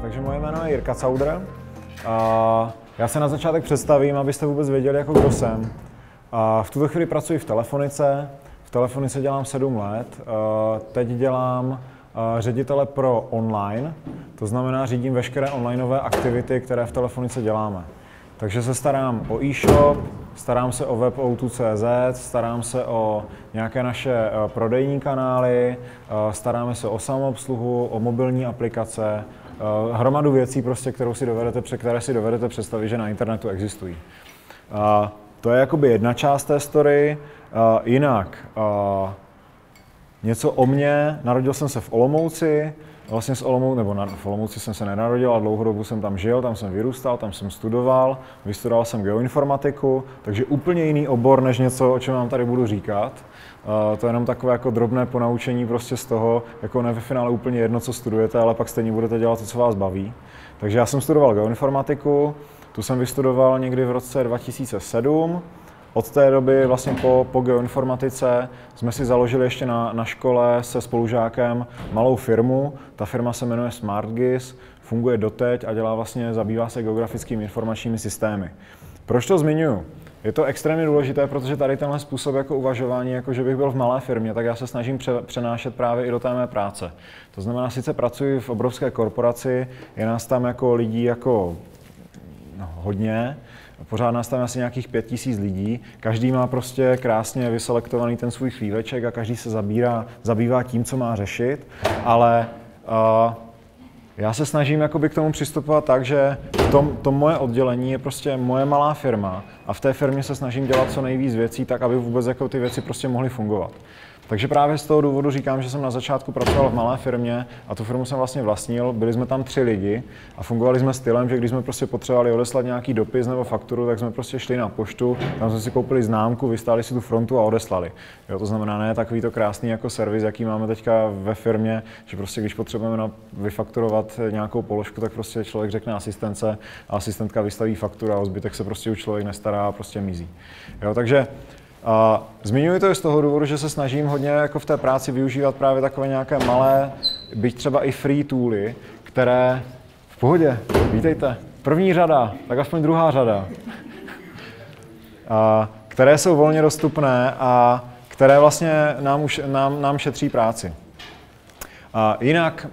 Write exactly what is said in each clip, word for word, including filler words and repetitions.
takže moje jméno je Jirka Caudr. A já se na začátek představím, abyste vůbec věděli, jako kdo jsem. A v tuto chvíli pracuji v Telefonice. V Telefonice dělám sedm let. A teď dělám ředitele pro online, to znamená řídím veškeré onlineové aktivity, které v Telefonice děláme. Takže se starám o e-shop, starám se o web o dva tečka cé zet, starám se o nějaké naše prodejní kanály, staráme se o samoobsluhu, o mobilní aplikace, hromadu věcí, prostě, kterou si dovedete, které si dovedete představit, že na internetu existují. To je jakoby jedna část té story. Jinak, něco o mně, narodil jsem se v Olomouci, vlastně z Olomouce, nebo na, v Olomouci jsem se nenarodil, ale dlouhou dobu jsem tam žil, tam jsem vyrůstal, tam jsem studoval, vystudoval jsem geoinformatiku, takže úplně jiný obor, než něco, o čem vám tady budu říkat. Uh, to je jenom takové jako drobné ponaučení prostě z toho, jako ne ve finále úplně jedno, co studujete, ale pak stejně budete dělat to, co vás baví. Takže já jsem studoval geoinformatiku, tu jsem vystudoval někdy v roce dva tisíce sedm. Od té doby vlastně po, po geoinformatice jsme si založili ještě na, na škole se spolužákem malou firmu. Ta firma se jmenuje SmartGIS, funguje doteď a dělá vlastně, zabývá se geografickými informačními systémy. Proč to zmiňuji? Je to extrémně důležité, protože tady tenhle způsob jako uvažování, jako že bych byl v malé firmě, tak já se snažím přenášet právě i do té mé práce. To znamená, sice pracuji v obrovské korporaci, je nás tam jako lidí jako no, hodně, pořád nás tam asi nějakých pět tisíc lidí, každý má prostě krásně vyselektovaný ten svůj chvíleček a každý se zabírá, zabývá tím, co má řešit, ale uh, já se snažím jakoby k tomu přistupovat tak, že tom, to moje oddělení je prostě moje malá firma a v té firmě se snažím dělat co nejvíc věcí tak, aby vůbec jako ty věci prostě mohly fungovat. Takže právě z toho důvodu říkám, že jsem na začátku pracoval v malé firmě a tu firmu jsem vlastně vlastnil, byli jsme tam tři lidi a fungovali jsme stylem, že když jsme prostě potřebovali odeslat nějaký dopis nebo fakturu, tak jsme prostě šli na poštu, tam jsme si koupili známku, vystáli si tu frontu a odeslali. Jo, to znamená, ne takový to krásný jako servis, jaký máme teďka ve firmě, že prostě když potřebujeme na, vyfakturovat nějakou položku, tak prostě člověk řekne asistence a asistentka vystaví fakturu a o zbytek se prostě už člověk nestará a prostě mizí. Jo, takže Uh, zmiňuji to i z toho důvodu, že se snažím hodně jako v té práci využívat právě takové nějaké malé, byť třeba i free tooly, které v pohodě, vítejte, první řada, tak aspoň druhá řada, uh, které jsou volně dostupné a které vlastně nám, už, nám, nám šetří práci. Uh, jinak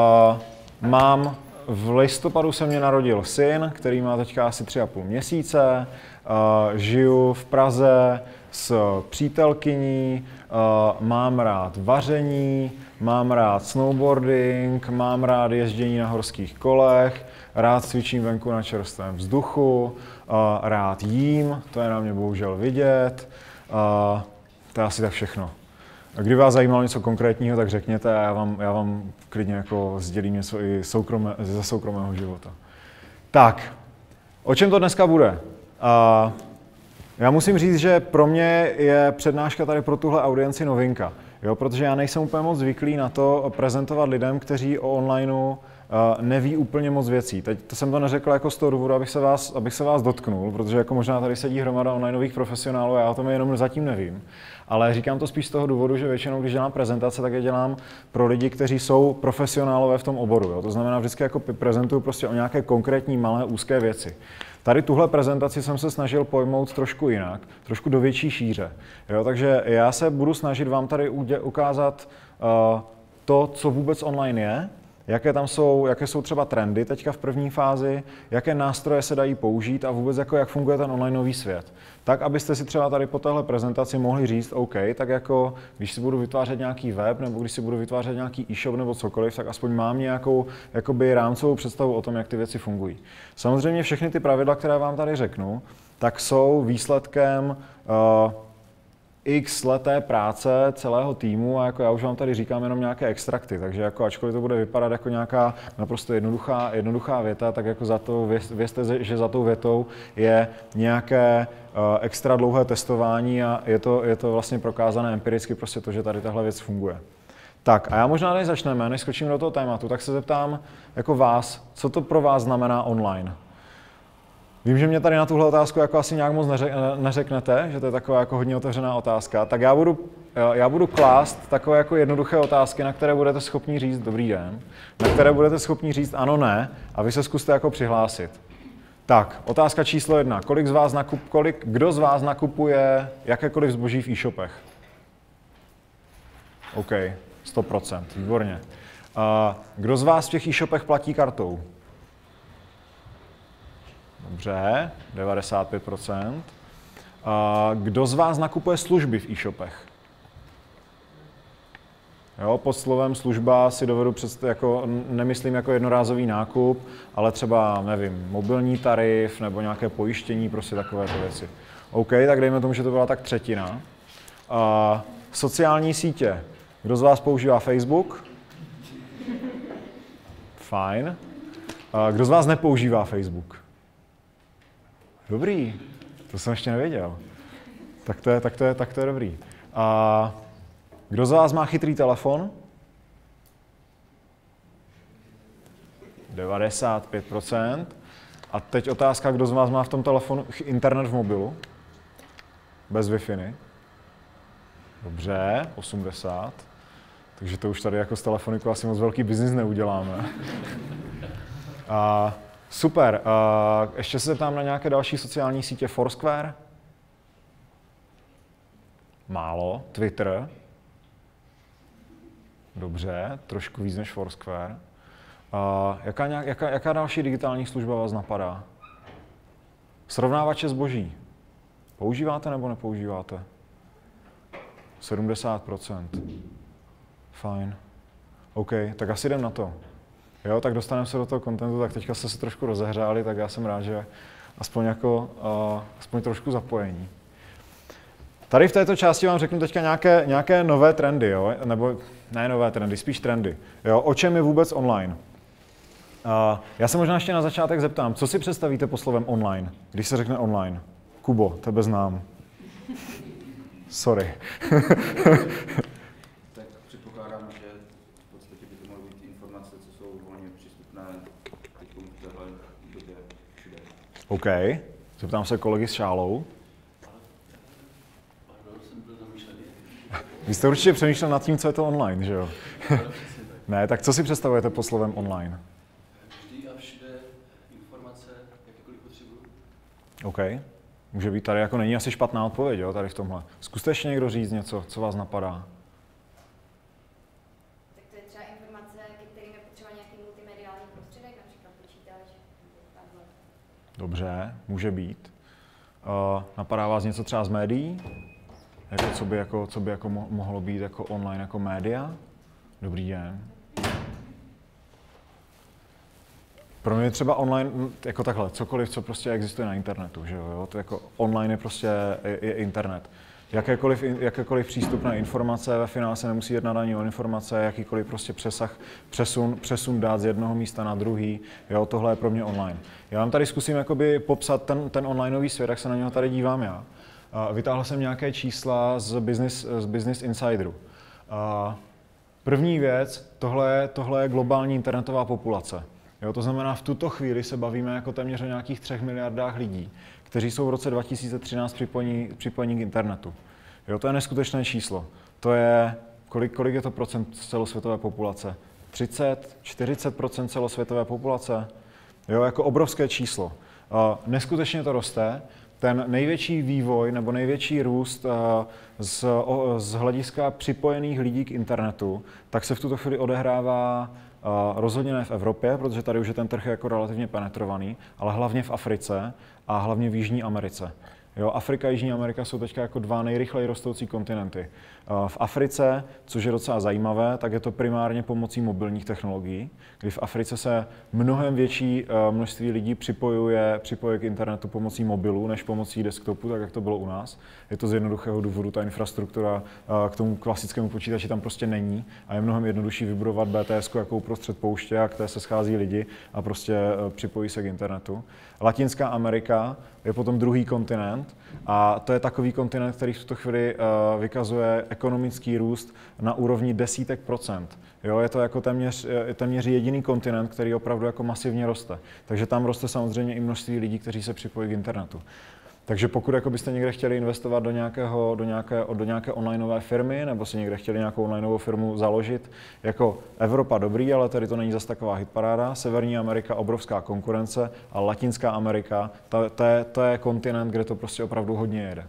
uh, mám, v listopadu se mě narodil syn, který má teďka asi tři a půl měsíce, uh, žiju v Praze s přítelkyní, uh, mám rád vaření, mám rád snowboarding, mám rád ježdění na horských kolech, rád cvičím venku na čerstvém vzduchu, uh, rád jím, to je na mě bohužel vidět, uh, to je asi tak všechno. A kdyby vás zajímalo něco konkrétního, tak řekněte a já vám, já vám klidně jako sdělím něco i soukromé, ze soukromého života. Tak, o čem to dneska bude? Uh, Já musím říct, že pro mě je přednáška tady pro tuhle audienci novinka, jo, protože já nejsem úplně moc zvyklý na to prezentovat lidem, kteří o onlineu uh, neví úplně moc věcí. Teď to jsem to neřekl jako z toho důvodu, abych se vás, abych se vás dotknul, protože jako možná tady sedí hromada onlineových profesionálů a já o tom jenom zatím nevím. Ale říkám to spíš z toho důvodu, že většinou, když dělám prezentace, tak je dělám pro lidi, kteří jsou profesionálové v tom oboru. Jo. To znamená, vždycky jako prezentuju prostě o nějaké konkrétní malé úzké věci. Tady tuhle prezentaci jsem se snažil pojmout trošku jinak, trošku do větší šíře. Jo, takže já se budu snažit vám tady ukázat uh, to, co vůbec online je, jaké tam jsou, jaké jsou třeba trendy teďka v první fázi, jaké nástroje se dají použít a vůbec jako jak funguje ten onlineový svět. Tak, abyste si třeba tady po téhle prezentaci mohli říct, OK, tak jako když si budu vytvářet nějaký web nebo když si budu vytvářet nějaký e-shop nebo cokoliv, tak aspoň mám nějakou jakoby rámcovou představu o tom, jak ty věci fungují. Samozřejmě všechny ty pravidla, které vám tady řeknu, tak jsou výsledkem uh, x leté práce celého týmu a jako já už vám tady říkám jenom nějaké extrakty, takže jako ačkoliv to bude vypadat jako nějaká naprosto jednoduchá, jednoduchá věta, tak jako za to vězte, že za tou větou je nějaké uh, extra dlouhé testování a je to, je to vlastně prokázané empiricky prostě to, že tady tahle věc funguje. Tak a já možná, než začneme, než skočím do toho tématu, tak se zeptám jako vás, co to pro vás znamená online. Vím, že mě tady na tuhle otázku jako asi nějak moc neřeknete, že to je taková jako hodně otevřená otázka, tak já budu, já budu klást takové jako jednoduché otázky, na které budete schopni říct dobrý den, na které budete schopni říct ano, ne a vy se zkuste jako přihlásit. Tak, otázka číslo jedna. Kolik z vás nakup, kolik, kdo z vás nakupuje jakékoliv zboží v e-shopech? OK, sto procent, výborně. Uh, kdo z vás v těch e-shopech platí kartou? Dobře, devadesát pět procent. Uh, kdo z vás nakupuje služby v e-shopech? Jo, pod slovem služba si dovedu představit, jako, nemyslím jako jednorázový nákup, ale třeba, nevím, mobilní tarif nebo nějaké pojištění, prostě takovéto věci. OK, tak dejme tomu, že to byla tak třetina. Uh, sociální sítě. Kdo z vás používá Facebook? Fajn. Uh, kdo z vás nepoužívá Facebook? Dobrý, to jsem ještě nevěděl. Tak to je, tak to je, tak to je dobrý. Uh, Kdo z vás má chytrý telefon? devadesát pět procent. A teď otázka, kdo z vás má v tom telefonu internet v mobilu? Bez Wi-Fi. Dobře, osmdesát. Takže to už tady jako s telefonikou asi moc velký biznis neuděláme. A, super. A, ještě se zeptám na nějaké další sociální sítě. Foursquare? Málo. Twitter? Dobře, trošku víc než Foursquare. Uh, jaká, nějak, jaká, jaká další digitální služba vás napadá? Srovnávače zboží. Používáte nebo nepoužíváte? sedmdesát procent. Fajn. OK, tak asi jdem na to. Jo, tak dostaneme se do toho kontentu, tak teďka jste se trošku rozehřáli, tak já jsem rád, že aspoň, jako, uh, aspoň trošku zapojení. Tady v této části vám řeknu teďka nějaké, nějaké nové trendy, jo? Nebo ne nové trendy, spíš trendy. Jo? O čem je vůbec online? Uh, já se možná ještě na začátek zeptám, co si představíte pod slovem online, když se řekne online? Kubo, tebe znám. Sorry. Tak předpokládám, že v podstatě by to mohly být informace, co jsou volně přístupné v téhle době všude. OK. Zeptám se kolegy s šálou. Vy jste určitě přemýšlel nad tím, co je to online, že jo? Ne, tak co si představujete pod slovem online? Vždy a všude informace, jakékoliv potřebuju. OK. Může být tady, jako není asi špatná odpověď, jo, tady v tomhle. Zkuste ještě někdo říct něco, co vás napadá. Tak to je třeba informace, ke kterým je potřeba nějaký multimediální prostředek, například počítač. Takhle. Dobře, může být. Uh, napadá vás něco třeba z médií? Jako, co by, jako, co by jako mo- mohlo být jako online jako média? Dobrý den. Pro mě třeba online, jako takhle, cokoliv, co prostě existuje na internetu, že jo, to jako online je prostě je, je internet. Jakékoliv, jakékoliv přístupné informace, ve finále se nemusí jednat ani o informace, jakýkoliv prostě přesah, přesun, přesun dát z jednoho místa na druhý, jo, tohle je pro mě online. Já vám tady zkusím jakoby popsat ten, ten onlineový svět, jak se na něho tady dívám já. Vytáhl jsem nějaké čísla z Business, z Business Insideru. První věc, tohle, tohle je globální internetová populace. Jo, to znamená, v tuto chvíli se bavíme jako téměř o nějakých třech miliardách lidí, kteří jsou v roce dva tisíce třináct připojení, připojení k internetu. Jo, to je neskutečné číslo. To je, kolik, kolik je to procent celosvětové populace? třicet, čtyřicet procent celosvětové populace? Jo, jako obrovské číslo. Neskutečně to roste. Ten největší vývoj nebo největší růst z, z hlediska připojených lidí k internetu, tak se v tuto chvíli odehrává rozhodně ne v Evropě, protože tady už je ten trh jako relativně penetrovaný, ale hlavně v Africe a hlavně v Jižní Americe. Jo, Afrika a Jižní Amerika jsou teďka jako dva nejrychleji rostoucí kontinenty. V Africe, což je docela zajímavé, tak je to primárně pomocí mobilních technologií, kdy v Africe se mnohem větší množství lidí připojuje, připojuje k internetu pomocí mobilů než pomocí desktopu, tak jak to bylo u nás. Je to z jednoduchého důvodu, ta infrastruktura k tomu klasickému počítači tam prostě není a je mnohem jednodušší vybudovat bé té esku jako uprostřed pouště, a k té se schází lidi a prostě připojí se k internetu. Latinská Amerika je potom druhý kontinent a to je takový kontinent, který v tuto chvíli uh, vykazuje ekonomický růst na úrovni desítek procent. Jo, je to jako téměř, téměř jediný kontinent, který opravdu jako masivně roste. Takže tam roste samozřejmě i množství lidí, kteří se připojí k internetu. Takže pokud jako byste někde chtěli investovat do, nějakého, do, nějaké, do nějaké onlineové firmy, nebo si někde chtěli nějakou onlineovou firmu založit, jako Evropa dobrý, ale tady to není zas taková hitparáda, Severní Amerika obrovská konkurence a Latinská Amerika, to, to, je, to je kontinent, kde to prostě opravdu hodně jede.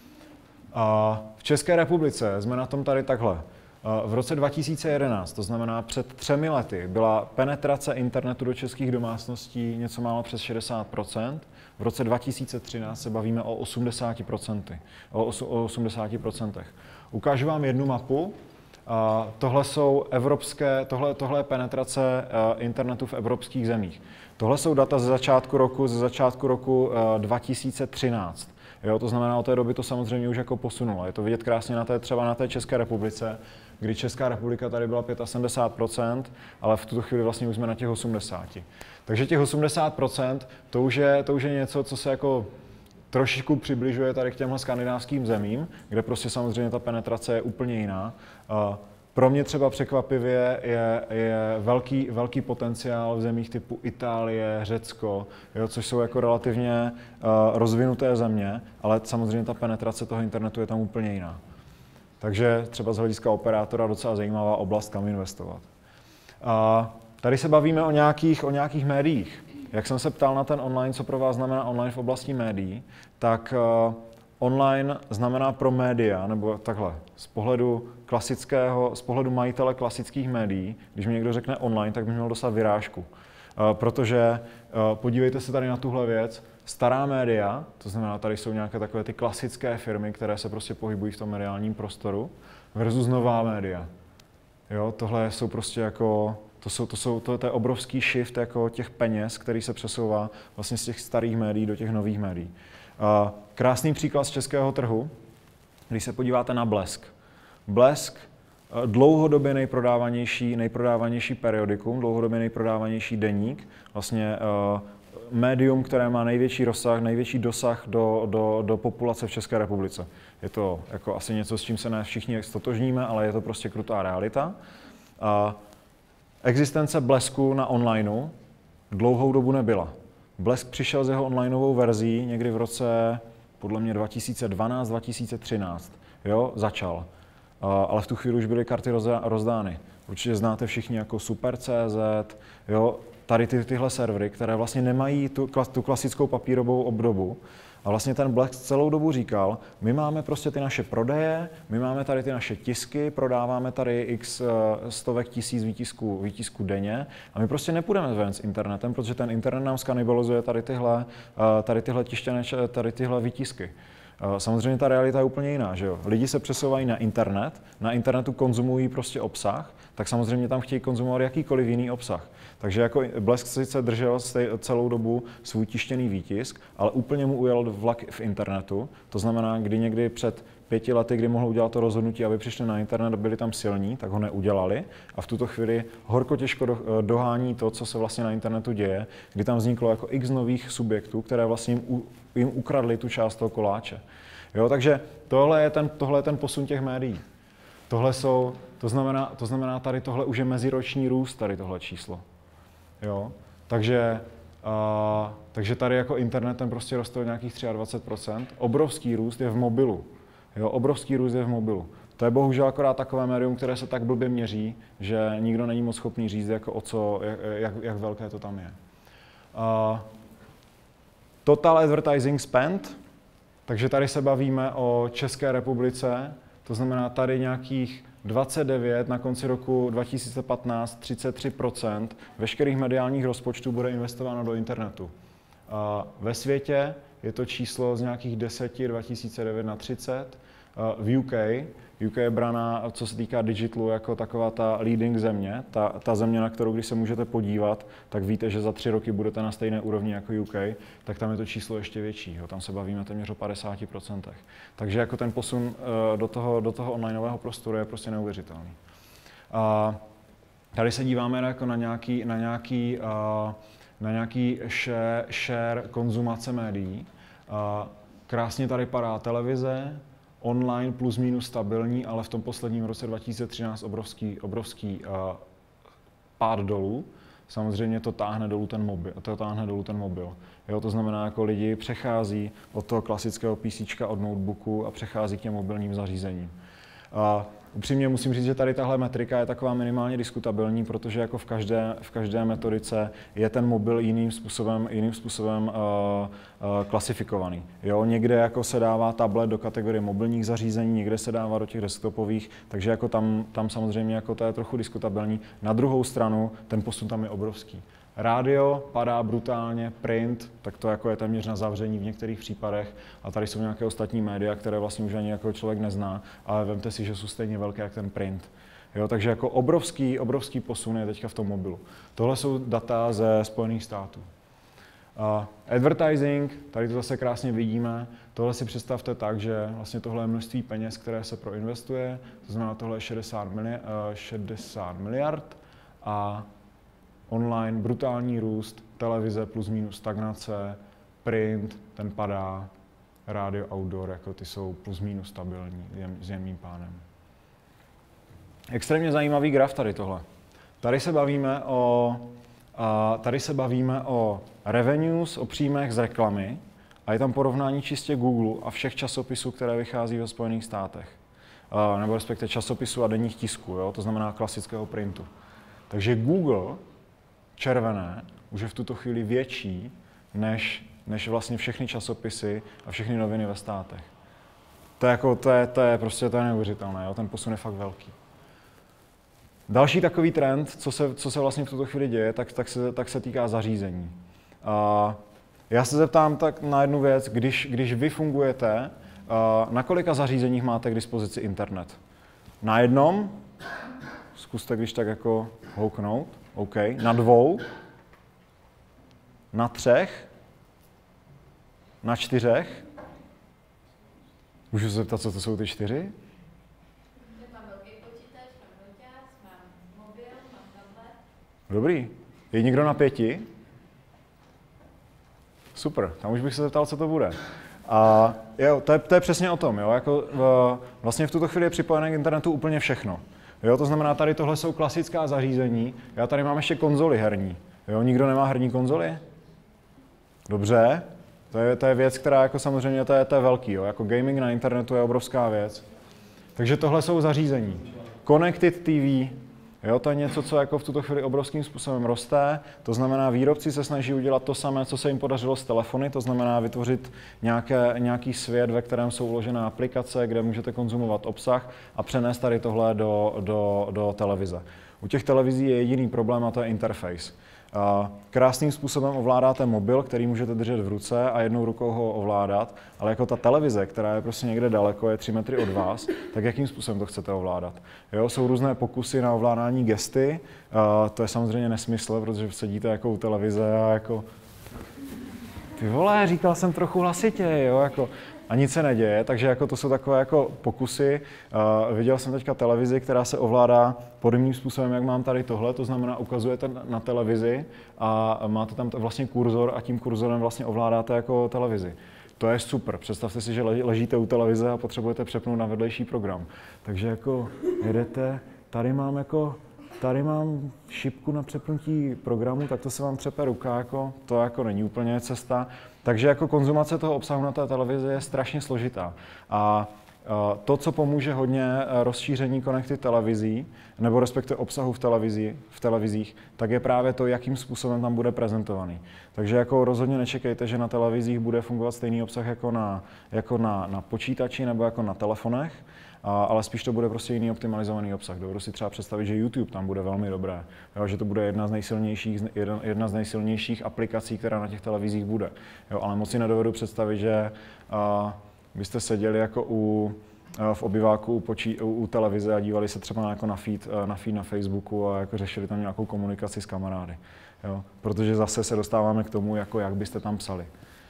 A v České republice jsme na tom tady takhle. V roce dva tisíce jedenáct, to znamená před třemi lety, byla penetrace internetu do českých domácností něco málo přes šedesát procent. V roce dva tisíce třináct se bavíme o osmdesáti procentech. O osmdesáti procentech. Ukážu vám jednu mapu. Tohle jsou evropské, tohle, tohle je penetrace internetu v evropských zemích. Tohle jsou data ze začátku roku, ze začátku roku dva tisíce třináct. Jo, to znamená, od té doby to samozřejmě už jako posunulo. Je to vidět krásně na té, třeba na té České republice, kdy Česká republika tady byla sedmdesát pět procent, ale v tuto chvíli vlastně už jsme na těch osmdesáti. Takže těch osmdesát procent to už je, to už je něco, co se jako trošičku přibližuje tady k těmhle skandinávským zemím, kde prostě samozřejmě ta penetrace je úplně jiná. Pro mě třeba překvapivě je, je velký, velký potenciál v zemích typu Itálie, Řecko, jo, což jsou jako relativně uh, rozvinuté země, ale samozřejmě ta penetrace toho internetu je tam úplně jiná. Takže třeba z hlediska operátora docela zajímavá oblast, kam investovat. Uh, tady se bavíme o nějakých, o nějakých médiích. Jak jsem se ptal na ten online, co pro vás znamená online v oblasti médií, tak uh, online znamená pro média, nebo takhle, z pohledu klasického, z pohledu majitele klasických médií, když mi někdo řekne online, tak by měl dostat vyrážku. Uh, protože uh, podívejte se tady na tuhle věc, stará média, to znamená, tady jsou nějaké takové ty klasické firmy, které se prostě pohybují v tom mediálním prostoru, versus nová média. Jo, tohle jsou prostě jako, to, jsou, to, jsou, to, to je obrovský shift jako těch peněz, který se přesouvá vlastně z těch starých médií do těch nových médií. Uh, krásný příklad z českého trhu, když se podíváte na Blesk. Blesk, uh, dlouhodobě nejprodávanější, nejprodávanější periodikum, dlouhodobě nejprodávanější deník, vlastně uh, médium, které má největší rozsah, největší dosah do, do, do populace v České republice. Je to jako asi něco, s čím se ne všichni stotožníme, ale je to prostě krutá realita. Uh, existence Blesku na onlineu dlouhou dobu nebyla. Blesk přišel s jeho onlineovou verzí někdy v roce, podle mě dva tisíce dvanáct dva tisíce třináct, jo, začal. Uh, ale v tu chvíli už byly karty rozdány. Určitě znáte všichni jako Super tečka cé zet, jo, tady ty, tyhle servery, které vlastně nemají tu, tu klasickou papírovou obdobu. A vlastně ten Blesk celou dobu říkal, my máme prostě ty naše prodeje, my máme tady ty naše tisky, prodáváme tady x stovek tisíc výtisků, výtisků denně a my prostě nepůjdeme ven s internetem, protože ten internet nám skanibalizuje tady tyhle, tady tyhle tištěné, tady tyhle výtisky. Samozřejmě ta realita je úplně jiná, že jo? Lidi se přesouvají na internet, na internetu konzumují prostě obsah, tak samozřejmě tam chtějí konzumovat jakýkoliv jiný obsah. Takže jako Blesk sice držel celou dobu svůj tištěný výtisk, ale úplně mu ujel vlak v internetu. To znamená, kdy někdy před pěti lety, kdy mohl udělat to rozhodnutí, aby přišli na internet a byli tam silní, tak ho neudělali. A v tuto chvíli horko těžko dohání to, co se vlastně na internetu děje, kdy tam vzniklo jako x nových subjektů, které vlastně jim, jim ukradly tu část toho koláče. Jo, takže tohle je, ten, tohle je ten posun těch médií. Tohle jsou, to znamená, to znamená, tady tohle už je meziroční růst, tady tohle číslo. Jo, takže, uh, takže tady jako internetem prostě roste o nějakých dvacet tři procent. Obrovský růst je v mobilu. Jo, obrovský růst je v mobilu. To je bohužel akorát takové médium, které se tak blbě měří, že nikdo není moc schopný říct, jako o co, jak, jak, jak velké to tam je. Uh, total advertising spend, takže tady se bavíme o České republice, to znamená tady nějakých dvacet devět, na konci roku dva tisíce patnáct třicet tři procent veškerých mediálních rozpočtů bude investováno do internetu. Uh, ve světě je to číslo z nějakých deset, dva tisíce devět na třicet. Uh, v U K, U K je braná, co se týká digitalu, jako taková ta leading země, ta, ta země, na kterou když se můžete podívat, tak víte, že za tři roky budete na stejné úrovni jako U K, tak tam je to číslo ještě větší, jo, tam se bavíme téměř o padesát procent. Takže jako ten posun uh, do toho, do toho onlineového prostoru je prostě neuvěřitelný. Uh, tady se díváme jako na nějaký, na nějaký, uh, na nějaký share, share konzumace médií. Uh, krásně tady padá televize, online plus minus stabilní, ale v tom posledním roce dva tisíce třináct obrovský, obrovský uh, pád dolů. Samozřejmě to táhne dolů ten mobil. To táhne dolů ten mobil. Jo, to znamená, jako lidi přechází od toho klasického PCčka, od notebooku a přechází k těm mobilním zařízením. Uh, upřímně musím říct, že tady tahle metrika je taková minimálně diskutabilní, protože jako v každé, v každé metodice je ten mobil jiným způsobem, jiným způsobem uh, uh, klasifikovaný. Jo, někde jako se dává tablet do kategorie mobilních zařízení, někde se dává do těch desktopových, takže jako tam, tam samozřejmě jako to je trochu diskutabilní. Na druhou stranu ten posun tam je obrovský. Rádio padá brutálně, print, tak to jako je téměř na zavření v některých případech. A tady jsou nějaké ostatní média, které vlastně už ani jako člověk nezná, ale vemte si, že jsou stejně velké jak ten print. Jo, takže jako obrovský, obrovský posun je teďka v tom mobilu. Tohle jsou data ze Spojených států. Uh, advertising, tady to zase krásně vidíme. Tohle si představte tak, že vlastně tohle je množství peněz, které se proinvestuje, to znamená tohle je šedesát, mili, uh, šedesát miliard a online brutální růst, televize plus minus stagnace, print, ten padá, rádio, outdoor, jako ty jsou plus minus stabilní s jemným pánem. Extrémně zajímavý graf tady tohle. Tady se bavíme o, a tady se bavíme o revenues, o příjmech z reklamy a je tam porovnání čistě Google a všech časopisů, které vychází ve Spojených státech. A, nebo respektive časopisů a denních tisků, jo? To znamená klasického printu. Takže Google červené už je v tuto chvíli větší než, než vlastně všechny časopisy a všechny noviny ve státech. To je, jako, to je, to je prostě to je neuvěřitelné, jo? Ten posun je fakt velký. Další takový trend, co se, co se vlastně v tuto chvíli děje, tak, tak, se, tak se týká zařízení. A já se zeptám tak na jednu věc, když, když vy fungujete, na kolika zařízeních máte k dispozici internet? Na jednom? Zkuste když tak jako houknout. OK. Na dvou? Na třech? Na čtyřech? Můžu se zeptat, co to jsou ty čtyři? Mám velký počítač, mám noťaz, mám mobil, mám tablet. Dobrý. Je někdo na pěti? Super, tam už bych se zeptal, co to bude. A jo, to, je, to je přesně o tom. Jo? Jako, v, vlastně v tuto chvíli je připojené k internetu úplně všechno. Jo, to znamená, tady tohle jsou klasická zařízení. Já tady mám ještě konzoly herní. Jo, nikdo nemá herní konzoly? Dobře. To je, to je věc, která jako samozřejmě to je, to je velký. Jo. Jako gaming na internetu je obrovská věc. Takže tohle jsou zařízení. Connected T V. Jo, to je něco, co jako v tuto chvíli obrovským způsobem roste. To znamená, výrobci se snaží udělat to samé, co se jim podařilo s telefony. To znamená vytvořit nějaké, nějaký svět, ve kterém jsou uložené aplikace, kde můžete konzumovat obsah a přenést tady tohle do, do, do televize. U těch televizí je jediný problém a to je interface. Krásným způsobem ovládáte mobil, který můžete držet v ruce a jednou rukou ho ovládat, ale jako ta televize, která je prostě někde daleko, je tři metry od vás, tak jakým způsobem to chcete ovládat? Jo, jsou různé pokusy na ovládání gesty, to je samozřejmě nesmysl, protože sedíte jako u televize a jako ty vole, říkal jsem trochu hlasitě, jo, jako a nic se neděje, takže jako to jsou takové jako pokusy. Uh, viděl jsem teďka televizi, která se ovládá podobným způsobem, jak mám tady tohle, to znamená ukazujete na televizi a máte tam vlastně kurzor a tím kurzorem vlastně ovládáte jako televizi. To je super, představte si, že ležíte u televize a potřebujete přepnout na vedlejší program. Takže jako jedete, tady mám jako Tady mám šipku na přepnutí programu, tak to se vám přepe ruka, jako, to jako není úplně cesta. Takže jako konzumace toho obsahu na té televizi je strašně složitá. A to, co pomůže hodně rozšíření connected televizí, nebo respektive obsahu v, televizi, v televizích, tak je právě to, jakým způsobem tam bude prezentovaný. Takže jako rozhodně nečekejte, že na televizích bude fungovat stejný obsah jako na, jako na, na počítači nebo jako na telefonech, a, ale spíš to bude prostě jiný optimalizovaný obsah. Dovedu si třeba představit, že YouTube tam bude velmi dobré, jo, že to bude jedna z nejsilnějších, jedna, jedna z nejsilnějších aplikací, která na těch televizích bude. Jo, ale moc si nedovedu představit, že a, byste seděli jako u, v obyváku u, počí, u, u televize a dívali se třeba jako na feed, na feed na Facebooku a jako řešili tam nějakou komunikaci s kamarády. Jo? Protože zase se dostáváme k tomu, jako jak byste tam psali.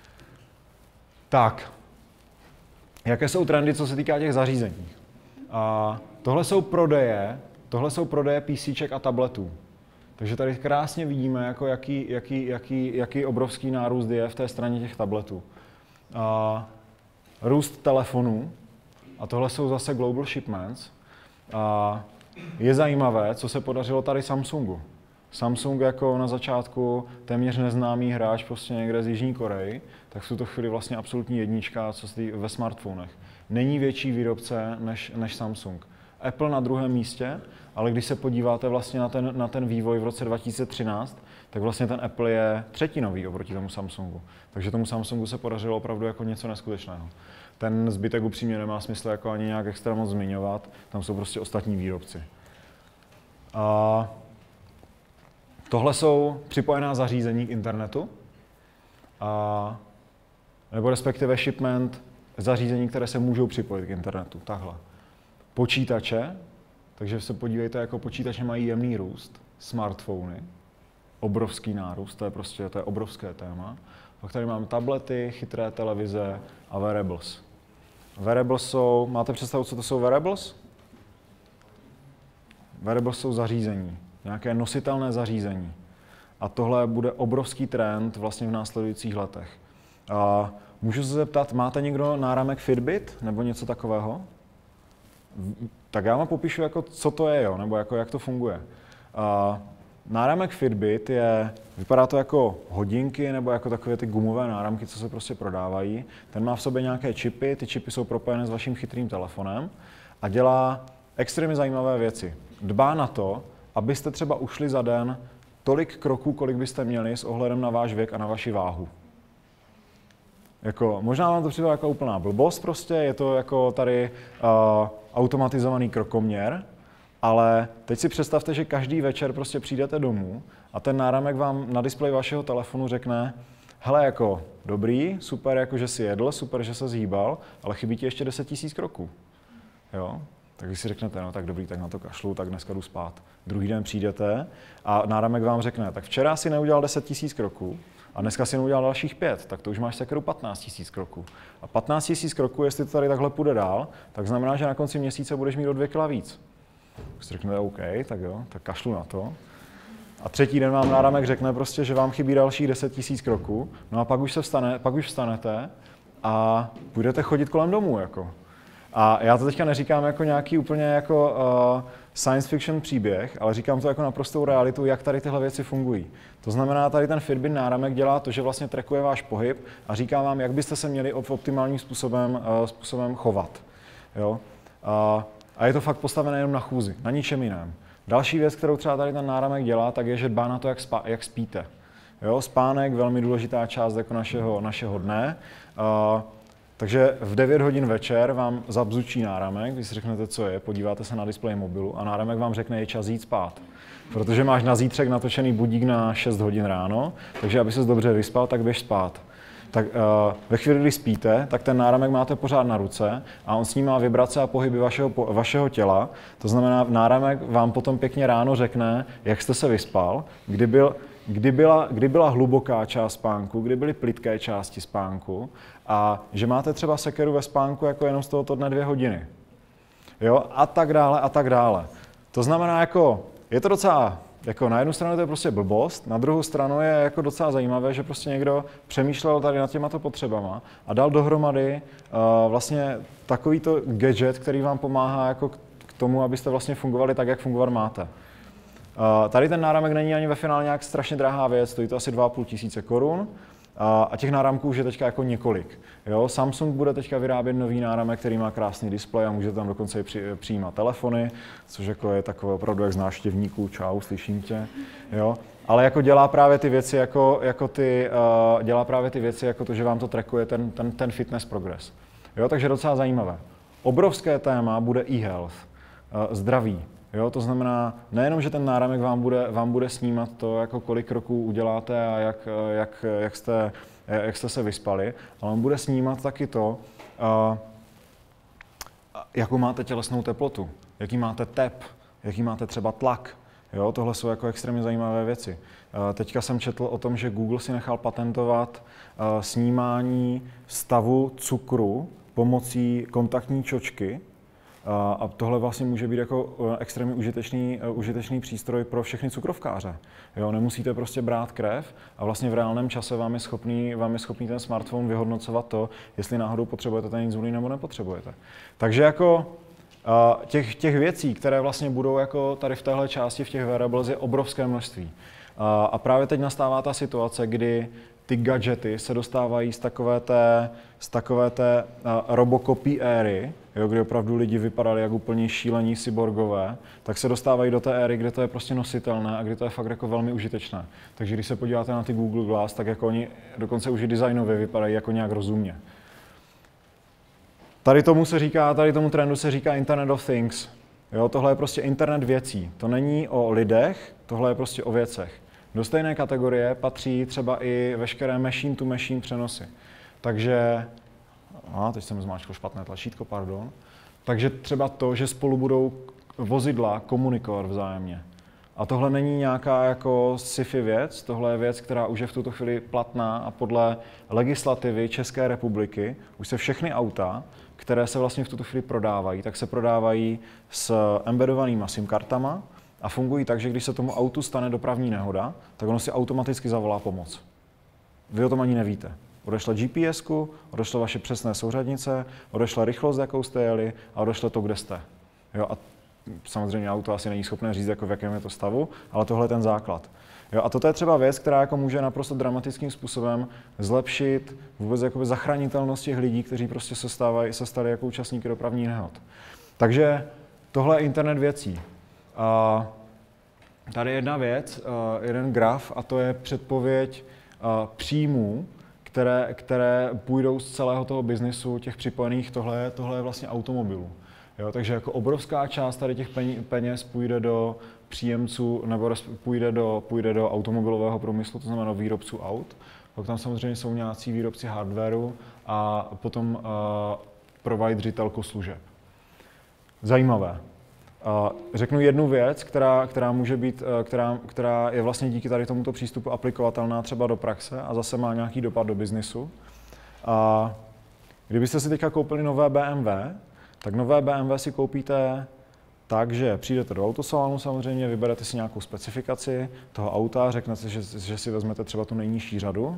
Tak, jaké jsou trendy, co se týká těch zařízení? A tohle jsou prodeje, tohle jsou prodeje PCček a tabletů. Takže tady krásně vidíme, jako jaký, jaký, jaký, jaký obrovský nárůst je v té straně těch tabletů. A růst telefonů, a tohle jsou zase global shipments, a je zajímavé, co se podařilo tady Samsungu. Samsung jako na začátku téměř neznámý hráč prostě někde z Jižní Koreji, tak v tuto chvíli vlastně absolutní jednička, co se ve smartfonech. Není větší výrobce než, než Samsung. Apple na druhém místě, ale když se podíváte vlastně na ten, na ten vývoj v roce dva tisíce třináct, tak vlastně ten Apple je třetinový oproti tomu Samsungu. Takže tomu Samsungu se podařilo opravdu jako něco neskutečného. Ten zbytek upřímně nemá smysl jako ani nějak extra moc zmiňovat, tam jsou prostě ostatní výrobci. A tohle jsou připojená zařízení k internetu, a, nebo respektive shipment zařízení, které se můžou připojit k internetu. Takhle. Počítače, takže se podívejte, jako počítače mají jemný růst, smartfony, obrovský nárůst, to je prostě to je obrovské téma. Pak tady máme tablety, chytré televize a wearables. Wearables jsou, máte představu, co to jsou wearables? Wearables jsou zařízení, nějaké nositelné zařízení. A tohle bude obrovský trend vlastně v následujících letech. A můžu se zeptat, máte někdo náramek Fitbit nebo něco takového? Tak já vám popíšu, jako, co to je, jo, nebo jako, jak to funguje. A náramek Fitbit je, vypadá to jako hodinky nebo jako takové ty gumové náramky, co se prostě prodávají. Ten má v sobě nějaké čipy, ty čipy jsou propojené s vaším chytrým telefonem a dělá extrémně zajímavé věci. Dbá na to, abyste třeba ušli za den tolik kroků, kolik byste měli s ohledem na váš věk a na vaši váhu. Jako, možná vám to připadá jako úplná blbost prostě, je to jako tady uh, automatizovaný krokoměr, ale teď si představte, že každý večer prostě přijdete domů a ten náramek vám na displeji vašeho telefonu řekne: hele, jako dobrý, super, jako že jsi jedl, super, že se zhýbal, ale chybí ti ještě deset tisíc kroků. Jo? Tak když si řeknete, no tak dobrý, tak na to kašlu, tak dneska jdu spát. Druhý den přijdete a náramek vám řekne: tak včera si neudělal deset tisíc kroků a dneska si neudělal dalších pět, tak to už máš sekeru patnáct tisíc kroků. A patnáct tisíc kroků, jestli to tady takhle půjde dál, tak znamená, že na konci měsíce budeš mít o dvě kila víc. Tak si řeknete, OK, tak jo, tak kašlu na to. A třetí den vám náramek řekne prostě, že vám chybí dalších deset tisíc kroků, no a pak už se vstane, pak už vstanete a budete chodit kolem domu, jako. A já to teďka neříkám jako nějaký úplně jako uh, science fiction příběh, ale říkám to jako naprostou realitu, jak tady tyhle věci fungují. To znamená, tady ten Fitbit náramek dělá to, že vlastně trackuje váš pohyb a říká vám, jak byste se měli optimálním způsobem, uh, způsobem chovat. Jo? Uh, a je to fakt postavené jenom na chůzi, na ničem jiném. Další věc, kterou třeba tady ten náramek dělá, tak je, že dbá na to, jak, spá, jak spíte. Jo? Spánek, velmi důležitá část jako našeho, našeho dne. Uh, Takže v devět hodin večer vám zabzučí náramek, když si řeknete, co je, podíváte se na displej mobilu a náramek vám řekne, je čas jít spát. Protože máš na zítřek natočený budík na šest hodin ráno, takže aby ses dobře vyspal, tak běž spát. Tak uh, ve chvíli, kdy spíte, tak ten náramek máte pořád na ruce a on snímá vibrace a pohyby vašeho, vašeho těla. To znamená, náramek vám potom pěkně ráno řekne, jak jste se vyspal, kdy byl Kdy byla, kdy byla hluboká část spánku, kdy byly plytké části spánku a že máte třeba sekeru ve spánku jako jenom z tohoto dne dvě hodiny. Jo? A tak dále, a tak dále. To znamená, jako, je to docela, jako na jednu stranu to je prostě blbost, na druhou stranu je jako docela zajímavé, že prostě někdo přemýšlel tady nad těmato potřebama a dal dohromady uh, vlastně takovýto gadget, který vám pomáhá jako k tomu, abyste vlastně fungovali tak, jak fungovat máte. Uh, tady ten náramek není ani ve finále nějak strašně drahá věc, stojí to asi dva a půl tisíce korun uh, a těch náramků už je teďka jako několik. Jo? Samsung bude teďka vyrábět nový náramek, který má krásný displej a můžete tam dokonce i při, přijímat telefony, což jako je takové opravdu jak z návštěvníků, čau, slyším tě. Jo? Ale jako dělá právě ty věci jako, jako ty, uh, dělá právě ty věci jako to, že vám to trackuje ten, ten, ten fitness progress. Jo? Takže docela zajímavé. Obrovské téma bude e-health, uh, zdraví. Jo, to znamená, nejenom, že ten náramek vám bude, vám bude snímat to, jako kolik kroků uděláte a jak, jak, jak, jste, jak jste se vyspali, ale on bude snímat taky to, uh, jakou máte tělesnou teplotu, jaký máte tep, jaký máte třeba tlak. Jo, tohle jsou jako extrémně zajímavé věci. Uh, teďka jsem četl o tom, že Google si nechal patentovat uh, snímání stavu cukru pomocí kontaktní čočky, A tohle vlastně může být jako extrémně užitečný, užitečný přístroj pro všechny cukrovkáře. Jo, nemusíte prostě brát krev a vlastně v reálném čase vám je schopný, vám je schopný ten smartphone vyhodnocovat to, jestli náhodou potřebujete ten inzulín nebo nepotřebujete. Takže jako těch, těch věcí, které vlastně budou jako tady v téhle části v těch wearables je obrovské množství. A právě teď nastává ta situace, kdy ty gadgety se dostávají z takové té, z takové té uh, robocopy éry, jo, kdy opravdu lidi vypadali jako úplně šílení cyborgové, tak se dostávají do té éry, kde to je prostě nositelné a kde to je fakt jako velmi užitečné. Takže když se podíváte na ty Google Glass, tak jako oni dokonce už i designově vypadají jako nějak rozumně. Tady tomu se říká, tady tomu trendu se říká Internet of Things. Jo, tohle je prostě internet věcí. To není o lidech, tohle je prostě o věcech. Do stejné kategorie patří třeba i veškeré machine-to-machine přenosy. Takže, a teď jsem zmáčkl špatné tlačítko, pardon. Takže třeba to, že spolu budou vozidla komunikovat vzájemně. A tohle není nějaká jako sci-fi věc, tohle je věc, která už je v tuto chvíli platná a podle legislativy České republiky už se všechny auta, které se vlastně v tuto chvíli prodávají, tak se prodávají s embedovanýma SIM kartama, a fungují tak, že když se tomu autu stane dopravní nehoda, tak ono si automaticky zavolá pomoc. Vy o tom ani nevíte. Odešle G P S ku, odešle vaše přesné souřadnice, odešle rychlost, jakou jste jeli a odešle to, kde jste. Jo, a samozřejmě auto asi není schopné říct, jako v jakém je to stavu, ale tohle je ten základ. Jo, a toto je třeba věc, která jako může naprosto dramatickým způsobem zlepšit vůbec jakoby zachranitelnost těch lidí, kteří prostě se, stávají, se stali jako účastníky dopravních nehod. Takže tohle je internet věcí. Uh, tady je jedna věc, uh, jeden graf, a to je předpověď uh, příjmů, které, které půjdou z celého toho biznisu těch připojených, tohle, tohle je vlastně automobilů. Jo, takže jako obrovská část tady těch peněz půjde do příjemců, nebo půjde do, půjde do automobilového průmyslu, to znamená výrobců aut. Pak tam samozřejmě jsou nějací výrobci hardwareu a potom uh, provideři telko služeb. Zajímavé. Řeknu jednu věc, která, která, může být, která, která je vlastně díky tady tomuto přístupu aplikovatelná třeba do praxe a zase má nějaký dopad do biznisu. A kdybyste si teďka koupili nové B M W, tak nové B M W si koupíte tak, že přijdete do autosalonu samozřejmě, vyberete si nějakou specifikaci toho auta, řeknete, že, že si vezmete třeba tu nejnižší řadu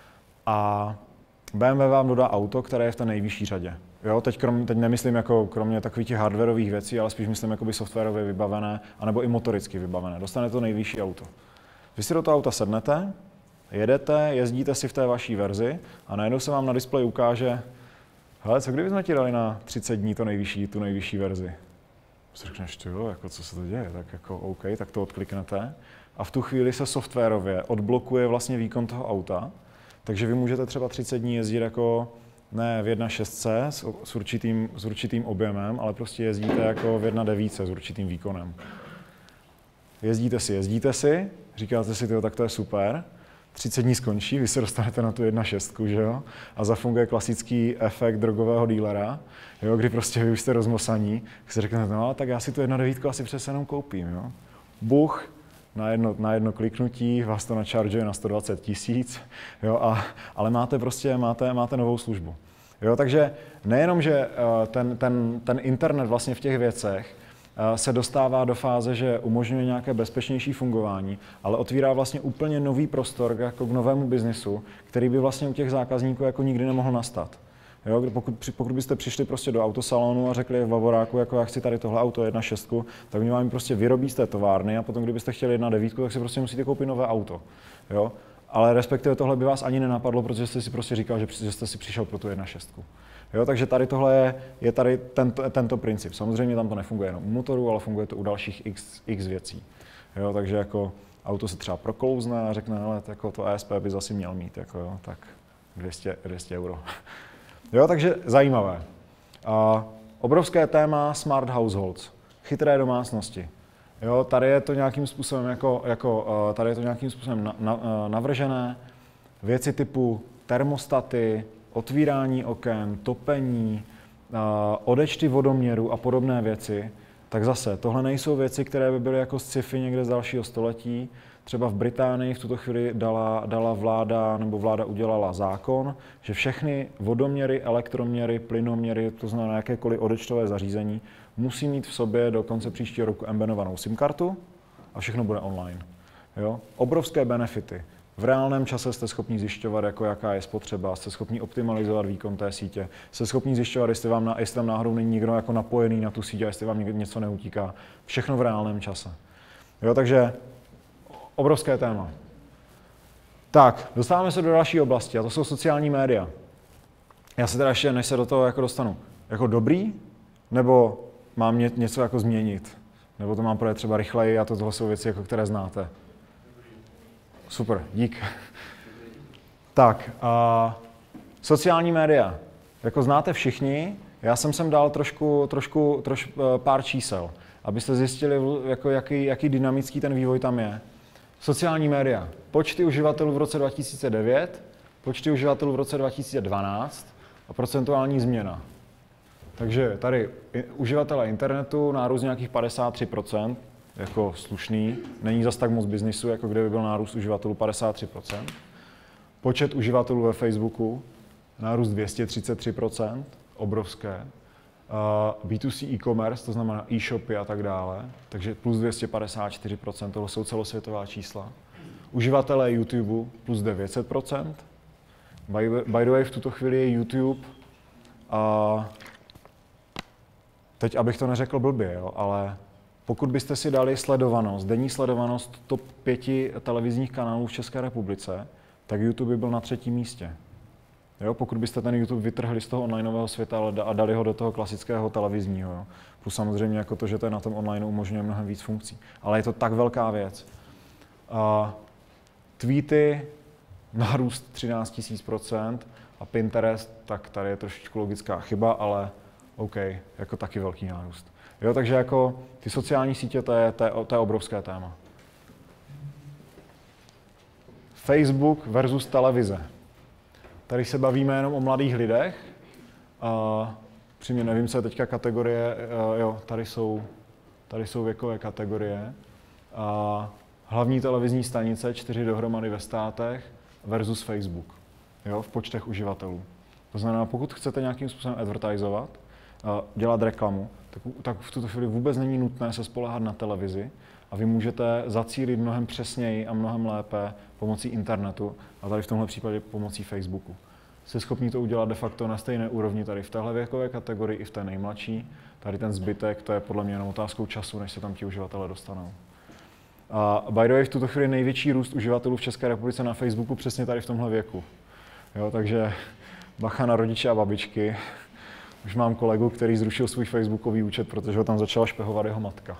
a B M W vám dodá auto, které je v té nejvyšší řadě. Jo, teď, krom, teď nemyslím jako kromě takových těch hardwareových věcí, ale spíš myslím jakoby softwarově vybavené, anebo i motoricky vybavené. Dostanete to nejvyšší auto. Vy si do toho auta sednete, jedete, jezdíte si v té vaší verzi a najednou se vám na displeji ukáže, hele, co kdybychom ti dali na třicet dní to nejvyšší, tu nejvyšší verzi? Si řekneš, jo, jako co se to děje, tak jako OK, tak to odkliknete a v tu chvíli se softwarově odblokuje vlastně výkon toho auta, takže vy můžete třeba třicet dní jezdit jako ne v jedna šest s, s, určitým, s určitým objemem, ale prostě jezdíte jako v jedna devět s určitým výkonem. Jezdíte si, jezdíte si, říkáte si, tyjo, tak to je super, třicet dní skončí, vy se dostanete na tu jedna šest, že jo, a zafunguje klasický efekt drogového dílera, jo, kdy prostě vy už jste rozmosaní, tak si řeknete, no tak já si tu jedna devět asi přece jenom koupím, jo. Buch, na jedno, na jedno kliknutí vás to načaržuje na sto dvacet tisíc, jo, a, ale máte prostě, máte, máte novou službu. Jo, takže nejenom, že ten, ten, ten internet vlastně v těch věcech se dostává do fáze, že umožňuje nějaké bezpečnější fungování, ale otvírá vlastně úplně nový prostor jako k novému biznisu, který by vlastně u těch zákazníků jako nikdy nemohl nastat. Jo, pokud, pokud byste přišli prostě do autosalonu a řekli v Bavoráku, jako já chci tady tohle auto jedna šest, tak oni vám prostě vyrobí z té továrny a potom, kdybyste chtěli jedna devět, tak si prostě musíte koupit nové auto. Jo? Ale respektive tohle by vás ani nenapadlo, protože jste si prostě říkal, že, že jste si přišel pro tu jedna šest. Jo, takže tady tohle je, je tady tento, tento princip. Samozřejmě tam to nefunguje jenom u motoru, ale funguje to u dalších x, x věcí. Jo, takže jako auto se třeba proklouzne a řekne, ale jako to E S P by zase měl mít, jako jo, tak dvě stě euro. Jo, takže zajímavé. Uh, obrovské téma smart households, chytré domácnosti. Jo, tady je to nějakým způsobem jako, jako uh, tady je to nějakým způsobem na, na, uh, navržené. Věci typu termostaty, otvírání oken, topení, uh, odečty vodoměru a podobné věci. Tak zase, tohle nejsou věci, které by byly jako sci-fi někde z dalšího století. Třeba v Británii v tuto chvíli dala, dala vláda, nebo vláda udělala zákon, že všechny vodoměry, elektroměry, plynoměry, to znamená jakékoliv odečtové zařízení, musí mít v sobě do konce příštího roku embenovanou SIM kartu a všechno bude online. Jo? Obrovské benefity. V reálném čase jste schopni zjišťovat, jako jaká je spotřeba, jste schopni optimalizovat výkon té sítě, jste schopni zjišťovat, jestli, vám na, jestli tam náhodou není nikdo jako napojený na tu síť a jestli vám něco neutíká. Všechno v reálném čase. Jo, takže obrovské téma. Tak, dostáváme se do další oblasti a to jsou sociální média. Já se teda ještě, než se do toho jako dostanu, jako dobrý, nebo mám ně, něco jako změnit? Nebo to mám projet třeba rychleji a to tohle jsou věci, jako které znáte. Super, dík. Tak, a sociální média. Jako znáte všichni, já jsem sem dal trošku, trošku troš, pár čísel, abyste zjistili, jako jaký, jaký dynamický ten vývoj tam je. Sociální média. Počty uživatelů v roce dva tisíce devět, počty uživatelů v roce dva tisíce dvanáct a procentuální změna. Takže tady uživatelé internetu, nárůst nějakých padesát tři procent, jako slušný, není zas tak moc biznisu, jako kdyby byl nárůst uživatelů padesát tři procent. Počet uživatelů ve Facebooku, nárůst dvě stě třicet tři procent, obrovské. B dva C e-commerce, to znamená e-shopy a tak dále, takže plus dvě stě padesát čtyři procent, tohle jsou celosvětová čísla. Uživatelé YouTube plus devět set procent. By, by the way, v tuto chvíli je YouTube, a teď abych to neřekl blbě, jo, ale pokud byste si dali sledovanost, denní sledovanost top pěti televizních kanálů v České republice, tak YouTube by byl na třetím místě. Jo, pokud byste ten YouTube vytrhli z toho onlineového světa a dali ho do toho klasického televizního. Jo. Plus samozřejmě jako to, že to je na tom online umožňuje mnohem víc funkcí. Ale je to tak velká věc. Uh, tweety, nárůst třináct tisíc procent a Pinterest, tak tady je trošičku logická chyba, ale OK, jako taky velký nárůst. Jo, takže jako ty sociální sítě, to je, to je, to je obrovské téma. Facebook versus televize. Tady se bavíme jenom o mladých lidech. Uh, Přímě nevím, co je teďka kategorie. Uh, jo, tady jsou, tady jsou věkové kategorie. Uh, hlavní televizní stanice, čtyři dohromady ve státech versus Facebook. Jo, v počtech uživatelů. To znamená, pokud chcete nějakým způsobem advertisovat, uh, dělat reklamu, tak, tak v tuto chvíli vůbec není nutné se spoléhat na televizi a vy můžete zacílit mnohem přesněji a mnohem lépe pomocí internetu a tady v tomhle případě pomocí Facebooku. Jste schopni to udělat de facto na stejné úrovni tady v téhle věkové kategorii i v té nejmladší. Tady ten zbytek, to je podle mě jenom otázkou času, než se tam ti uživatelé dostanou. A by the way, v tuto chvíli největší růst uživatelů v České republice na Facebooku přesně tady v tomhle věku. Jo, takže bacha na rodiče a babičky. Už mám kolegu, který zrušil svůj facebookový účet, protože ho tam začala špehovat jeho matka.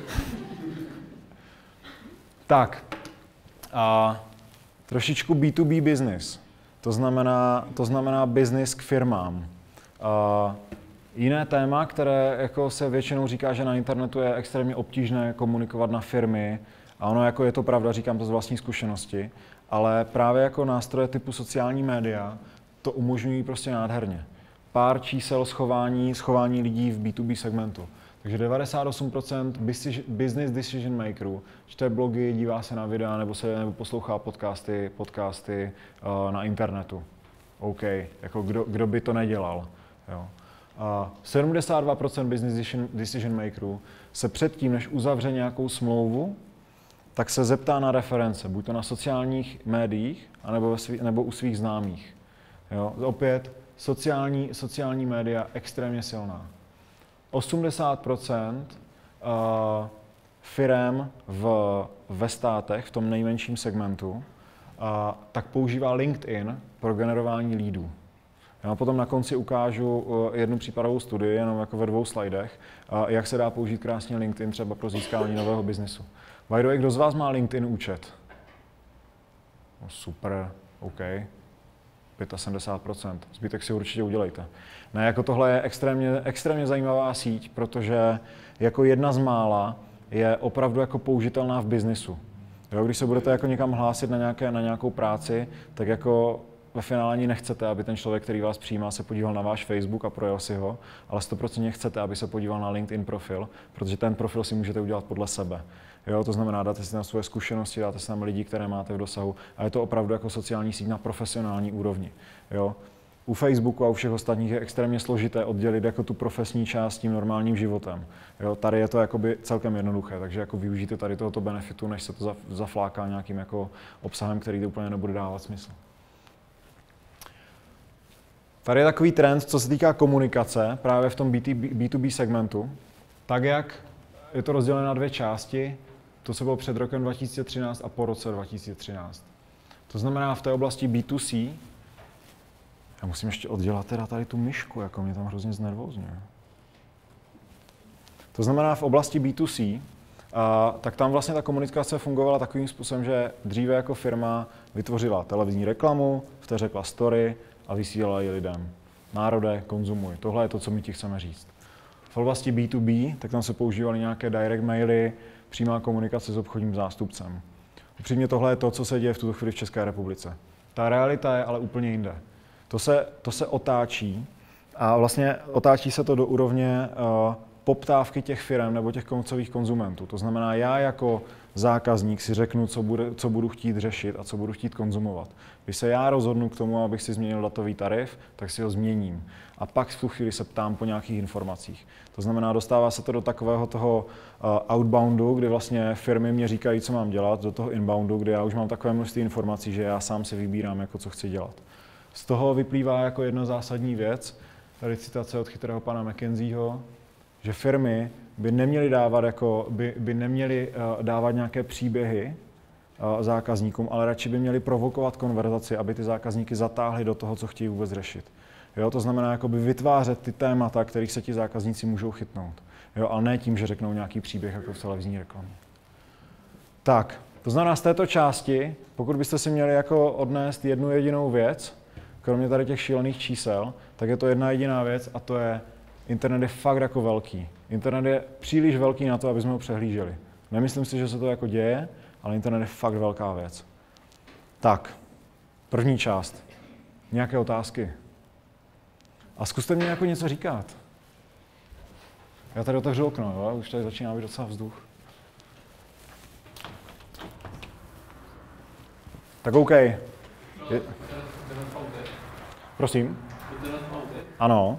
Tak, a trošičku bé dvě bé business. To znamená, to znamená business k firmám. A jiné téma, které jako se většinou říká, že na internetu je extrémně obtížné komunikovat na firmy, a ono jako je to pravda, říkám to z vlastní zkušenosti, ale právě jako nástroje typu sociální média to umožňují prostě nádherně. Pár čísel schování, schování lidí v bé dvě bé segmentu. Takže devadesát osm procent business decision makerů čte blogy, dívá se na videa nebo, se, nebo poslouchá podcasty, podcasty uh, na internetu. OK, jako kdo, kdo by to nedělal. Jo. Uh, sedmdesát dva procent business decision, decision makerů se předtím, než uzavře nějakou smlouvu, tak se zeptá na reference, buď to na sociálních médiích, anebo, ve svý, nebo u svých známých. Jo. Opět, sociální, sociální média extrémně silná. osmdesát procent uh, firem v, ve státech, v tom nejmenším segmentu, uh, tak používá LinkedIn pro generování leadů. Já potom na konci ukážu uh, jednu případovou studii, jenom jako ve dvou slajdech, uh, jak se dá použít krásně LinkedIn třeba pro získání nového biznesu. By the way, kdo z vás má LinkedIn účet? No, super, OK. sedmdesát pět procent. Zbytek si určitě udělejte. Ne, jako tohle je extrémně, extrémně zajímavá síť, protože jako jedna z mála je opravdu jako použitelná v biznisu. Jo, když se budete jako někam hlásit na, nějaké, na nějakou práci, tak jako ve finále ani nechcete, aby ten člověk, který vás přijímá, se podíval na váš Facebook a projel si ho, ale sto procent chcete, aby se podíval na LinkedIn profil, protože ten profil si můžete udělat podle sebe. Jo, to znamená, dáte si tam svoje zkušenosti, dáte si tam lidi, které máte v dosahu a je to opravdu jako sociální síť na profesionální úrovni. Jo. U Facebooku a u všech ostatních je extrémně složité oddělit jako tu profesní část s tím normálním životem. Jo, tady je to jakoby celkem jednoduché, takže jako využijte tady tohoto benefitu, než se to zafláká nějakým jako obsahem, který to úplně nebude dávat smysl. Tady je takový trend, co se týká komunikace právě v tom B to B segmentu. Tak jak je to rozděleno na dvě části, to se bylo před rokem dva tisíce třináct a po roce dva tisíce třináct. To znamená v té oblasti B to C, já musím ještě oddělat teda tady tu myšku, jako mě tam hrozně znervózňuje. To znamená v oblasti B to C, a, tak tam vlastně ta komunikace fungovala takovým způsobem, že dříve jako firma vytvořila televizní reklamu, v té řekla story a vysílala ji lidem. Národe, konzumuj. Tohle je to, co my ti chceme říct. V oblasti B to B, tak tam se používaly nějaké direct maily, přímá komunikace s obchodním zástupcem. Upřímně tohle je to, co se děje v tuto chvíli v České republice. Ta realita je ale úplně jinde. To se, to se otáčí a vlastně otáčí se to do úrovně uh, poptávky těch firm nebo těch koncových konzumentů. To znamená, já jako zákazník si řeknu, co, bude, co budu chtít řešit a co budu chtít konzumovat. Když se já rozhodnu k tomu, abych si změnil datový tarif, tak si ho změním. A pak v tu chvíli se ptám po nějakých informacích. To znamená, dostává se to do takového toho uh, outboundu, kdy vlastně firmy mě říkají, co mám dělat, do toho inboundu, kdy já už mám takové množství informací, že já sám si vybírám, jako co chci dělat. Z toho vyplývá jako jedna zásadní věc, tady citace od chytrého pana McKenzieho, že firmy by neměly dávat, jako, by, by neměly uh, dávat nějaké příběhy uh, zákazníkům, ale radši by měly provokovat konverzaci, aby ty zákazníky zatáhly do toho, co chtějí vůbec řešit. Jo, to znamená jakoby vytvářet ty témata, kterých se ti zákazníci můžou chytnout. Jo, ale ne tím, že řeknou nějaký příběh jako v televizní reklamě. Tak, to znamená z této části, pokud byste si měli jako odnést jednu jedinou věc, kromě tady těch šílených čísel, tak je to jedna jediná věc a to je, internet je fakt jako velký. Internet je příliš velký na to, aby jsme ho přehlíželi. Nemyslím si, že se to jako děje, ale internet je fakt velká věc. Tak, první část. Nějaké otázky? A zkuste mě jako něco říkat. Já tady otevřu okno, jo? Už tady začíná být docela vzduch. Tak OK. Je... Prosím? Ano.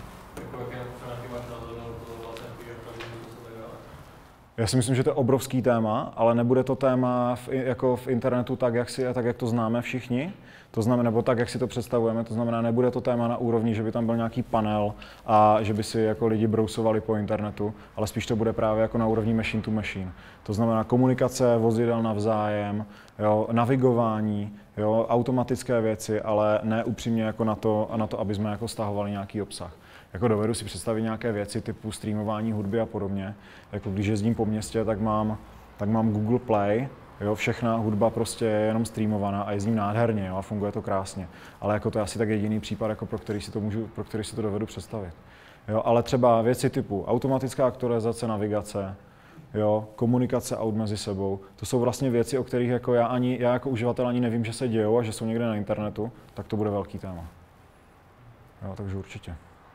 Já si myslím, že to je obrovský téma, ale nebude to téma v, jako v internetu tak jak, si, tak, jak to známe všichni, to znamená, nebo tak, jak si to představujeme, to znamená, nebude to téma na úrovni, že by tam byl nějaký panel a že by si jako lidi brousovali po internetu, ale spíš to bude právě jako na úrovni machine to machine. To znamená komunikace vozidel navzájem, jo, navigování, jo, automatické věci, ale ne upřímně jako na to, na to, aby jsme jako stahovali nějaký obsah. Jako dovedu si představit nějaké věci typu streamování hudby a podobně. Jako když jezdím po městě, tak mám, tak mám Google Play, jo, všechna hudba prostě je jenom streamovaná a jezdím nádherně, jo, a funguje to krásně. Ale jako to je asi tak jediný případ, jako pro který si to můžu, pro který si to dovedu představit. Jo, ale třeba věci typu automatická aktualizace navigace, jo, komunikace aut mezi sebou, to jsou vlastně věci, o kterých jako já, ani, já jako uživatel ani nevím, že se dějou a že jsou někde na internetu, tak to bude velký téma. Jo, takže určitě.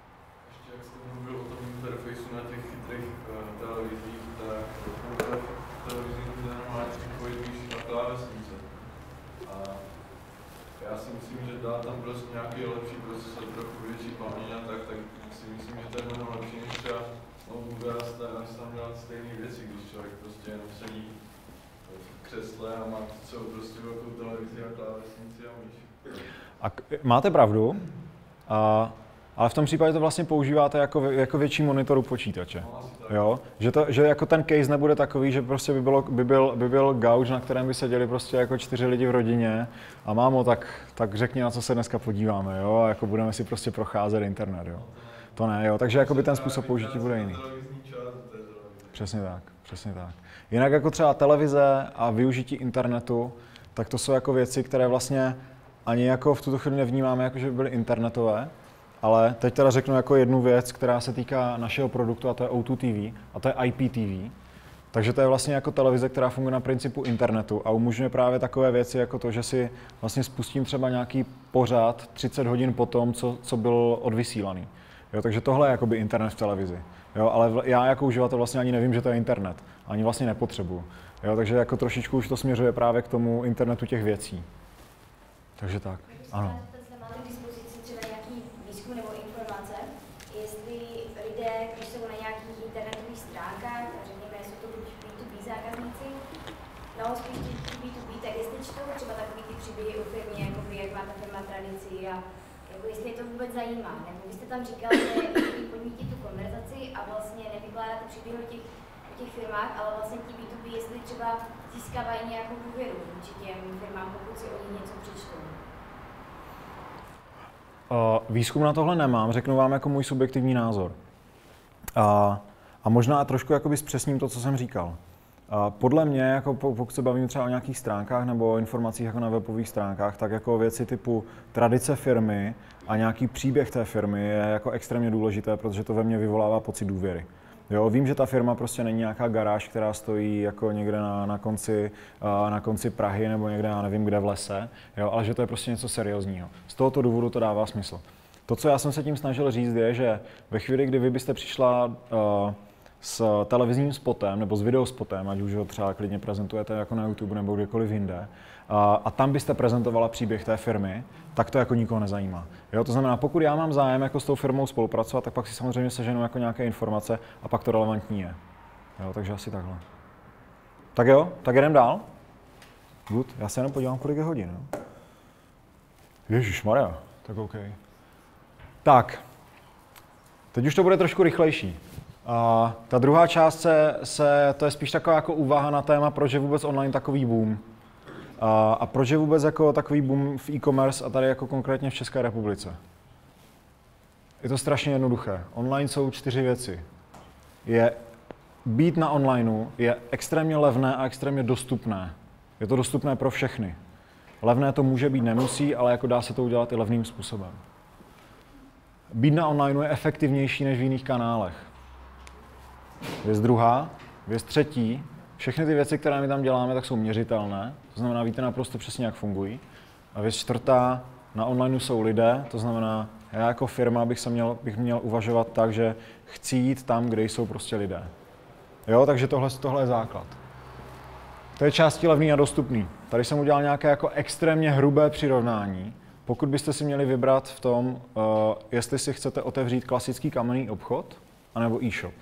Mluvil o tom interfejsu na těch chytrých uh, televizích, tak televizní bude normálně připojit míši na klávesnice. A já si myslím, že dá tam prostě nějaký lepší procesor, trochu větší paměť a tak, tak si myslím, že to je mnohem lepší, než třeba Google a tam dělat stejné věci, když člověk prostě jenom sedí v křesle a má celou prostě velkou televizi a klávesnici a myš. A k- máte pravdu. A ale v tom případě to vlastně používáte jako, jako větší monitoru počítače. Jo? Že, to, že jako ten case nebude takový, že prostě by, bylo, by, byl, by byl gauč, na kterém by seděli prostě jako čtyři lidi v rodině a mámo, tak, tak řekni, na co se dneska podíváme, jo? A jako budeme si prostě procházet internet. Jo? To ne, jo? Takže jakoby ten způsob použití bude jiný. Přesně tak, přesně tak. Jinak jako třeba televize a využití internetu, tak to jsou jako věci, které vlastně ani jako v tuto chvíli nevnímáme, jako že by byly internetové. Ale teď teda řeknu jako jednu věc, která se týká našeho produktu, a to je O dva T V, a to je I P T V. Takže to je vlastně jako televize, která funguje na principu internetu a umožňuje právě takové věci jako to, že si vlastně spustím třeba nějaký pořad třicet hodin po tom, co, co byl odvysílaný. Jo, takže tohle je jakoby internet v televizi. Jo, ale já jako uživatel vlastně ani nevím, že to je internet. Ani vlastně nepotřebuju. Jo, takže jako trošičku už to směřuje právě k tomu internetu těch věcí. Takže tak, ano. Máte k dispozici třeba nějaký výzkum nebo informace, jestli lidé, když jsou na nějakých internetových stránkách, řekněme, jsou to buď bé dvě bé zákazníci, no spíš ty bé dvě bé, tak jestli čtou třeba takový ty příběhy o firmě, jakoby, jak má ta firma tradici a jako jestli je to vůbec zajímá. Nebo vy jste tam říkal, že podnítit tu konverzaci a vlastně nevykládáte příběhy o těch, o těch firmách, ale vlastně ti bé dvě bé, jestli třeba získávají nějakou důvěru vůči těm firmám, pokud si o nich něco přečtou. Uh, výzkum na tohle nemám, řeknu vám jako můj subjektivní názor. Uh, a možná trošku jakoby zpřesním to, co jsem říkal. Uh, podle mě, jako pokud se bavíme třeba o nějakých stránkách nebo o informacích jako na webových stránkách, tak jako věci typu tradice firmy a nějaký příběh té firmy je jako extrémně důležité, protože to ve mně vyvolává pocit důvěry. Jo, vím, že ta firma prostě není nějaká garáž, která stojí jako někde na, na, konci, uh, na konci Prahy nebo někde, já nevím kde v lese, jo, ale že to je prostě něco seriózního. Z tohoto důvodu to dává smysl. To, co já jsem se tím snažil říct, je, že ve chvíli, kdy vy byste přišla uh, s televizním spotem nebo s videospotem, ať už ho třeba klidně prezentujete jako na YouTube nebo kdekoliv jinde, uh, a tam byste prezentovala příběh té firmy, tak to jako nikoho nezajímá. Jo, to znamená, pokud já mám zájem jako s tou firmou spolupracovat, tak pak si samozřejmě seženu jako nějaké informace a pak to relevantní je. Jo, takže asi takhle. Tak jo, tak jdem dál. Good, já se jenom podívám, kolik je hodin. Jo? Ježišmarja, tak OK. Tak, teď už to bude trošku rychlejší. A ta druhá část se, se, to je spíš taková jako úvaha na téma, proč je vůbec online takový boom. A, a proč je vůbec jako takový boom v e-commerce a tady jako konkrétně v České republice? Je to strašně jednoduché. Online jsou čtyři věci. Je být na onlineu je extrémně levné a extrémně dostupné. Je to dostupné pro všechny. Levné to může být, nemusí, ale jako dá se to udělat i levným způsobem. Být na onlineu je efektivnější než v jiných kanálech. Věc druhá, věc třetí, všechny ty věci, které my tam děláme, tak jsou měřitelné, to znamená, víte naprosto přesně, jak fungují. A věc čtvrtá, na onlineu jsou lidé, to znamená, já jako firma bych, se měl, bych měl uvažovat tak, že chci jít tam, kde jsou prostě lidé. Jo, takže tohle, tohle je základ. To je části levný a dostupný. Tady jsem udělal nějaké jako extrémně hrubé přirovnání. Pokud byste si měli vybrat v tom, uh, jestli si chcete otevřít klasický kamenný obchod, anebo e-shop.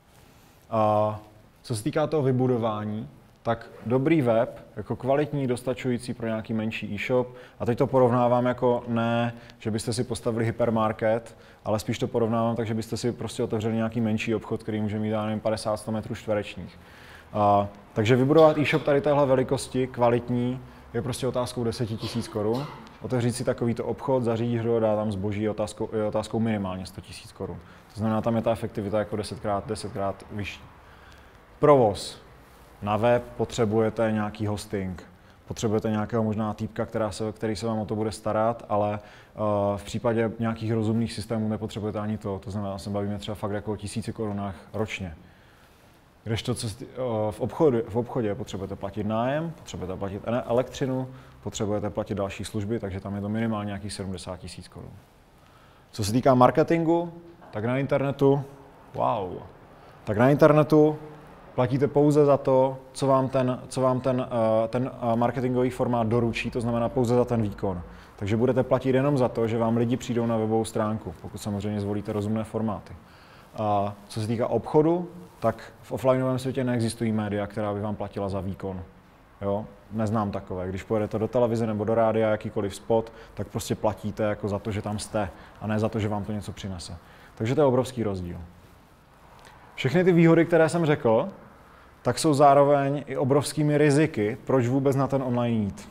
Uh, co se týká toho vybudování, tak dobrý web, jako kvalitní, dostačující pro nějaký menší e-shop. A teď to porovnávám jako ne, že byste si postavili hypermarket, ale spíš to porovnávám tak, že byste si prostě otevřeli nějaký menší obchod, který může mít, já nevím, padesát až sto metrů čtverečních. Uh, takže vybudovat e-shop tady téhle velikosti, kvalitní, je prostě otázkou deset tisíc korun. Otevřít si takovýto obchod, zařídit ho, dát tam zboží, je otázkou, je otázkou minimálně sto tisíc korun. To znamená, tam je ta efektivita jako desetkrát, desetkrát vyšší. Provoz. Na web potřebujete nějaký hosting, potřebujete nějakého možná týpka, která se, který se vám o to bude starat, ale uh, v případě nějakých rozumných systémů nepotřebujete ani to. To znamená, se bavíme třeba fakt jako o tisíci korunách ročně. Kdežto co, v, obchodu, v obchodě potřebujete platit nájem, potřebujete platit elektřinu, potřebujete platit další služby, takže tam je to minimálně nějakých sedmdesát tisíc korun. Co se týká marketingu, tak na internetu, wow, tak na internetu platíte pouze za to, co vám ten, co vám ten, ten marketingový formát doručí, to znamená pouze za ten výkon. Takže budete platit jenom za to, že vám lidi přijdou na webovou stránku, pokud samozřejmě zvolíte rozumné formáty. A co se týká obchodu, tak v offlineovém světě neexistují média, která by vám platila za výkon. Jo? Neznám takové. Když pojedete do televize nebo do rádia, jakýkoliv spot, tak prostě platíte jako za to, že tam jste, a ne za to, že vám to něco přinese. Takže to je obrovský rozdíl. Všechny ty výhody, které jsem řekl, tak jsou zároveň i obrovskými riziky, proč vůbec na ten online jít.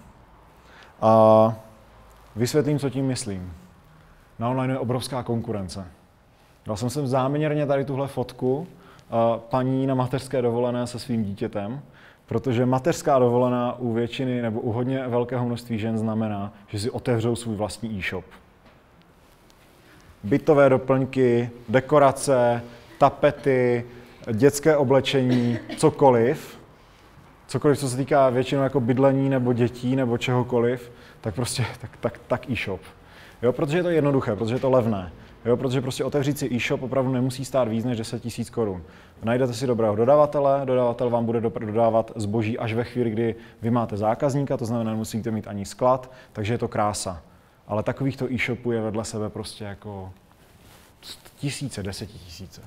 A vysvětlím, co tím myslím. Na online je obrovská konkurence. Dal jsem sem záměrně tady tuhle fotku paní na mateřské dovolené se svým dítětem, protože mateřská dovolená u většiny nebo u hodně velkého množství žen znamená, že si otevřou svůj vlastní e-shop. Bytové doplňky, dekorace, tapety, dětské oblečení, cokoliv, cokoliv, co se týká většinou jako bydlení nebo dětí nebo čehokoliv, tak prostě tak, tak, tak e-shop. Jo, protože je to jednoduché, protože je to levné. Jo, protože prostě otevřít si e-shop opravdu nemusí stát víc než deset tisíc korun. Najdete si dobrého dodavatele, dodavatel vám bude dodávat zboží až ve chvíli, kdy vy máte zákazníka, to znamená, nemusíte mít ani sklad, takže je to krása. Ale takovýchto e-shopů je vedle sebe prostě jako tisíce, desetitisíce.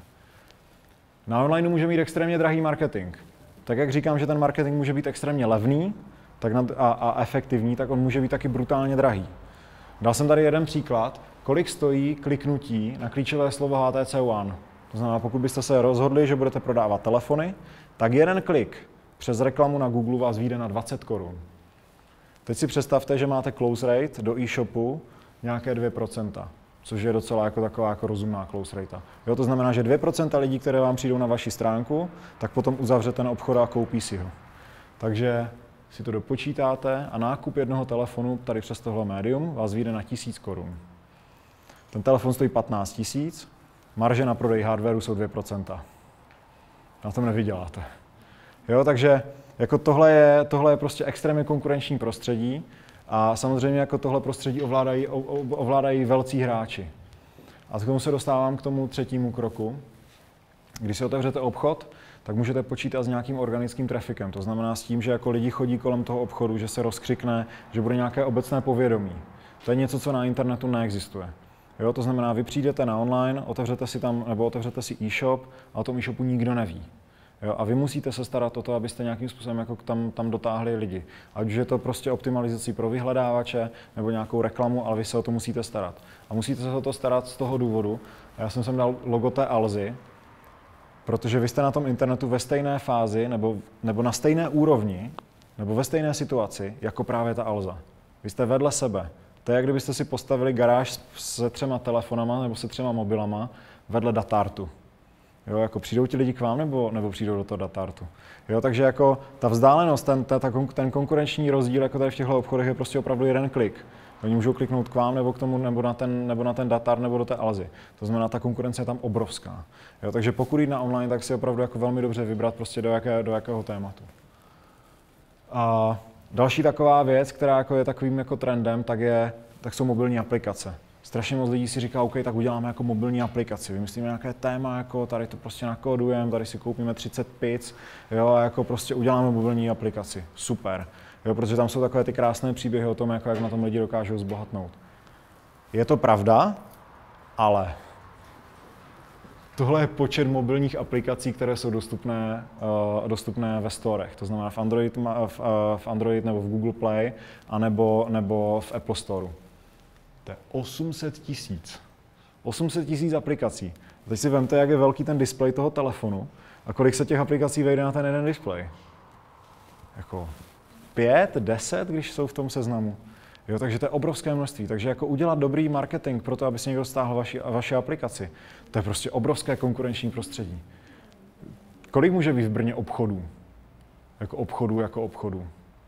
Na online může mít extrémně drahý marketing. Tak jak říkám, že ten marketing může být extrémně levný tak na, a, a efektivní, tak on může být taky brutálně drahý. Dal jsem tady jeden příklad, kolik stojí kliknutí na klíčové slovo H T C One. To znamená, pokud byste se rozhodli, že budete prodávat telefony, tak jeden klik přes reklamu na Google vás vyjde na dvacet korun. Teď si představte, že máte close rate do e-shopu nějaké dvě procenta, což je docela jako taková jako rozumná close rate. Jo, to znamená, že dvě procenta lidí, které vám přijdou na vaši stránku, tak potom uzavře ten obchod a koupí si ho. Takže si to dopočítáte a nákup jednoho telefonu tady přes tohle médium vás vyjde na tisíc korun. Ten telefon stojí patnáct tisíc, marže na prodej hardwareu jsou dvě procenta. Na tom nevyděláte. Jo, takže jako tohle je, tohle je prostě extrémně konkurenční prostředí a samozřejmě jako tohle prostředí ovládají, ovládají velcí hráči. A k tomu se dostávám k tomu třetímu kroku. Když si otevřete obchod, tak můžete počítat s nějakým organickým trafikem. To znamená s tím, že jako lidi chodí kolem toho obchodu, že se rozkřikne, že bude nějaké obecné povědomí. To je něco, co na internetu neexistuje. Jo, to znamená, vy přijdete na online, otevřete si tam, nebo otevřete si e-shop a o tom e-shopu nikdo neví. Jo, a vy musíte se starat o to, abyste nějakým způsobem jako tam, tam dotáhli lidi. Ať už je to prostě optimalizací pro vyhledávače nebo nějakou reklamu, ale vy se o to musíte starat. A musíte se o to starat z toho důvodu. Já jsem sem dal logo té Alzy, protože vy jste na tom internetu ve stejné fázi nebo, nebo na stejné úrovni nebo ve stejné situaci jako právě ta Alza. Vy jste vedle sebe. To je, jak kdybyste si postavili garáž se třema telefonama nebo se třema mobilama vedle datartu. Jo, jako přijdou ti lidi k vám nebo, nebo přijdou do toho datartu. Jo, takže jako ta vzdálenost, ten, ta, ten konkurenční rozdíl jako tady v těchto obchodech je prostě opravdu jeden klik. Oni můžou kliknout k vám nebo k tomu, nebo na ten, nebo na ten datar, nebo do té Alzy. To znamená, ta konkurence je tam obrovská. Jo, takže pokud jít na online, tak si opravdu jako velmi dobře vybrat prostě do, jaké, do jakého tématu. A další taková věc, která jako je takovým jako trendem, tak, je, tak jsou mobilní aplikace. Strašně moc lidí si říká, OK, tak uděláme jako mobilní aplikaci, vymyslíme nějaké téma, jako tady to prostě nakódujeme, tady si koupíme třicet pic, jo, a jako prostě uděláme mobilní aplikaci. Super. Jo, protože tam jsou takové ty krásné příběhy o tom, jako jak na tom lidi dokážou zbohatnout. Je to pravda, ale tohle je počet mobilních aplikací, které jsou dostupné, uh, dostupné ve storech. To znamená v Android, v, uh, v Android nebo v Google Play, anebo, nebo v Apple Storeu. To je osm set tisíc. osm set tisíc aplikací. A teď si vemte, jak je velký ten displej toho telefonu a kolik se těch aplikací vejde na ten jeden displej. Jako pět, deset, když jsou v tom seznamu. Jo, takže to je obrovské množství. Takže jako udělat dobrý marketing pro to, aby si někdo stáhl vaši, vaši aplikaci, to je prostě obrovské konkurenční prostředí. Kolik může být v Brně obchodů? Jako obchodů, jako obchodů?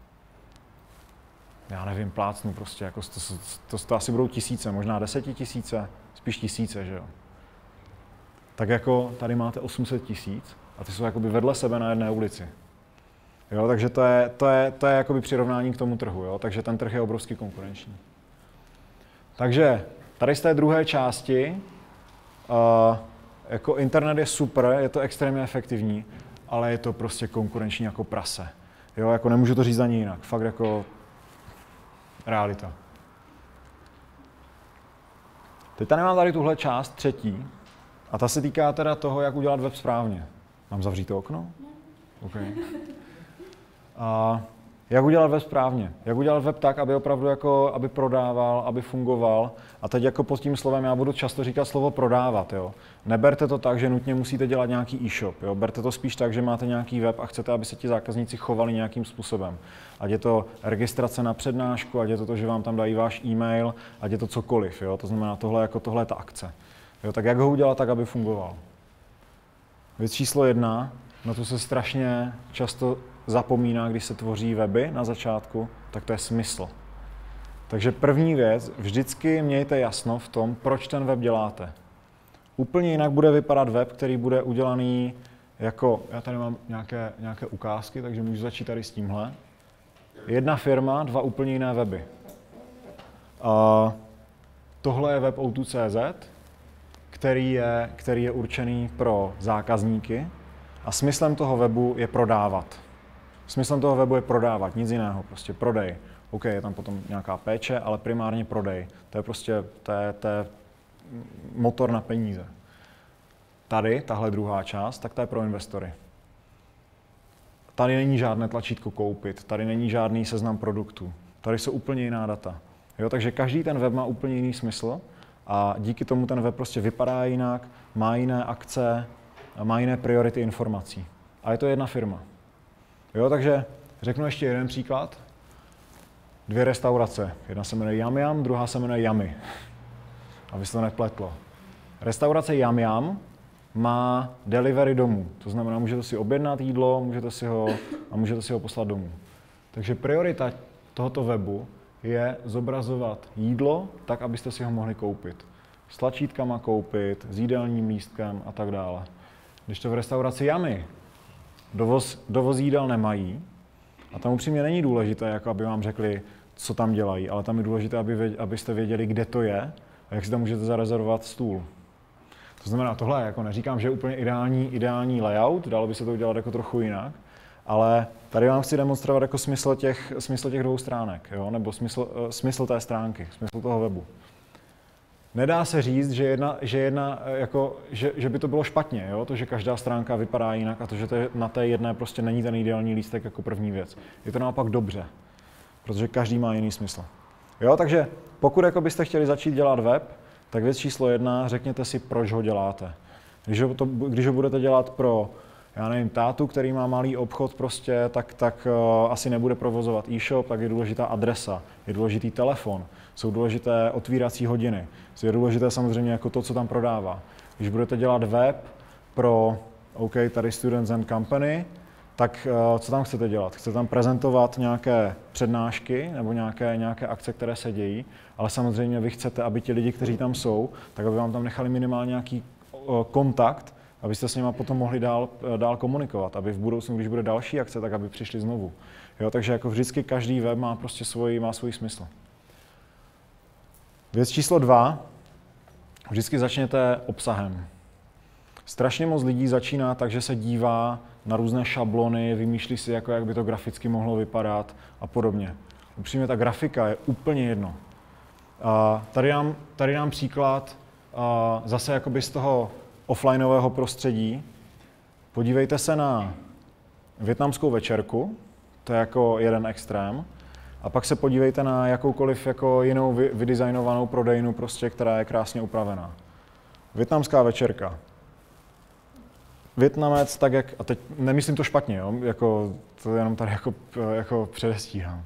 Já nevím, plácnu prostě, jako to, to, to, to asi budou tisíce, možná desetitisíce, spíš tisíce, že jo. Tak jako tady máte osm set tisíc a ty jsou jakoby vedle sebe na jedné ulici. Jo, takže to je, to je, to je jakoby přirovnání k tomu trhu, jo, takže ten trh je obrovský konkurenční. Takže tady z té druhé části, uh, jako internet je super, je to extrémně efektivní, ale je to prostě konkurenční jako prase. Jo, jako nemůžu to říct ani jinak, fakt jako realita. Teď tady mám tady tuhle část třetí a ta se týká teda toho, jak udělat web správně. Mám zavřít to okno? Okay. A jak udělat web správně? Jak udělat web tak, aby opravdu jako, aby prodával, aby fungoval? A teď jako pod tím slovem já budu často říkat slovo prodávat, jo. Neberte to tak, že nutně musíte dělat nějaký e-shop, jo. Berte to spíš tak, že máte nějaký web a chcete, aby se ti zákazníci chovali nějakým způsobem. Ať je to registrace na přednášku, ať je to to, že vám tam dají váš e-mail, ať je to cokoliv, jo. To znamená, tohle jako tohle je ta akce. Jo, tak jak ho udělat tak, aby fungoval? Věc číslo jedna, na to se strašně často zapomíná, když se tvoří weby na začátku, tak to je smysl. Takže první věc, vždycky mějte jasno v tom, proč ten web děláte. Úplně jinak bude vypadat web, který bude udělaný jako, já tady mám nějaké, nějaké ukázky, takže můžu začít tady s tímhle. Jedna firma, dva úplně jiné weby. A tohle je web O dva tečka cé zet, který je, který je určený pro zákazníky a smyslem toho webu je prodávat. Smyslem toho webu je prodávat, nic jiného, prostě prodej. OK, je tam potom nějaká péče, ale primárně prodej. To je prostě to je, to je motor na peníze. Tady, tahle druhá část, tak to je pro investory. Tady není žádné tlačítko koupit, tady není žádný seznam produktů. Tady jsou úplně jiná data. Jo, takže každý ten web má úplně jiný smysl a díky tomu ten web prostě vypadá jinak, má jiné akce, má jiné priority informací. A je to jedna firma. Jo, takže řeknu ještě jeden příklad. Dvě restaurace. Jedna se jmenuje Yum Yum, druhá se jmenuje Yummy. Aby se to nepletlo. Restaurace Yum Yum má delivery domů. To znamená, můžete si objednat jídlo, můžete si ho, a můžete si ho poslat domů. Takže priorita tohoto webu je zobrazovat jídlo tak, abyste si ho mohli koupit. S tlačítkama koupit, s jídelním lístkem a tak dále. Když to v restauraci Yummy dovoz, dovoz jídel nemají, a tam upřímně není důležité, jako aby vám řekli, co tam dělají, ale tam je důležité, aby věděli, abyste věděli, kde to je a jak si tam můžete zarezervovat stůl. To znamená, tohle jako neříkám, že je úplně ideální, ideální layout, dalo by se to udělat jako trochu jinak, ale tady vám chci demonstrovat jako smysl těch, smysl těch dvou stránek, jo? Nebo smysl, uh, smysl té stránky, smysl toho webu. Nedá se říct, že, jedna, že, jedna, jako, že, že by to bylo špatně, jo? To, že každá stránka vypadá jinak a to, že to je, na té jedné prostě není ten ideální lístek jako první věc. Je to naopak dobře, protože každý má jiný smysl. Jo? Takže pokud jako byste chtěli začít dělat web, tak věc číslo jedna, řekněte si, proč ho děláte. Když ho, to, když ho budete dělat pro, já nevím, tátu, který má malý obchod prostě, tak, tak uh, asi nebude provozovat e-shop, tak je důležitá adresa, je důležitý telefon, jsou důležité otvírací hodiny, je důležité samozřejmě jako to, co tam prodává. Když budete dělat web pro, OK, tady Students and Company, tak uh, co tam chcete dělat? Chcete tam prezentovat nějaké přednášky nebo nějaké, nějaké akce, které se dějí, ale samozřejmě vy chcete, aby ti lidi, kteří tam jsou, tak aby vám tam nechali minimálně nějaký uh, kontakt, abyste s nimi potom mohli dál, dál komunikovat, aby v budoucnu, když bude další akce, tak aby přišli znovu. Jo, takže jako vždycky každý web má prostě svůj, má svůj smysl. Věc číslo dva, vždycky začněte obsahem. Strašně moc lidí začíná tak, že se dívá na různé šablony, vymýšlí si, jako, jak by to graficky mohlo vypadat a podobně. Upřímně ta grafika je úplně jedno. A tady dám, tady dám příklad a zase jakoby z toho offlineového prostředí. Podívejte se na vietnamskou večerku, to je jako jeden extrém, a pak se podívejte na jakoukoliv jako jinou vydesignovanou prodejnu, prostě, která je krásně upravená. Vietnamská večerka. Vietnamec, tak jak, a teď nemyslím to špatně, jo? Jako, to jenom tady jako, jako předestíhám.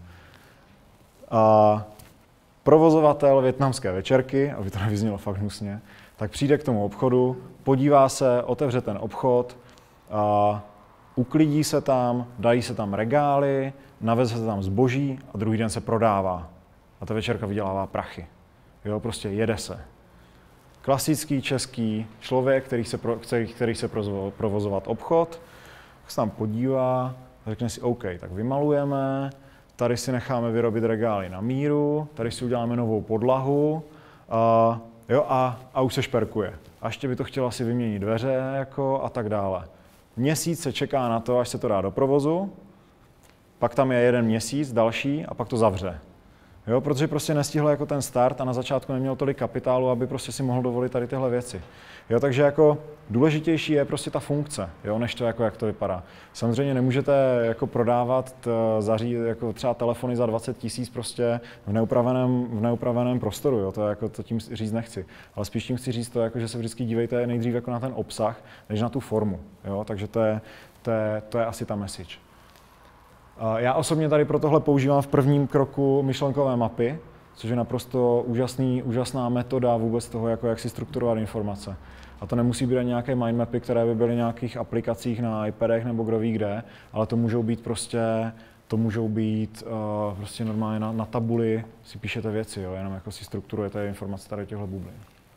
A provozovatel vietnamské večerky, aby to nevyznělo fakt hnusně, tak přijde k tomu obchodu, podívá se, otevře ten obchod, a uklidí se tam, dají se tam regály, naveze se tam zboží a druhý den se prodává. A ta večerka vydělává prachy. Jo, prostě jede se. Klasický český člověk, který se, pro, který, který se provozovat obchod, se tam podívá a řekne si, OK, tak vymalujeme, tady si necháme vyrobit regály na míru, tady si uděláme novou podlahu a, jo, a, a už se šperkuje. A ještě by to chtělo asi vyměnit dveře jako, a tak dále. Měsíc se čeká na to, až se to dá do provozu, pak tam je jeden měsíc, další a pak to zavře. Jo, protože prostě nestihl jako ten start a na začátku neměl tolik kapitálu, aby prostě si mohl dovolit tady tyhle věci. Jo, takže jako důležitější je prostě ta funkce, jo, než to, jako, jak to vypadá. Samozřejmě nemůžete jako prodávat zaří, jako třeba telefony za dvacet tisíc prostě v neupraveném, v neupraveném prostoru, jo, to, jako, to tím říct nechci. Ale spíš tím chci říct to, jako, že se vždycky dívejte nejdřív jako na ten obsah, než na tu formu. Jo, takže to je, to, je, to je asi ta message. Já osobně tady pro tohle používám v prvním kroku myšlenkové mapy, což je naprosto úžasný, úžasná metoda vůbec toho, jako jak si strukturovat informace. A to nemusí být nějaké mindmapy, které by byly v nějakých aplikacích na iPadech nebo kdo ví kde, ale to můžou být prostě, to můžou být uh, prostě normálně na, na tabuli si píšete věci, jo, jenom jako si strukturujete informace tady těchto bublin.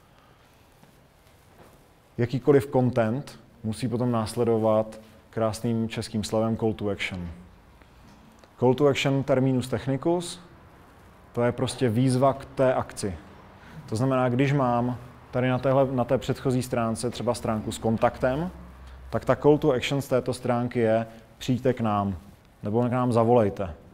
Jakýkoliv content musí potom následovat krásným českým slovem call to action. Call to action terminus technicus, to je prostě výzva k té akci. To znamená, když mám tady na, téhle, na té předchozí stránce třeba stránku s kontaktem, tak ta call to action z této stránky je přijďte k nám, nebo k nám zavolejte.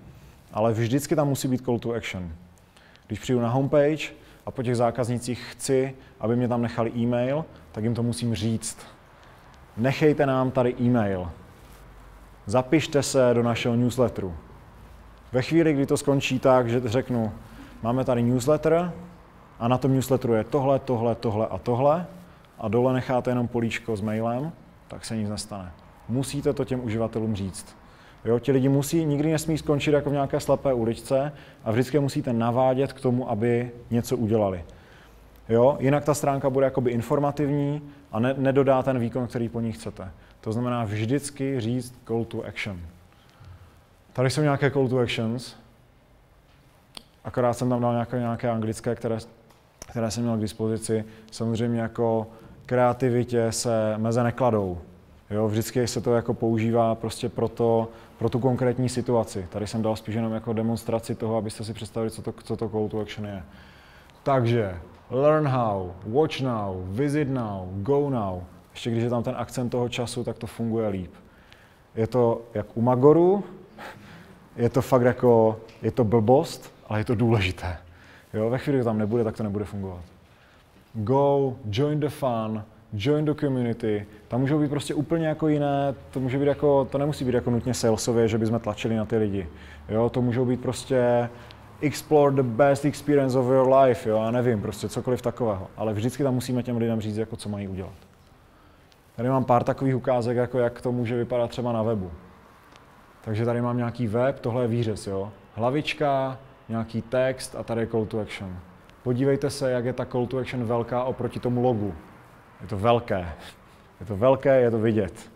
ale vždycky tam musí být call to action. Když přijdu na homepage a po těch zákaznicích chci, aby mě tam nechali e-mail, tak jim to musím říct. Nechejte nám tady e-mail. Zapište se do našeho newsletteru. Ve chvíli, kdy to skončí tak, že řeknu, máme tady newsletter a na tom newsletteru je tohle, tohle, tohle a tohle a dole necháte jenom políčko s mailem, tak se nic nestane. Musíte to těm uživatelům říct. Jo, ti lidi musí, nikdy nesmí skončit jako v nějaké slepé uličce a vždycky musíte navádět k tomu, aby něco udělali. Jo, jinak ta stránka bude jakoby informativní a ne, nedodá ten výkon, který po ní chcete. To znamená vždycky říct call to action. Tady jsou nějaké call to actions, akorát jsem tam dal nějaké, nějaké anglické, které, které jsem měl k dispozici. Samozřejmě jako kreativitě se meze nekladou. Jo, vždycky se to jako používá prostě pro, to, pro tu konkrétní situaci. Tady jsem dal spíš jenom jako demonstraci toho, abyste si představili, co to, co to call to action je. Takže learn how, watch now, visit now, go now. Ještě když je tam ten akcent toho času, tak to funguje líp. Je to jak u Magoru, je to fakt jako, je to blbost, ale je to důležité. Jo, ve chvíli, kdy tam nebude, tak to nebude fungovat. Go, join the fun, join the community. Tam můžou být prostě úplně jako jiné, to může být jako, to nemusí být jako nutně salesově, že bychom tlačili na ty lidi. Jo, to můžou být prostě explore the best experience of your life, jo, já nevím, prostě cokoliv takového. Ale vždycky tam musíme těm lidem říct, jako co mají udělat. Tady mám pár takových ukázek, jako jak to může vypadat třeba na webu. Takže tady mám nějaký web, tohle je výřez, jo. Hlavička, nějaký text a tady je call to action. Podívejte se, jak je ta call to action velká oproti tomu logu. Je to velké. Je to velké, je to vidět.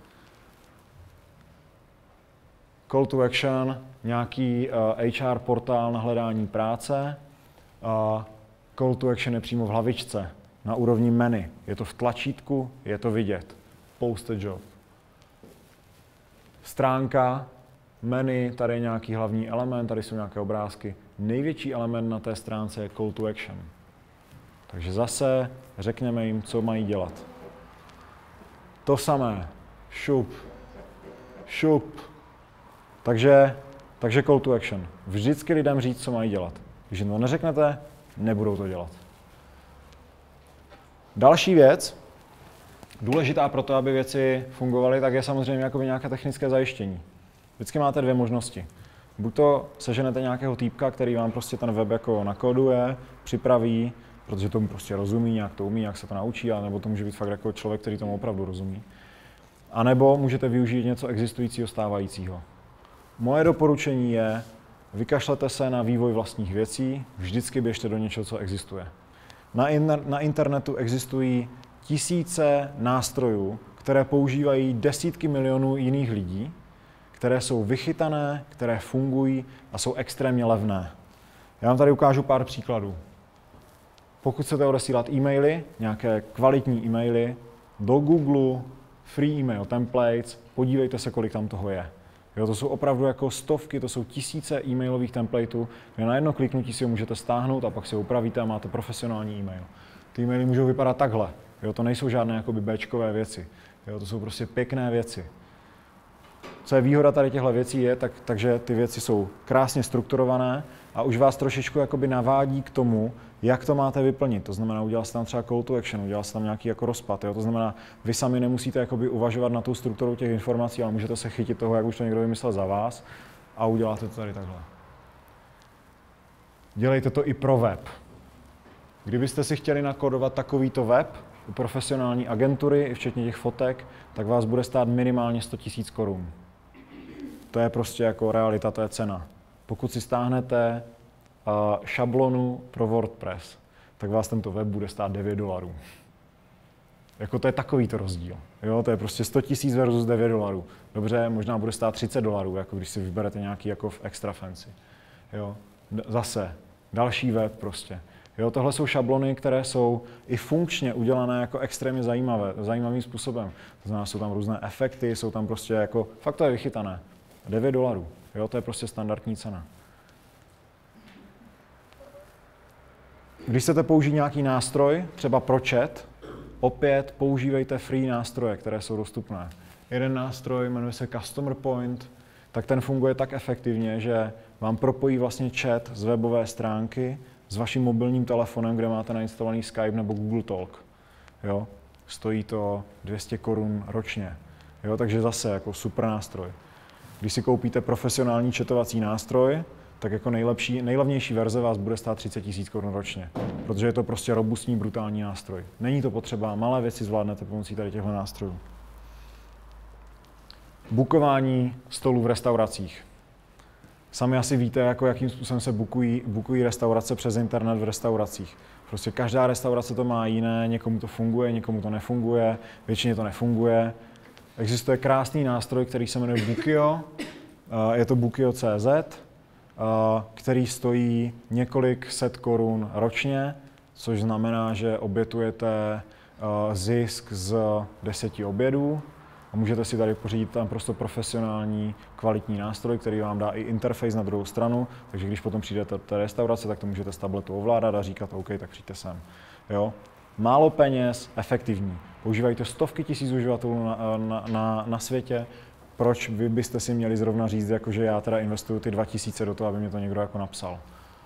Call to action, nějaký uh, H R portál na hledání práce. Uh, call to action je přímo v hlavičce, na úrovni menu. Je to v tlačítku, je to vidět. Post a job. Stránka, menu, tady je nějaký hlavní element, tady jsou nějaké obrázky. Největší element na té stránce je call to action. Takže zase řekněme jim, co mají dělat. To samé. Šup. Šup. Takže, takže call to action. Vždycky lidem říct, co mají dělat. Když jim to neřeknete, nebudou to dělat. Další věc, důležitá pro to, aby věci fungovaly, tak je samozřejmě jakoby nějaké technické zajištění. Vždycky máte dvě možnosti. Buď to seženete nějakého týpka, který vám prostě ten web jako nakoduje, připraví, protože tomu prostě rozumí, nějak to umí, jak se to naučí, ale nebo to může být fakt jako člověk, který tomu opravdu rozumí. A nebo můžete využít něco existujícího, stávajícího. Moje doporučení je, vykašlete se na vývoj vlastních věcí, vždycky běžte do něčeho, co existuje. Na, in- na internetu existují tisíce nástrojů, které používají desítky milionů jiných lidí, které jsou vychytané, které fungují a jsou extrémně levné. Já vám tady ukážu pár příkladů. Pokud chcete odesílat e-maily, nějaké kvalitní e-maily, do Google, free email templates, podívejte se, kolik tam toho je. Jo, to jsou opravdu jako stovky, to jsou tisíce e-mailových templateů, kde na jedno kliknutí si ho můžete stáhnout a pak si ho upravíte a máte profesionální e-mail. Ty e-maily můžou vypadat takhle. Jo, to nejsou žádné jakoby béčkové věci. Jo, to jsou prostě pěkné věci. Co je výhoda tady těchto věcí je, tak, takže ty věci jsou krásně strukturované a už vás trošičku jakoby navádí k tomu, jak to máte vyplnit. To znamená, udělal jste tam třeba call to action, udělal jste tam nějaký jako rozpad. Jo? To znamená, vy sami nemusíte jakoby uvažovat na tu strukturu těch informací, ale můžete se chytit toho, jak už to někdo vymyslel za vás a uděláte to tady takhle. Dělejte to i pro web. Kdybyste si chtěli nakodovat takovýto web u profesionální agentury, včetně těch fotek, tak vás bude stát minimálně sto tisíc korun. To je prostě jako realita, to je cena. Pokud si stáhnete uh, šablonu pro WordPress, tak vás tento web bude stát devět dolarů. Jako to je takovýto rozdíl. Jo, to je prostě sto tisíc versus devět dolarů. Dobře, možná bude stát třicet dolarů, jako když si vyberete nějaký jako extra fancy. Jo, zase, další web prostě. Jo, tohle jsou šablony, které jsou i funkčně udělané jako extrémně zajímavé, zajímavým způsobem. To znamená, jsou tam různé efekty, jsou tam prostě jako, fakt to je vychytané. devět dolarů. Jo, to je prostě standardní cena. Když chcete použít nějaký nástroj, třeba pro chat, opět používejte free nástroje, které jsou dostupné. Jeden nástroj jmenuje se Customer Point, tak ten funguje tak efektivně, že vám propojí vlastně chat z webové stránky s vaším mobilním telefonem, kde máte nainstalovaný Skype nebo Google Talk. Jo? Stojí to dvě stě korun ročně. Jo? Takže zase jako super nástroj. Když si koupíte profesionální chatovací nástroj, tak jako nejlepší, nejlevnější verze vás bude stát třicet tisíc korun ročně, protože je to prostě robustní, brutální nástroj. Není to potřeba, malé věci zvládnete pomocí tady těchto nástrojů. Bookování stolů v restauracích. Sami asi víte, jako jakým způsobem se bookují, bookují restaurace přes internet v restauracích. Prostě každá restaurace to má jiné, někomu to funguje, někomu to nefunguje, většině to nefunguje. Existuje krásný nástroj, který se jmenuje Bookio, je to bookio tečka cé zet, který stojí několik set korun ročně, což znamená, že obětujete zisk z deseti obědů a můžete si tady pořídit tam prostě profesionální, kvalitní nástroj, který vám dá i interface na druhou stranu, takže když potom přijdete do té restaurace, tak to můžete z tabletu ovládat a říkat OK, tak přijďte sem. Jo? Málo peněz, efektivní. Používají to stovky tisíc uživatelů na, na, na, na světě. Proč vy byste si měli zrovna říct, jako že já teda investuju ty dva tisíce do toho, aby mě to někdo jako napsal.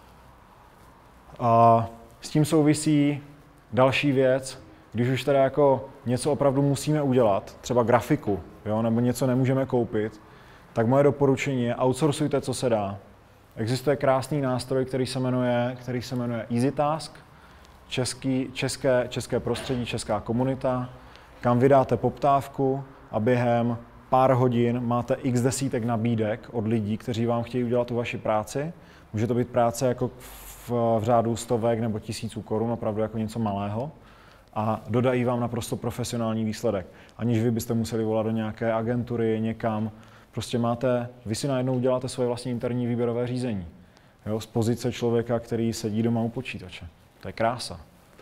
A s tím souvisí další věc, když už teda jako něco opravdu musíme udělat, třeba grafiku, jo, nebo něco nemůžeme koupit, tak moje doporučení je outsourcujte, co se dá. Existuje krásný nástroj, který se jmenuje, který se jmenuje EasyTask, český, české, české prostředí, česká komunita, kam vydáte poptávku a během pár hodin máte x desítek nabídek od lidí, kteří vám chtějí udělat tu vaši práci. Může to být práce jako v, v řádu stovek nebo tisíců korun, opravdu jako něco malého. A dodají vám naprosto profesionální výsledek. Aniž vy byste museli volat do nějaké agentury, někam. Prostě máte, vy si najednou uděláte svoje vlastní interní výběrové řízení. Jo, z pozice člověka, který sedí doma u počítače. To je krása.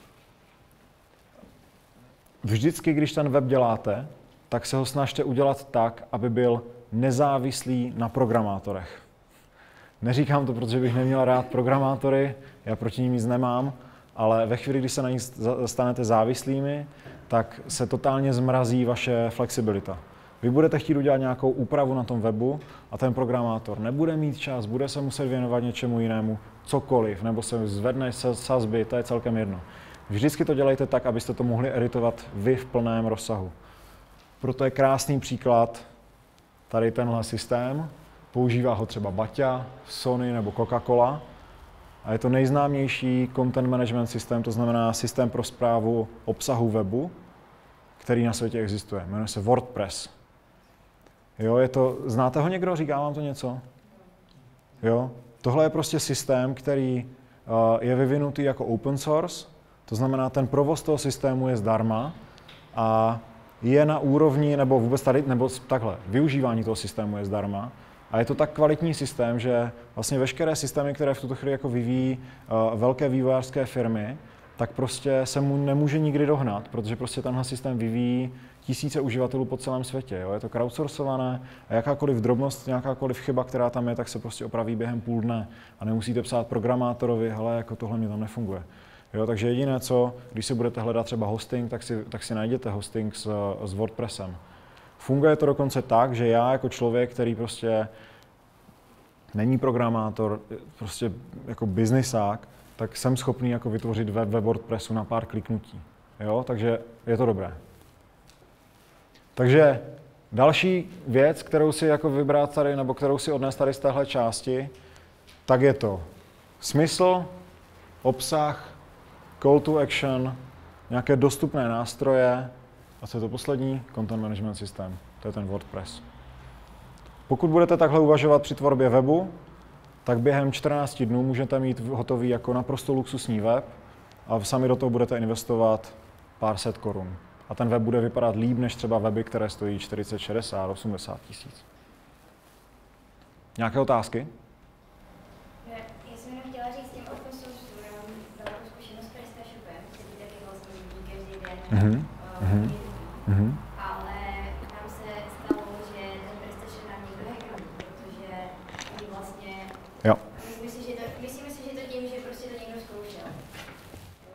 Vždycky, když ten web děláte, tak se ho snažte udělat tak, aby byl nezávislý na programátorech. Neříkám to, protože bych neměl rád programátory, já proti nim nic nemám, ale ve chvíli, kdy se na ní stanete závislými, tak se totálně zmrazí vaše flexibilita. Vy budete chtít udělat nějakou úpravu na tom webu a ten programátor nebude mít čas, bude se muset věnovat něčemu jinému, cokoliv, nebo se zvedne sazby, to je celkem jedno. Vždycky to dělejte tak, abyste to mohli editovat vy v plném rozsahu. Proto je krásný příklad tady tenhle systém. Používá ho třeba Baťa, Sony nebo Coca-Cola. A je to nejznámější content management systém, to znamená systém pro správu obsahu webu, který na světě existuje. Jmenuje se WordPress. Jo, je to, znáte ho někdo? Říká vám to něco? Jo? Tohle je prostě systém, který uh, je vyvinutý jako open source, to znamená, ten provoz toho systému je zdarma a je na úrovni, nebo vůbec tady, nebo takhle, využívání toho systému je zdarma. A je to tak kvalitní systém, že vlastně veškeré systémy, které v tuto chvíli jako vyvíjí uh, velké vývojářské firmy, tak prostě se mu nemůže nikdy dohnat, protože prostě tenhle systém vyvíjí tisíce uživatelů po celém světě. Jo? Je to crowdsourcované a jakákoliv drobnost, nějakákoliv chyba, která tam je, tak se prostě opraví během půl dne. A nemusíte psát programátorovi, hele, jako tohle mi tam nefunguje. Jo? Takže jediné co, když si budete hledat třeba hosting, tak si, tak si najděte hosting s, s WordPressem. Funguje to dokonce tak, že já jako člověk, který prostě není programátor, prostě jako biznisák, tak jsem schopný jako vytvořit web ve WordPressu na pár kliknutí. Jo? Takže je to dobré. Takže další věc, kterou si jako vybrat tady, nebo kterou si odnést tady z téhle části, tak je to smysl, obsah, call to action, nějaké dostupné nástroje a co je to poslední? Content management systém. To je ten WordPress. Pokud budete takhle uvažovat při tvorbě webu, tak během čtrnácti dnů můžete mít hotový jako naprosto luxusní web a sami do toho budete investovat pár set korun. A ten web bude vypadat líp než třeba weby, které stojí čtyřicet, šedesát, osmdesát tisíc. Nějaké otázky? Já jsem jenom chtěla říct s tím open source, já mám velkou zkušenost s PrestaShopem, který taky vlastně vidí každý den, Mhm, uh, mhm, mhm. ale tam se stalo, že ten PrestaShop nám někdo hacknul, protože oni vlastně, Jo. myslím si, že to, myslím si, že to tím, že prostě to někdo zkoušel.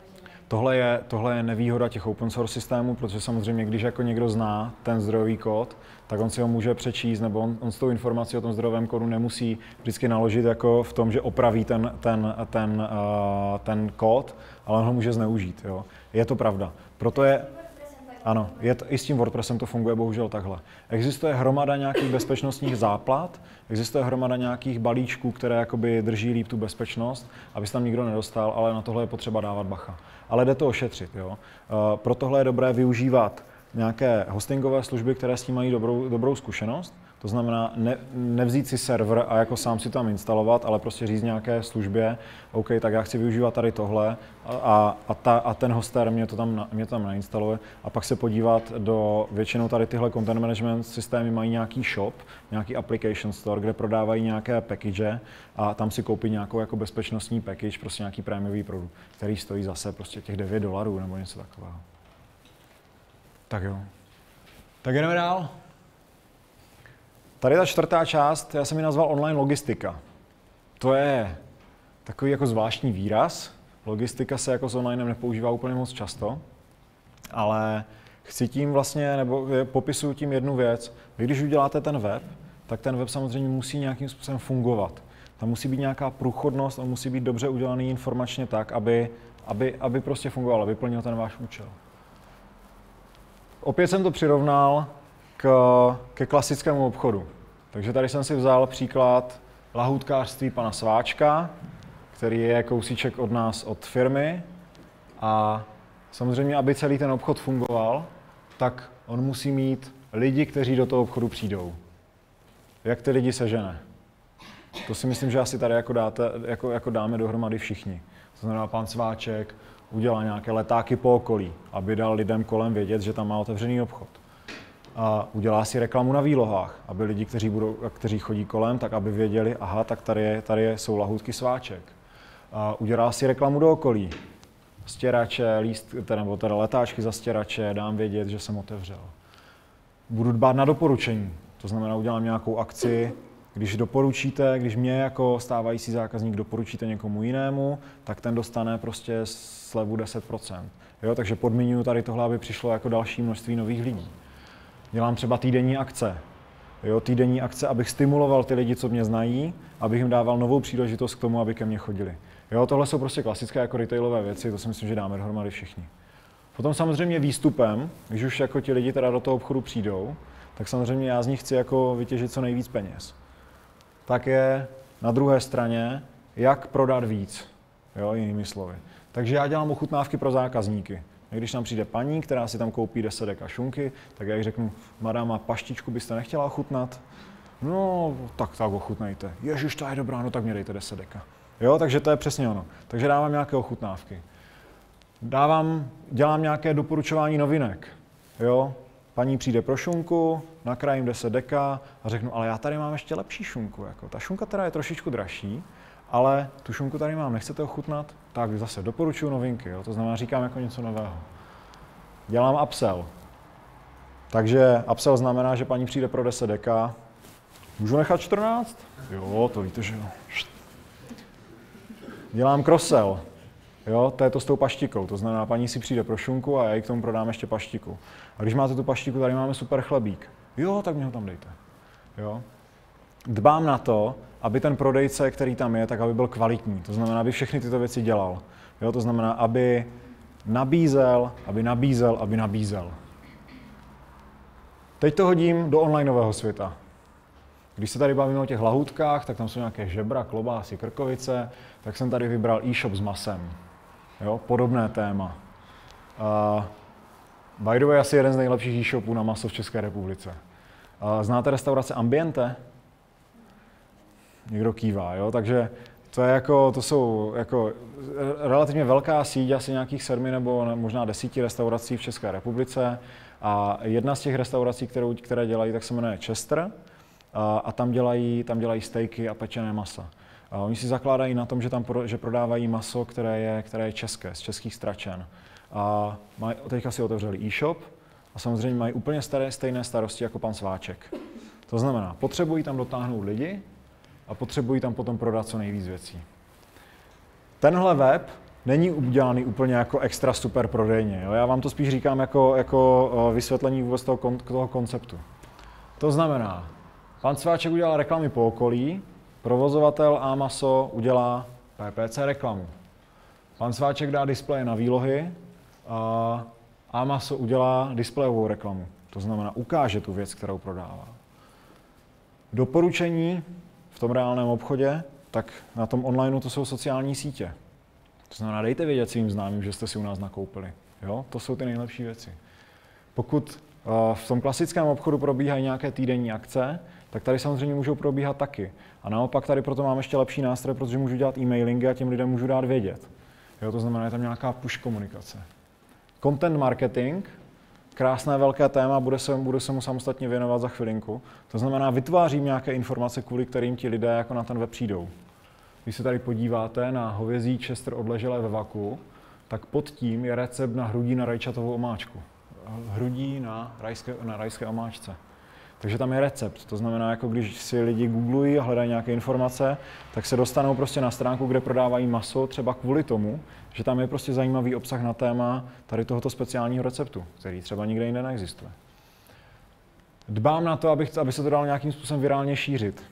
Tohle je, tohle je nevýhoda těch open source systémů, protože samozřejmě, když jako někdo zná ten zdrojový kód, tak on si ho může přečíst, nebo on, on s tou informací o tom zdrojovém kódu nemusí vždycky naložit jako v tom, že opraví ten, ten, ten, uh, ten kód, ale on ho může zneužít. Jo. Je to pravda. Proto je, ano, je to, i s tím WordPressem to funguje bohužel takhle. Existuje hromada nějakých bezpečnostních záplat, existuje hromada nějakých balíčků, které jakoby drží líp tu bezpečnost, aby se tam nikdo nedostal, ale na tohle je potřeba dávat bacha. Ale jde to ošetřit. Jo. Uh, pro tohle je dobré využívat nějaké hostingové služby, které s tím mají dobrou, dobrou zkušenost. To znamená ne, nevzít si server a jako sám si tam instalovat, ale prostě říct nějaké službě, OK, tak já chci využívat tady tohle a, a, ta, a ten hoster mě to, tam, mě to tam nainstaluje a pak se podívat do, většinou tady tyhle content management systémy mají nějaký shop, nějaký application store, kde prodávají nějaké package a tam si koupit nějakou jako bezpečnostní package, prostě nějaký prémiový produkt, který stojí zase prostě těch devět dolarů nebo něco takového. Tak jo. Tak jdeme dál. Tady ta čtvrtá část, já jsem ji nazval online logistika. To je takový jako zvláštní výraz. Logistika se jako s onlinem nepoužívá úplně moc často, ale chci tím vlastně, nebo popisuju tím jednu věc. Vy když uděláte ten web, tak ten web samozřejmě musí nějakým způsobem fungovat. Tam musí být nějaká průchodnost, on musí být dobře udělaný informačně tak, aby, aby, aby prostě fungoval, aby plnil ten váš účel. Opět jsem to přirovnal k, ke klasickému obchodu. Takže tady jsem si vzal příklad lahůdkářství pana Sváčka, který je kousíček od nás, od firmy. A samozřejmě, aby celý ten obchod fungoval, tak on musí mít lidi, kteří do toho obchodu přijdou. Jak ty lidi sežene? To si myslím, že asi tady jako, dáte, jako, jako dáme dohromady všichni. To znamená, pan Sváček udělá nějaké letáky po okolí, aby dal lidem kolem vědět, že tam má otevřený obchod. A udělá si reklamu na výlohách, aby lidi, kteří, budou, kteří chodí kolem, tak aby věděli, aha, tak tady, je, tady jsou lahůdky Sváček. A udělá si reklamu do okolí. Stěrače, líst, nebo teda letáčky za stěrače, dám vědět, že jsem otevřel. Budu dbát na doporučení, to znamená, udělám nějakou akci. Když doporučíte, když mě jako stávající zákazník doporučíte někomu jinému, tak ten dostane prostě slevu deset procent. Jo, takže podmiňuji tady tohle, aby přišlo jako další množství nových lidí. Dělám třeba týdenní akce. Jo, týdenní akce, abych stimuloval ty lidi, co mě znají, abych jim dával novou příležitost k tomu, aby ke mně chodili. Jo, tohle jsou prostě klasické jako retailové věci, to si myslím, že dáme dohromady všichni. Potom samozřejmě výstupem, když už jako ti lidi teda do toho obchodu přijdou, tak samozřejmě já z nich chci jako vytěžit co nejvíc peněz. Tak je na druhé straně, jak prodat víc, jo, jinými slovy. Takže já dělám ochutnávky pro zákazníky. Když tam přijde paní, která si tam koupí deset deka šunky, tak já jí řeknu, madama, paštičku byste nechtěla ochutnat? No, tak tak ochutnejte. Ježiš, to je dobrá, no tak mě dejte deset deka. Jo, takže to je přesně ono. Takže dávám nějaké ochutnávky. Dávám, dělám nějaké doporučování novinek. Jo, paní přijde pro šunku, nakrájím deset deka a řeknu, ale já tady mám ještě lepší šunku. Jako. Ta šunka teda je trošičku dražší, ale tu šunku tady mám, nechcete ochutnat? Tak zase doporučuji novinky, jo? To znamená, říkám jako něco nového. Dělám upsell. Takže upsell znamená, že paní přijde pro deset deka. Můžu nechat čtrnáct? Jo, to víte, že jo. Dělám cross-sell. Jo, to je to s tou paštikou. To znamená, paní si přijde pro šunku a já jí k tomu prodám ještě paštiku. A když máte tu paštiku, tady máme super chlebík. Jo, tak mě ho tam dejte. Jo. Dbám na to, aby ten prodejce, který tam je, tak aby byl kvalitní. To znamená, aby všechny tyto věci dělal. Jo, to znamená, aby nabízel, aby nabízel, aby nabízel. Teď to hodím do onlineového světa. Když se tady bavíme o těch lahůdkách, tak tam jsou nějaké žebra, klobásy, krkovice, tak jsem tady vybral e-shop s masem. Jo, podobné téma. Uh, by the way, asi jeden z nejlepších e-shopů na maso v České republice. Uh, znáte restaurace Ambiente? Někdo kývá, jo? Takže to, je jako, to jsou jako relativně velká síť, asi nějakých sedmi nebo možná desíti restaurací v České republice. A jedna z těch restaurací, kterou, které dělají, tak se jmenuje Chester. A, a tam dělají, tam dělají stejky a pečené masa. A oni si zakládají na tom, že tam pro, že prodávají maso, které je, které je české, z českých stračen. A maj, teďka si otevřeli e-shop a samozřejmě mají úplně staré, stejné starosti jako pan Sváček. To znamená, potřebují tam dotáhnout lidi a potřebují tam potom prodat co nejvíc věcí. Tenhle web není udělaný úplně jako extra super prodejně. Jo? Já vám to spíš říkám jako, jako vysvětlení vůbec toho, kon, toho konceptu. To znamená, pan Sváček udělá reklamy po okolí, provozovatel Amaso udělá P P C reklamu. Pan Sváček dá displeje na výlohy a Amaso udělá displejovou reklamu. To znamená, ukáže tu věc, kterou prodává. Doporučení v tom reálném obchodě, tak na tom onlineu to jsou sociální sítě. To znamená, dejte vědět svým známým, že jste si u nás nakoupili. Jo? To jsou ty nejlepší věci. Pokud uh, v tom klasickém obchodu probíhají nějaké týdenní akce, tak tady samozřejmě můžou probíhat taky. A naopak tady proto mám ještě lepší nástroj, protože můžu dělat e-mailingy a těm lidem můžu dát vědět. Jo? To znamená, je tam nějaká push komunikace. Content marketing, krásné velké téma, bude se, bude se mu samostatně věnovat za chvilinku. To znamená, vytvářím nějaké informace, kvůli kterým ti lidé jako na ten web přijdou. Když se tady podíváte na hovězí Chester odleželé ve vaku, tak pod tím je recept na hrudí na rajčatovou omáčku. Hrudí na rajské, na rajské omáčce. Takže tam je recept. To znamená, jako když si lidi googlují a hledají nějaké informace, tak se dostanou prostě na stránku, kde prodávají maso, třeba kvůli tomu, že tam je prostě zajímavý obsah na téma tady tohoto speciálního receptu, který třeba nikde jinde neexistuje. Dbám na to, aby, aby se to dalo nějakým způsobem virálně šířit.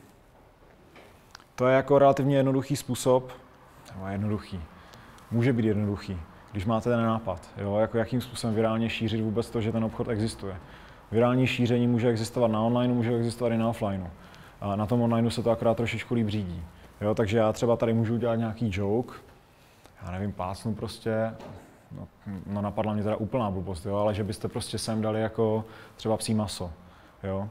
To je jako relativně jednoduchý způsob, nebo jednoduchý, může být jednoduchý, když máte ten nápad, jo, jako jakým způsobem virálně šířit vůbec to, že ten obchod existuje. Virální šíření může existovat na online, může existovat i na offlineu. A na tom onlineu se to akorát trošičku líp řídí. Jo, takže já třeba tady můžu udělat nějaký joke, já nevím, plácnu prostě, no, no napadla mě teda úplná blbost, jo, ale že byste prostě sem dali jako třeba psí maso, jo.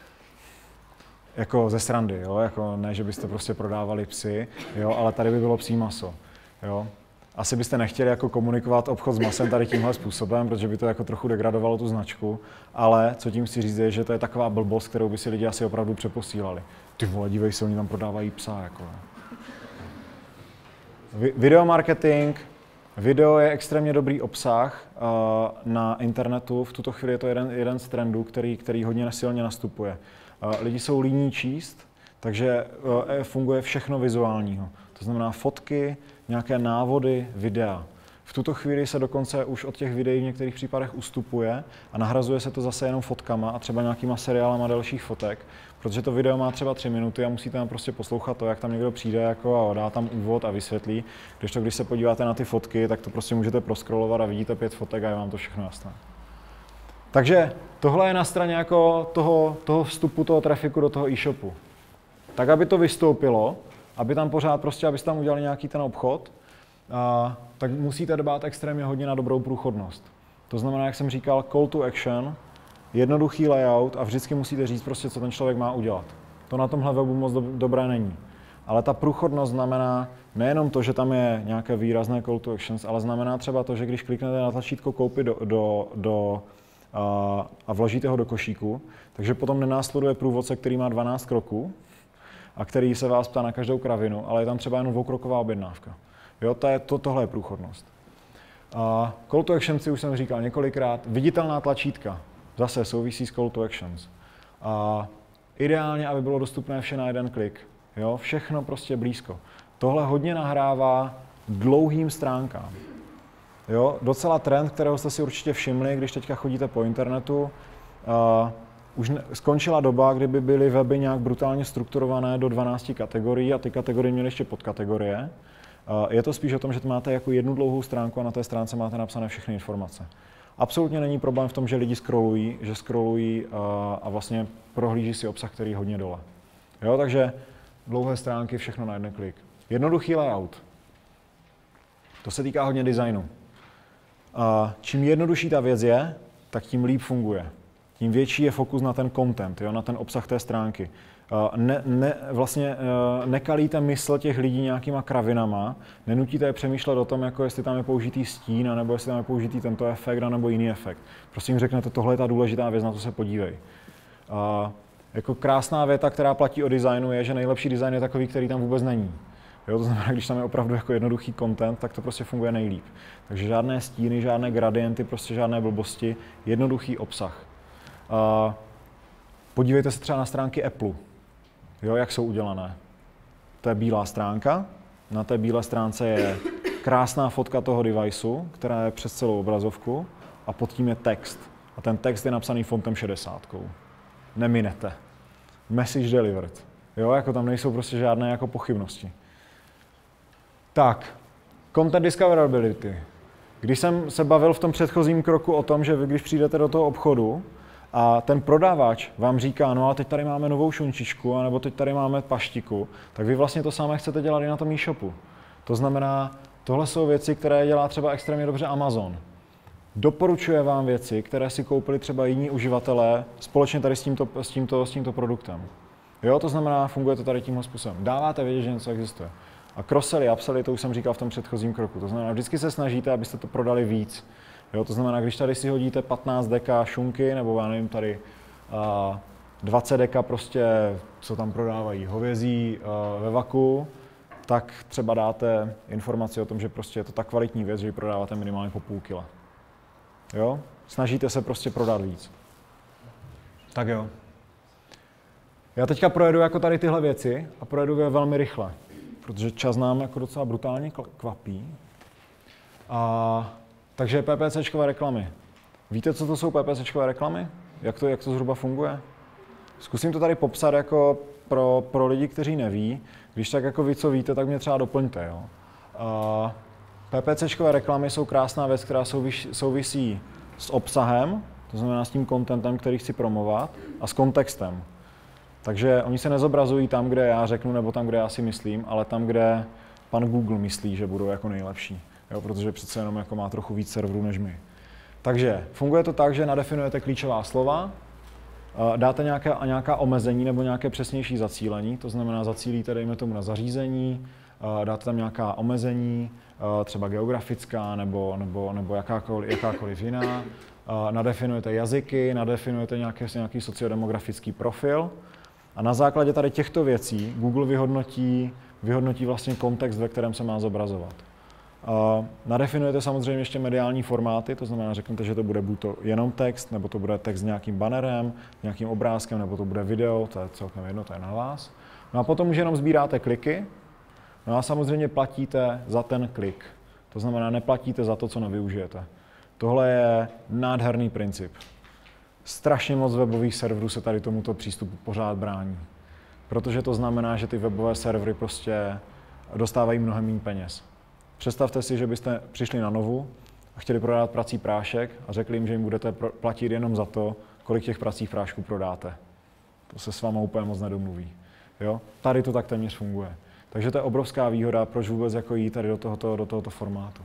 Jako ze srandy, jo, jako ne, že byste prostě prodávali psy, jo, ale tady by bylo psí maso, jo. Asi byste nechtěli jako komunikovat obchod s masem tady tímhle způsobem, protože by to jako trochu degradovalo tu značku, ale co tím chci říct je, že to je taková blbost, kterou by si lidi asi opravdu přeposílali. Ty vole, dívej se, oni tam prodávají psa, jako. Video marketing, video je extrémně dobrý obsah uh, na internetu, v tuto chvíli je to jeden, jeden z trendů, který, který hodně silně nastupuje. Uh, lidi jsou líní číst, takže uh, funguje všechno vizuálního. To znamená fotky, nějaké návody, videa. V tuto chvíli se dokonce už od těch videí v některých případech ustupuje a nahrazuje se to zase jenom fotkama a třeba nějakýma seriálama dalších fotek, protože to video má třeba tři minuty a musíte tam prostě poslouchat to, jak tam někdo přijde jako a dá tam úvod a vysvětlí. Když to, když se podíváte na ty fotky, tak to prostě můžete proskrolovat a vidíte pět fotek a je vám to všechno jasné. Takže tohle je na straně jako toho, toho vstupu, toho trafiku do toho e-shopu. Tak, aby to vystoupilo, aby tam pořád prostě, abyste tam udělali nějaký ten obchod, a, tak musíte dbát extrémně hodně na dobrou průchodnost. To znamená, jak jsem říkal, call to action, jednoduchý layout a vždycky musíte říct prostě, co ten člověk má udělat. To na tomhle webu moc do, dobré není. Ale ta průchodnost znamená nejenom to, že tam je nějaké výrazné call to actions, ale znamená třeba to, že když kliknete na tlačítko koupit do, do, do a, a vložíte ho do košíku, takže potom nenásleduje průvodce, který má dvanáct kroků, a který se vás ptá na každou kravinu, ale je tam třeba jenom dvoukroková objednávka. Jo, to je, to, tohle je průchodnost. Uh, call to action si už jsem říkal několikrát, viditelná tlačítka, zase souvisí s call to actions. Uh, ideálně, aby bylo dostupné vše na jeden klik. Jo, všechno prostě blízko. Tohle hodně nahrává dlouhým stránkám. Jo, docela trend, kterého jste si určitě všimli, když teďka chodíte po internetu. Uh, Už skončila doba, kdyby byly weby nějak brutálně strukturované do dvanácti kategorií a ty kategorie měly ještě podkategorie. Je to spíš o tom, že máte jako jednu dlouhou stránku a na té stránce máte napsané všechny informace. Absolutně není problém v tom, že lidi scrollují, že scrollují a vlastně prohlíží si obsah, který je hodně dole. Jo, takže dlouhé stránky, všechno na jeden klik. Jednoduchý layout. To se týká hodně designu. Čím jednodušší ta věc je, tak tím líp funguje. Tím větší je fokus na ten content, jo, na ten obsah té stránky. Ne, ne, vlastně nekalíte mysl těch lidí nějakýma kravinama, nenutíte je přemýšlet o tom, jako jestli tam je použitý stín, nebo jestli tam je použitý tento efekt, nebo jiný efekt. Prostě jim řeknete, tohle je ta důležitá věc, na to se podívej. A jako krásná věta, která platí o designu, je, že nejlepší design je takový, který tam vůbec není. Jo, to znamená, když tam je opravdu jako jednoduchý content, tak to prostě funguje nejlíp. Takže žádné stíny, žádné gradienty, prostě žádné blbosti, jednoduchý obsah. Uh, podívejte se třeba na stránky Apple, jo, jak jsou udělané. To je bílá stránka, na té bílé stránce je krásná fotka toho deviceu, která je přes celou obrazovku a pod tím je text. A ten text je napsaný fontem šedesátkou. Neminete. Message delivered. Jo, jako tam nejsou prostě žádné jako pochybnosti. Tak, content discoverability. Když jsem se bavil v tom předchozím kroku o tom, že vy, když přijdete do toho obchodu a ten prodavač vám říká, no a teď tady máme novou šunčičku, anebo teď tady máme paštiku, tak vy vlastně to samé chcete dělat i na tom e-shopu. To znamená, tohle jsou věci, které dělá třeba extrémně dobře Amazon. Doporučuje vám věci, které si koupili třeba jiní uživatelé společně tady s tímto, s tímto, s tímto produktem. Jo, to znamená, funguje to tady tímhle způsobem. Dáváte vědět, že něco existuje. A cross-selly, upselly, to už jsem říkal v tom předchozím kroku. To znamená, vždycky se snažíte, abyste to prodali víc. Jo, to znamená, když tady si hodíte patnáct deka šunky, nebo já nevím, tady uh, dvacet deka prostě, co tam prodávají, hovězí uh, ve vaku, tak třeba dáte informaci o tom, že prostě je to tak kvalitní věc, že ji prodáváte minimálně po půl kila. Jo? Snažíte se prostě prodat víc. Tak jo. Já teďka projedu jako tady tyhle věci a projedu je velmi rychle, protože čas nám jako docela brutálně kvapí. A, takže PPCčkové reklamy. Víte, co to jsou PPCčkové reklamy? Jak to, jak to zhruba funguje? Zkusím to tady popsat jako pro, pro lidi, kteří neví. Když tak jako vy, co víte, tak mě třeba doplňte. Jo? A, PPCčkové reklamy jsou krásná věc, která souvisí, souvisí s obsahem, to znamená s tím contentem, který chci promovat, a s kontextem. Takže oni se nezobrazují tam, kde já řeknu, nebo tam, kde já si myslím, ale tam, kde pan Google myslí, že budou jako nejlepší. Jo, protože přece jenom jako má trochu víc serverů než my. Takže funguje to tak, že nadefinujete klíčová slova, dáte nějaké, nějaká omezení nebo nějaké přesnější zacílení, to znamená zacílíte, dejme tomu, na zařízení, dáte tam nějaká omezení, třeba geografická nebo, nebo, nebo jakákoliv, jakákoliv jiná, nadefinujete jazyky, nadefinujete nějaký, nějaký sociodemografický profil a na základě tady těchto věcí Google vyhodnotí, vyhodnotí vlastně kontext, ve kterém se má zobrazovat. Nadefinujete samozřejmě ještě mediální formáty, to znamená, řeknete, že to bude buď to jenom text, nebo to bude text s nějakým bannerem, nějakým obrázkem, nebo to bude video, to je celkem jedno, to je na vás. No a potom už jenom sbíráte kliky, no a samozřejmě platíte za ten klik. To znamená, neplatíte za to, co nevyužijete. Tohle je nádherný princip. Strašně moc webových serverů se tady tomuto přístupu pořád brání. Protože to znamená, že ty webové servery prostě dostávají mnohem méně peněz. Představte si, že byste přišli na Novu a chtěli prodat prací prášek a řekli jim, že jim budete platit jenom za to, kolik těch pracích prášků prodáte. To se s váma úplně moc nedomluví. Jo? Tady to tak téměř funguje. Takže to je obrovská výhoda, proč vůbec jako jít tady do tohoto, do tohoto formátu.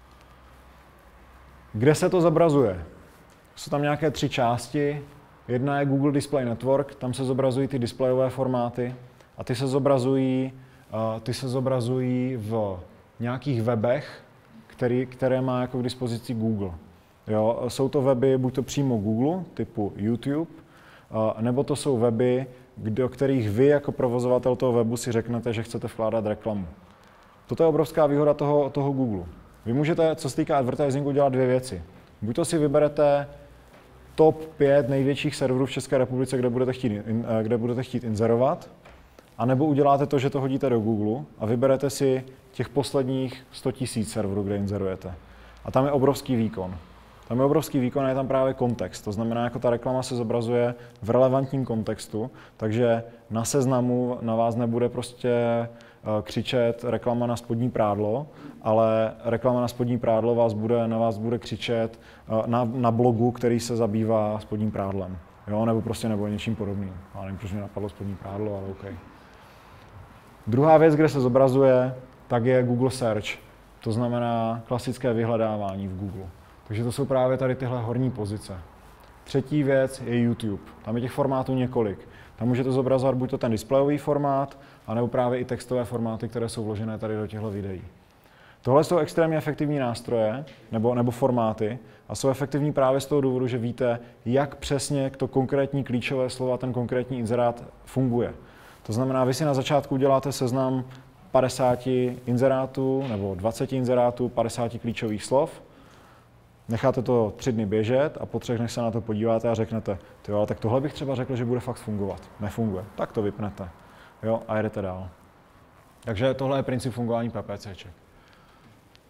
Kde se to zobrazuje? Jsou tam nějaké tři části. Jedna je Google Display Network, tam se zobrazují ty displejové formáty a ty se zobrazují, uh, ty se zobrazují v nějakých webech, který, které má jako k dispozici Google. Jo? Jsou to weby buď to přímo Google, typu YouTube, uh, nebo to jsou weby, do kterých vy jako provozovatel toho webu si řeknete, že chcete vkládat reklamu. Toto je obrovská výhoda toho, toho Google. Vy můžete, co se týká advertisingu, dělat dvě věci. Buď to si vyberete top pět největších serverů v České republice, kde budete chtít, kde budete chtít inzerovat, anebo uděláte to, že to hodíte do Google a vyberete si těch posledních sto tisíc serverů, kde inzerujete. A tam je obrovský výkon. Tam je obrovský výkon a je tam právě kontext. To znamená, jako ta reklama se zobrazuje v relevantním kontextu, takže na seznamu na vás nebude prostě křičet reklama na spodní prádlo, ale reklama na spodní prádlo vás bude, na vás bude křičet na, na blogu, který se zabývá spodním prádlem. Jo? Nebo prostě nebo něčím podobným. Já nevím, proč mě napadlo spodní prádlo, ale OK. Druhá věc, kde se zobrazuje, tak je Google Search. To znamená klasické vyhledávání v Google. Takže to jsou právě tady tyhle horní pozice. Třetí věc je YouTube. Tam je těch formátů několik. Tam můžete zobrazovat buď to ten displejový formát, anebo právě i textové formáty, které jsou vložené tady do těchto videí. Tohle jsou extrémně efektivní nástroje nebo, nebo formáty a jsou efektivní právě z toho důvodu, že víte, jak přesně to konkrétní klíčové slovo, ten konkrétní inzerát funguje. To znamená, vy si na začátku uděláte seznam padesáti inzerátů nebo dvaceti inzerátů, padesáti klíčových slov, necháte to tři dny běžet a po třech dnech se na to podíváte a řeknete, tyjo, ale tak tohle bych třeba řekl, že bude fakt fungovat. Nefunguje. Tak to vypnete. Jo, a jedete dál. Takže tohle je princip fungování PPCček.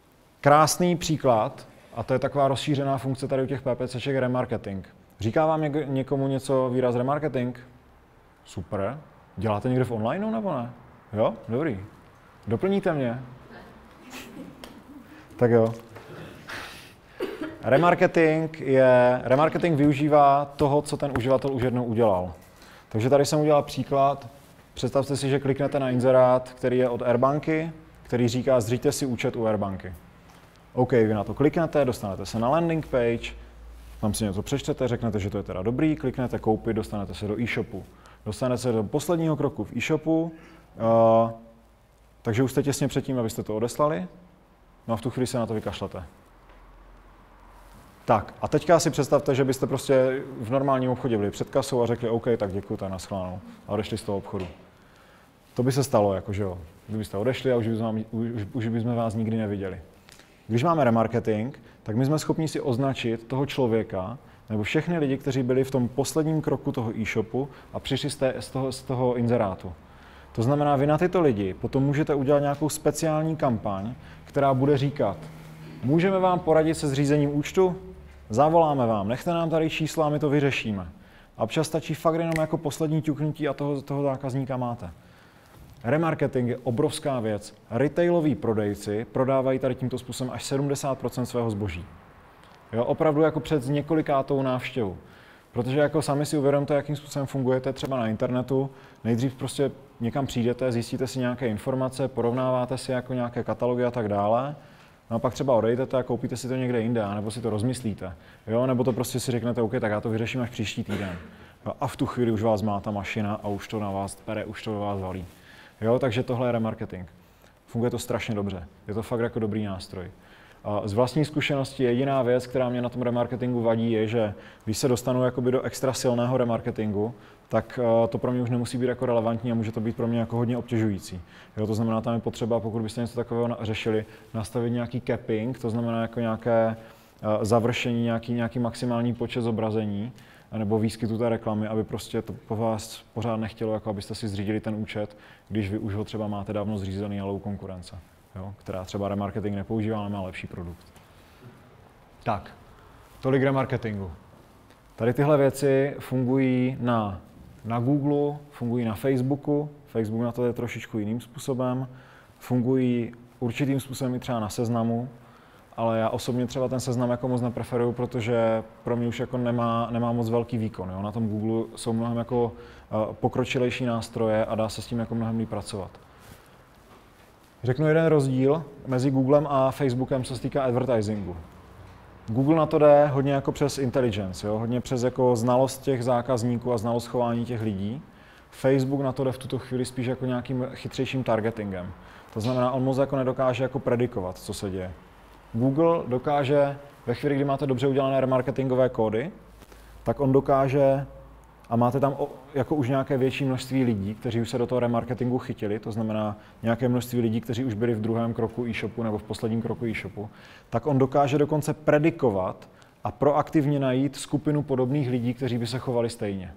krásný příklad, a to je taková rozšířená funkce tady u těch PPCček, remarketing. Říká vám něk- někomu něco výraz remarketing? Super. Děláte někde v onlineu nebo ne? Jo? Dobrý. Doplníte mě? Tak jo. Remarketing je, remarketing využívá toho, co ten uživatel už jednou udělal. Takže tady jsem udělal příklad. Představte si, že kliknete na inzerát, který je od Airbanky, který říká, zřiďte si účet u Airbanky. OK, vy na to kliknete, dostanete se na landing page, tam si něco přečtete, řeknete, že to je teda dobrý, kliknete koupit, dostanete se do e-shopu. Dostanete se do posledního kroku v e-shopu, uh, takže už jste těsně před tím, abyste to odeslali, no a v tu chvíli se na to vykašlete. Tak, a teďka si představte, že byste prostě v normálním obchodě byli před kasou a řekli, OK, tak děkuji, tak naschledanou, a odešli z toho obchodu. To by se stalo, jakože jo. Kdybyste odešli a už bychom, už, už bychom vás nikdy neviděli. Když máme remarketing, tak my jsme schopni si označit toho člověka, nebo všechny lidi, kteří byli v tom posledním kroku toho e-shopu a přišli z, té, z, toho, z toho inzerátu. To znamená, vy na tyto lidi potom můžete udělat nějakou speciální kampaň, která bude říkat, můžeme vám poradit se zřízením účtu? Zavoláme vám, nechte nám tady čísla a my to vyřešíme. A občas stačí fakt jenom jako poslední ťuknutí a toho, toho zákazníka máte. Remarketing je obrovská věc. Retailoví prodejci prodávají tady tímto způsobem až sedmdesát procent svého zboží. Jo, opravdu jako před několikátou návštěvu. Protože jako sami si uvědomte, jakým způsobem fungujete třeba na internetu. Nejdřív prostě někam přijdete, zjistíte si nějaké informace, porovnáváte si jako nějaké katalogy a tak dále. No a pak třeba odejdete a koupíte si to někde jinde, nebo si to rozmyslíte. Jo, nebo to prostě si řeknete, OK, tak já to vyřeším až příští týden. Jo, a v tu chvíli už vás má ta mašina a už to na vás pere, už to do vás valí. Jo, takže tohle je remarketing. Funguje to strašně dobře. Je to fakt jako dobrý nástroj. Z vlastní zkušenosti jediná věc, která mě na tom remarketingu vadí, je, že když se dostanu jakoby do extra silného remarketingu, tak to pro mě už nemusí být jako relevantní a může to být pro mě jako hodně obtěžující. Jo, to znamená, tam je potřeba, pokud byste něco takového řešili, nastavit nějaký capping, to znamená jako nějaké završení, nějaký, nějaký maximální počet zobrazení, nebo výskytu té reklamy, aby prostě to po vás pořád nechtělo, jako abyste si zřídili ten účet, když vy už ho třeba máte dávno zřízený a low konkurence, jo, která třeba remarketing nepoužívá, ale má lepší produkt. Tak, tolik remarketingu. Tady tyhle věci fungují na, na Google, fungují na Facebooku, Facebook na to je trošičku jiným způsobem, fungují určitým způsobem i třeba na Seznamu, ale já osobně třeba ten Seznam jako moc nepreferuju, protože pro mě už jako nemá, nemá moc velký výkon. Jo. Na tom Google jsou mnohem jako uh, pokročilejší nástroje a dá se s tím jako mnohem líp pracovat. Řeknu jeden rozdíl mezi Googlem a Facebookem, co se týká advertisingu. Google na to jde hodně jako přes intelligence, jo. Hodně přes jako znalost těch zákazníků a znalost chování těch lidí. Facebook na to jde v tuto chvíli spíš jako nějakým chytřejším targetingem. To znamená, on moc jako nedokáže jako predikovat, co se děje. Google dokáže, ve chvíli, kdy máte dobře udělané remarketingové kódy, tak on dokáže, a máte tam jako už nějaké větší množství lidí, kteří už se do toho remarketingu chytili, to znamená nějaké množství lidí, kteří už byli v druhém kroku e-shopu nebo v posledním kroku e-shopu, tak on dokáže dokonce predikovat a proaktivně najít skupinu podobných lidí, kteří by se chovali stejně.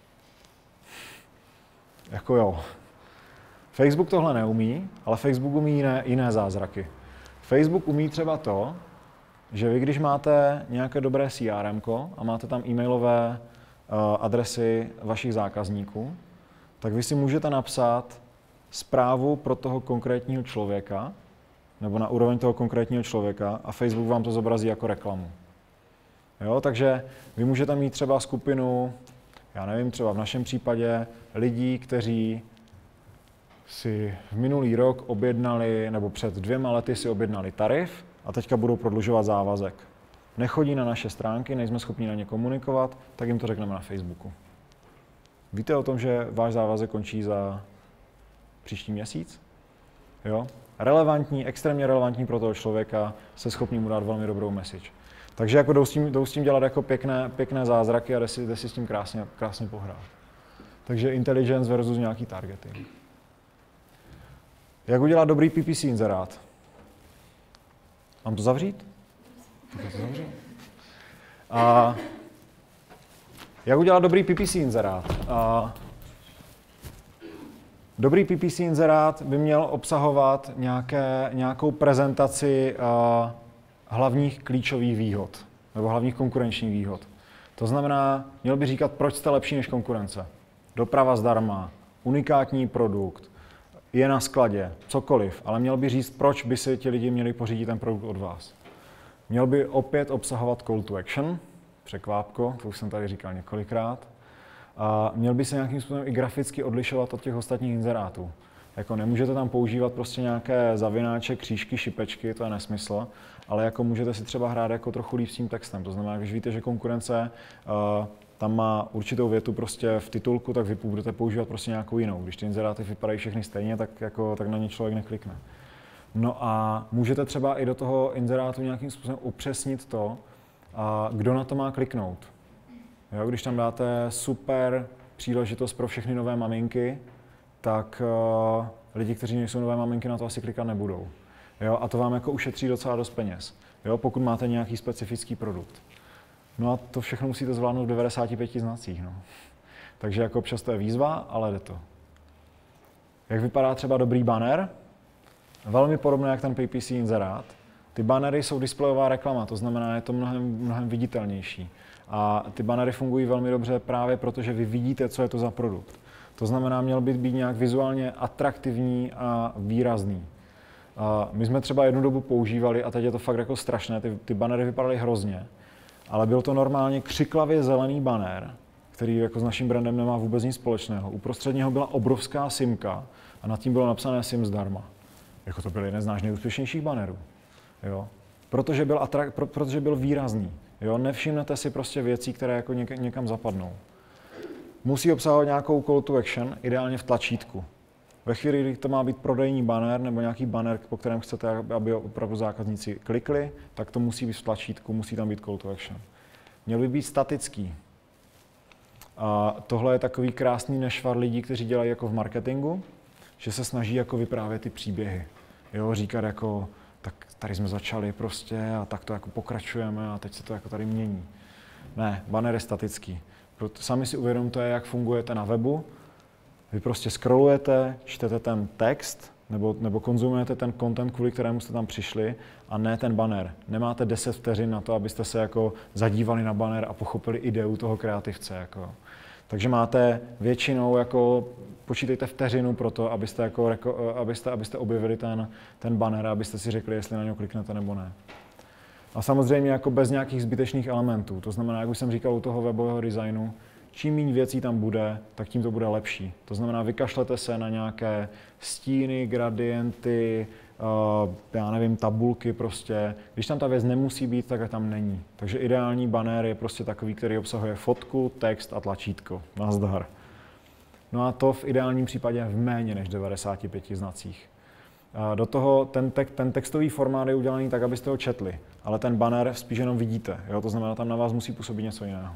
Jako jo. Facebook tohle neumí, ale Facebook umí jiné, jiné zázraky. Facebook umí třeba to, že vy, když máte nějaké dobré C R M ko a máte tam e-mailové uh, adresy vašich zákazníků, tak vy si můžete napsat zprávu pro toho konkrétního člověka, nebo na úroveň toho konkrétního člověka a Facebook vám to zobrazí jako reklamu. Jo, takže vy můžete mít třeba skupinu, já nevím, třeba v našem případě lidí, kteří si v minulý rok objednali, nebo před dvěma lety si objednali tarif a teďka budou prodlužovat závazek. Nechodí na naše stránky, nejsme schopni na ně komunikovat, tak jim to řekneme na Facebooku. Víte o tom, že váš závazek končí za příští měsíc? Jo? Relevantní, extrémně relevantní pro toho člověka, se schopný mu dát velmi dobrou message. Takže jako jdou s tím, jdou s tím dělat jako pěkné, pěkné zázraky a jde si, jde si s tím krásně, krásně pohrát. Takže intelligence versus nějaký targeting. Jak udělat dobrý P P C inzerát? Mám to zavřít? Tak to zavřít. A jak udělat dobrý P P C inzerát? A dobrý P P C inzerát by měl obsahovat nějaké, nějakou prezentaci hlavních klíčových výhod nebo hlavních konkurenčních výhod. To znamená, měl by říkat, proč jste lepší než konkurence. Doprava zdarma, unikátní produkt, je na skladě, cokoliv, ale měl by říct, proč by si ti lidi měli pořídit ten produkt od vás. Měl by opět obsahovat call to action, překvápko, to už jsem tady říkal několikrát. A měl by se nějakým způsobem i graficky odlišovat od těch ostatních inzerátů. Jako nemůžete tam používat prostě nějaké zavináče, křížky, šipečky, to je nesmysl, ale jako můžete si třeba hrát jako trochu líp s tím textem. To znamená, když víte, že konkurence uh, tam má určitou větu prostě v titulku, tak vy budete používat prostě nějakou jinou. Když ty inzeráty vypadají všechny stejně, tak, jako, tak na ně člověk neklikne. No a můžete třeba i do toho inzerátu nějakým způsobem upřesnit to, uh, kdo na to má kliknout. Jo, když tam dáte super příležitost pro všechny nové maminky, tak uh, lidi, kteří nejsou nové maminky, na to asi klikat nebudou. Jo, a to vám jako ušetří docela dost peněz, jo, pokud máte nějaký specifický produkt. No a to všechno musíte zvládnout v devadesáti pěti znacích. No. Takže jako občas to je výzva, ale jde to. Jak vypadá třeba dobrý banner? Velmi podobné jak ten P P C inzerát. Ty bannery jsou displejová reklama, to znamená, je to mnohem, mnohem viditelnější. A ty bannery fungují velmi dobře právě proto, že vy vidíte, co je to za produkt. To znamená, měl by být nějak vizuálně atraktivní a výrazný. A my jsme třeba jednu dobu používali, a teď je to fakt jako strašné, ty, ty bannery vypadaly hrozně, ale byl to normálně křiklavě zelený banner, který jako s naším brandem nemá vůbec nic společného. Uprostřed něho byla obrovská simka a nad tím bylo napsané sim zdarma. Jako to byl jeden z náš nejúspěšnějších bannerů. Jo? Protože, byl atrak- pro, protože byl výrazný. Jo? Nevšimnete si prostě věcí, které jako něk- někam zapadnou. Musí obsahovat nějakou call to action, ideálně v tlačítku. Ve chvíli, kdy to má být prodejní banner nebo nějaký banner, po kterém chcete, aby opravdu zákazníci klikli, tak to musí být v tlačítku, musí tam být call to action. Měl by být statický. A tohle je takový krásný nešvar lidí, kteří dělají jako v marketingu, že se snaží jako vyprávět ty příběhy. Jo, říkat jako, tak tady jsme začali prostě a tak to jako pokračujeme a teď se to jako tady mění. Ne, banner je statický. Sami si uvědomte, jak fungujete na webu. Vy prostě scrollujete, čtete ten text nebo, nebo konzumujete ten content, kvůli kterému jste tam přišli a ne ten banner. Nemáte deset vteřin na to, abyste se jako zadívali na banner a pochopili ideu toho kreativce. Jako. Takže máte většinou, jako, počítejte vteřinu pro to, abyste, jako, abyste, abyste objevili ten, ten banner a abyste si řekli, jestli na něj kliknete nebo ne. A samozřejmě jako bez nějakých zbytečných elementů. To znamená, jak už jsem říkal u toho webového designu, čím méně věcí tam bude, tak tím to bude lepší. To znamená, vykašlete se na nějaké stíny, gradienty, uh, já nevím, tabulky prostě. Když tam ta věc nemusí být, tak tam není. Takže ideální banner je prostě takový, který obsahuje fotku, text a tlačítko. Nazdar. No a to v ideálním případě v méně než devadesáti pěti znacích. Do toho ten, tek, ten textový formát je udělaný tak, abyste ho četli, ale ten banner spíš jenom vidíte, jo? To znamená, tam na vás musí působit něco jiného.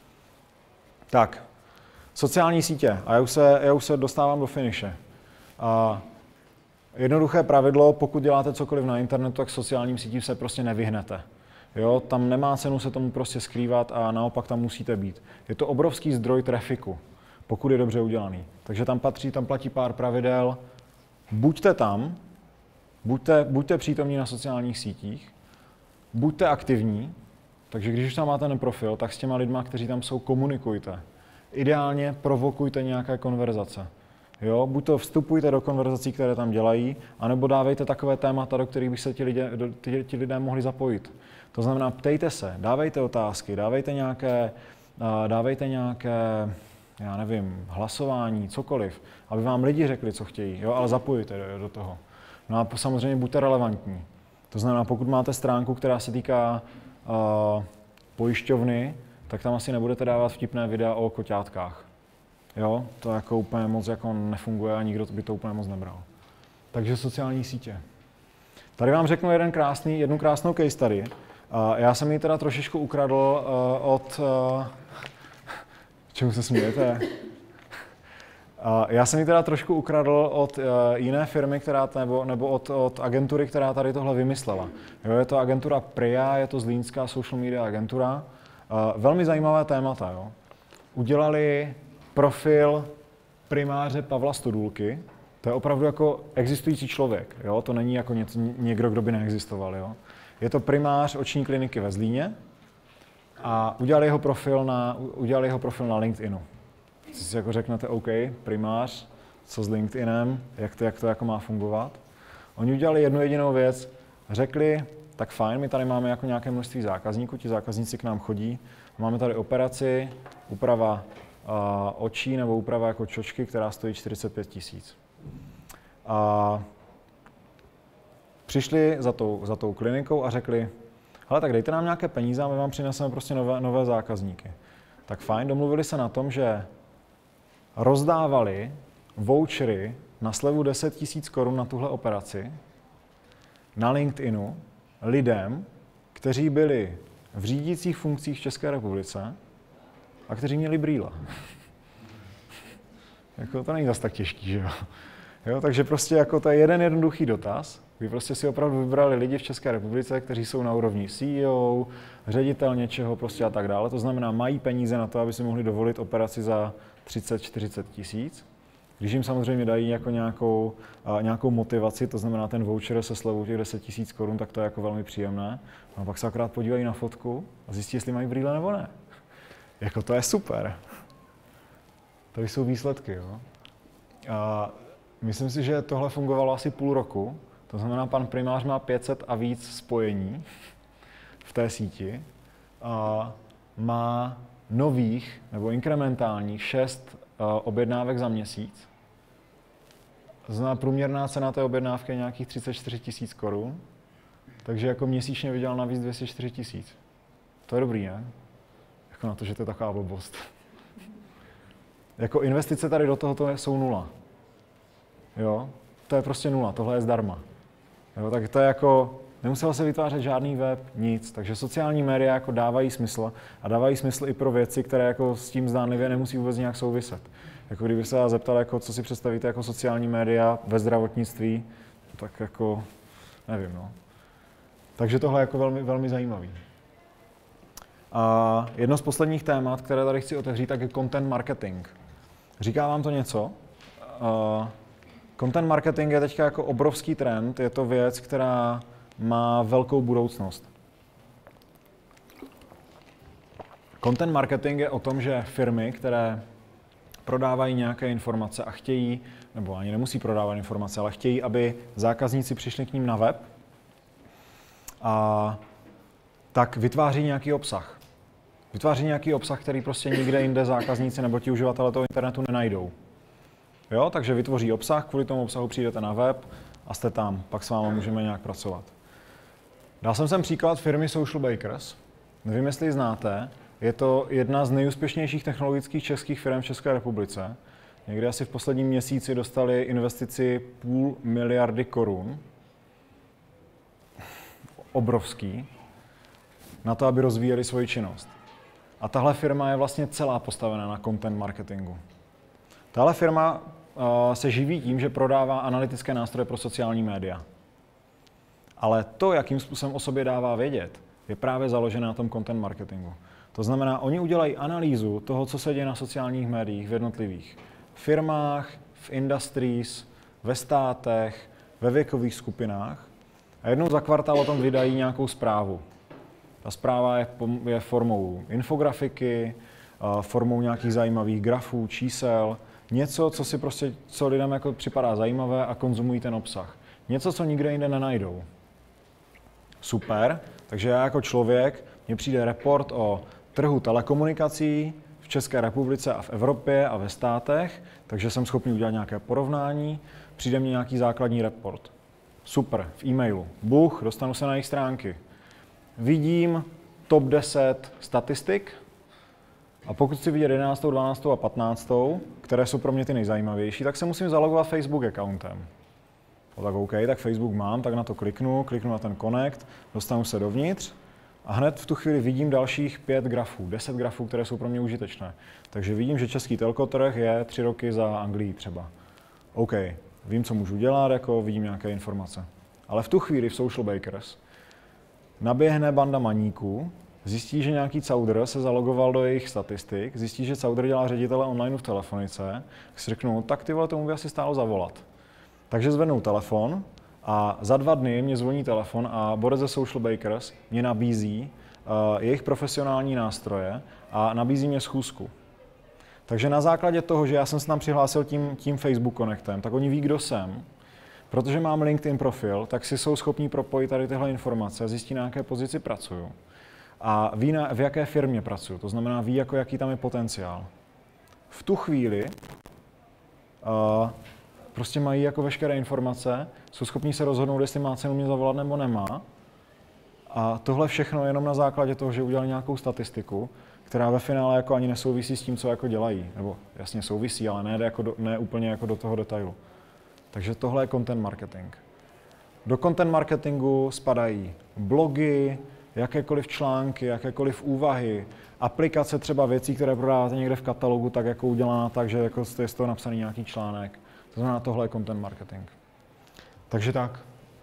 Tak, sociální sítě, a já už se, já už se dostávám do finiše. A jednoduché pravidlo, pokud děláte cokoliv na internetu, tak sociálním sítím se prostě nevyhnete. Jo? Tam nemá cenu se tomu prostě skrývat a naopak tam musíte být. Je to obrovský zdroj trafiku, pokud je dobře udělaný. Takže tam patří, tam platí pár pravidel. Buďte tam, buďte, buďte přítomní na sociálních sítích, buďte aktivní, takže když už tam máte ten profil, tak s těma lidma, kteří tam jsou, komunikujte. Ideálně provokujte nějaké konverzace. Jo? Buď to vstupujte do konverzací, které tam dělají, anebo dávejte takové témata, do kterých by se ti lidé, do, ti, ti lidé mohli zapojit. To znamená, ptejte se, dávejte otázky, dávejte nějaké, dávejte nějaké já nevím, hlasování, cokoliv, aby vám lidi řekli, co chtějí, jo, ale zapojujte do, do toho. No a samozřejmě buďte relevantní. To znamená, pokud máte stránku, která se týká uh, pojišťovny, tak tam asi nebudete dávat vtipné videa o koťátkách. Jo, to jako úplně moc jako nefunguje a nikdo by to úplně moc nebral. Takže sociální sítě. Tady vám řeknu jeden krásný, jednu krásnou case study. Uh, já jsem ji teda trošičku ukradl uh, od... Uh, Čemu se smějete? Já jsem ji teda trošku ukradl od jiné firmy, která, nebo, nebo od, od agentury, která tady tohle vymyslela. Jo, je to agentura Pria, je to zlínská social media agentura. Velmi zajímavé témata. Jo. Udělali profil primáře Pavla Stodůlky. To je opravdu jako existující člověk. Jo. To není jako něco, někdo, kdo by neexistoval. Jo. Je to primář oční kliniky ve Zlíně a udělali jeho profil na, udělali jeho profil na LinkedInu. Si si jako řeknete, OK, primář, co s LinkedInem, jak to, jak to jako má fungovat. Oni udělali jednu jedinou věc, řekli, tak fajn, my tady máme jako nějaké množství zákazníků, ti zákazníci k nám chodí, máme tady operaci, úprava uh, očí nebo úprava jako čočky, která stojí čtyřicet pět tisíc. A přišli za tou, za tou klinikou a řekli, hele, tak dejte nám nějaké peníze a my vám přineseme prostě nové, nové zákazníky. Tak fajn, domluvili se na tom, že rozdávali vouchery na slevu deset tisíc korun na tuhle operaci na LinkedInu lidem, kteří byli v řídících funkcích v České republice a kteří měli brýle. Jako to není zas tak těžký, že jo? Jo, takže prostě jako to je jeden jednoduchý dotaz. Vy prostě si opravdu vybrali lidi v České republice, kteří jsou na úrovni C E O, ředitel něčeho prostě a tak dále. To znamená, mají peníze na to, aby si mohli dovolit operaci za třicet čtyřicet tisíc. Když jim samozřejmě dají jako nějakou, uh, nějakou motivaci, to znamená ten voucher se slevou těch deset tisíc korun, tak to je jako velmi příjemné. A pak se akorát podívají na fotku a zjistí, jestli mají brýle nebo ne. Jako to je super. To jsou výsledky, jo. A myslím si, že tohle fungovalo asi půl roku. To znamená, pan primář má pět set a víc spojení v té síti. A má nových nebo inkrementálních šest uh, objednávek za měsíc. To znamená, průměrná cena té objednávky je nějakých třicet čtyři tisíc korun. Takže jako měsíčně vydělal navíc dvě stě čtyři tisíc. To je dobrý, ne? Jako na to, že to je taková blbost. Jako investice tady do tohoto jsou nula. Jo? To je prostě nula, tohle je zdarma. Jo? Tak to je jako, nemuselo se vytvářet žádný web, nic. Takže sociální média jako dávají smysl a dávají smysl i pro věci, které jako s tím zdánlivě nemusí vůbec nějak souviset. Jako kdyby se vás zeptal, jako, co si představíte jako sociální média ve zdravotnictví, tak jako nevím. No. Takže tohle je jako velmi, velmi zajímavý. A jedno z posledních témat, které tady chci otevřít, tak je content marketing. Říká vám to něco? Uh, content marketing je teďka jako obrovský trend, je to věc, která má velkou budoucnost. Content marketing je o tom, že firmy, které prodávají nějaké informace a chtějí, nebo ani nemusí prodávat informace, ale chtějí, aby zákazníci přišli k ním na web, a tak vytváří nějaký obsah. Vytváří nějaký obsah, který prostě nikde jinde zákazníci nebo ti uživatelé toho internetu nenajdou. Jo, takže vytvoří obsah, kvůli tomu obsahu přijdete na web a jste tam, pak s vámi můžeme nějak pracovat. Dal jsem sem příklad firmy Social Bakers. Nevím, jestli ji znáte. Je to jedna z nejúspěšnějších technologických českých firm v České republice. Někdy asi v posledním měsíci dostali investici půl miliardy korun. Obrovský. Na to, aby rozvíjeli svoji činnost. A tahle firma je vlastně celá postavená na content marketingu. Tahle firma uh, se živí tím, že prodává analytické nástroje pro sociální média. Ale to, jakým způsobem o sobě dává vědět, je právě založené na tom content marketingu. To znamená, oni udělají analýzu toho, co se děje na sociálních médiích v jednotlivých firmách, v industries, ve státech, ve věkových skupinách a jednou za kvartál o tom vydají nějakou zprávu. Ta zpráva je, je formou infografiky, formou nějakých zajímavých grafů, čísel, něco, co si prostě, co lidem jako připadá zajímavé a konzumují ten obsah. Něco, co nikde jinde nenajdou. Super, takže já jako člověk, mně přijde report o trhu telekomunikací v České republice a v Evropě a ve státech, takže jsem schopný udělat nějaké porovnání, přijde mi nějaký základní report. Super, v e-mailu. Buch, dostanu se na jejich stránky. Vidím top deset statistik a pokud chci vidět jedenáctou, dvanáctou a patnáctou, které jsou pro mě ty nejzajímavější, tak se musím zalogovat Facebook accountem. No tak OK, tak Facebook mám, tak na to kliknu, kliknu na ten connect, dostanu se dovnitř a hned v tu chvíli vidím dalších pět grafů, deset grafů, které jsou pro mě užitečné. Takže vidím, že český telkotrh je tři roky za Anglií třeba. OK, vím, co můžu dělat, jako vidím nějaké informace. Ale v tu chvíli v Social Bakers naběhne banda maníků, zjistí, že nějaký caudr se zalogoval do jejich statistik, zjistí, že caudr dělá ředitele online v telefonice, tak si řeknou, tak ty vole, tomu by asi stálo zavolat. Takže zvednou telefon A za dva dny mě zvoní telefon a Borec ze Social Bakers mě nabízí uh, jejich profesionální nástroje a nabízí mě schůzku. Takže na základě toho, že já jsem se tam přihlásil tím, tím Facebook Connectem, tak oni ví, kdo jsem. Protože mám LinkedIn profil, tak si jsou schopní propojit tady tyhle informace, zjistí, na jaké pozici pracuju a ví, na, v jaké firmě pracuju. To znamená, ví, jako, jaký tam je potenciál. V tu chvíli uh, prostě mají jako veškeré informace, jsou schopní se rozhodnout, jestli má cenu mě zavolat nebo nemá. A tohle všechno jenom na základě toho, že udělali nějakou statistiku, která ve finále jako ani nesouvisí s tím, co jako dělají. Nebo jasně souvisí, ale ne, jako do, ne úplně jako do toho detailu. Takže tohle je content marketing. Do content marketingu spadají blogy, jakékoliv články, jakékoliv úvahy, aplikace třeba věcí, které prodáváte někde v katalogu, tak jako udělaná tak, že jako je z toho napsaný nějaký článek. To znamená, tohle je content marketing. Takže tak.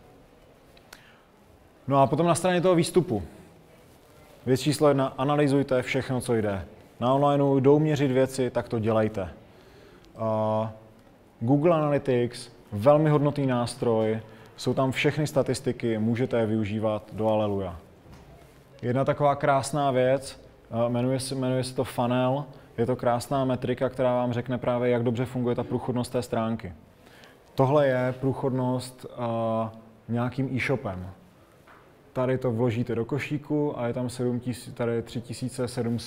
No a potom na straně toho výstupu. Věc číslo jedna, analyzujte všechno, co jde. Na onlineu jdou měřit věci, tak to dělejte. Uh, Google Analytics, velmi hodnotný nástroj, jsou tam všechny statistiky, můžete je využívat do aleluja. Jedna taková krásná věc, jmenuje se, jmenuje se to funnel, je to krásná metrika, která vám řekne právě, jak dobře funguje ta průchodnost té stránky. Tohle je průchodnost uh, nějakým e-shopem. Tady to vložíte do košíku a je tam sedm tisíc, tady tři tisíce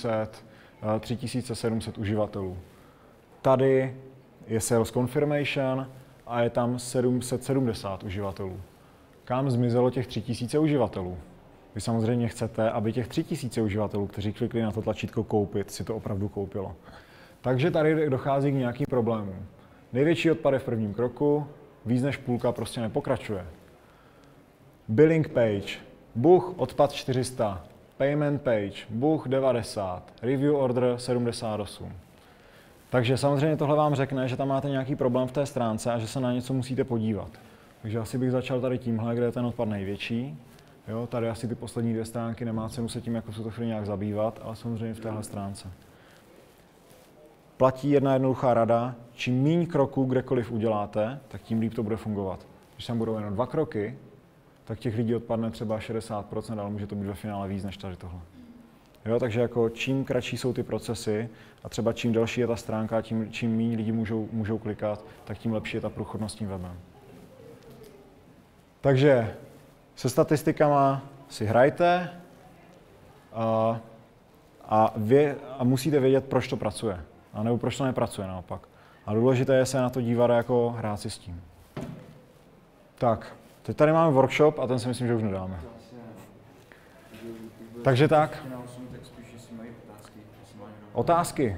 sedm set uživatelů. Tady je sales confirmation a je tam sedm set sedmdesát uživatelů. Kam zmizelo těch tři tisíce uživatelů? Vy samozřejmě chcete, aby těch tři tisíce uživatelů, kteří klikli na to tlačítko koupit, si to opravdu koupilo. Takže tady dochází k nějakým problémům. Největší odpad je v prvním kroku, víc než půlka prostě nepokračuje. Billing page, buch, odpad čtyři sta, payment page, buch devadesát, review order sedmdesát osm. Takže samozřejmě tohle vám řekne, že tam máte nějaký problém v té stránce a že se na něco musíte podívat. Takže asi bych začal tady tímhle, kde je ten odpad největší. Jo, tady asi ty poslední dvě stránky nemá cenu se tím jako v tuto chvíli nějak zabývat, ale samozřejmě v téhle stránce. Platí jedna jednoduchá rada, čím míň kroků kdekoliv uděláte, tak tím líp to bude fungovat. Když tam budou jenom dva kroky, tak těch lidí odpadne třeba šedesát procent, ale může to být ve finále víc než tady tohle. Jo, takže jako čím kratší jsou ty procesy a třeba čím delší je ta stránka, tím, čím méně lidi můžou, můžou klikat, tak tím lepší je ta průchodnost tím webem. Takže se statistikama si hrajte a, a, vě, a musíte vědět, proč to pracuje, a nebo proč to nepracuje naopak. A důležité je se na to dívat jako hrát si s tím. Tak, teď tady máme workshop a ten si myslím, že už nedáme. Takže tak. Otázky?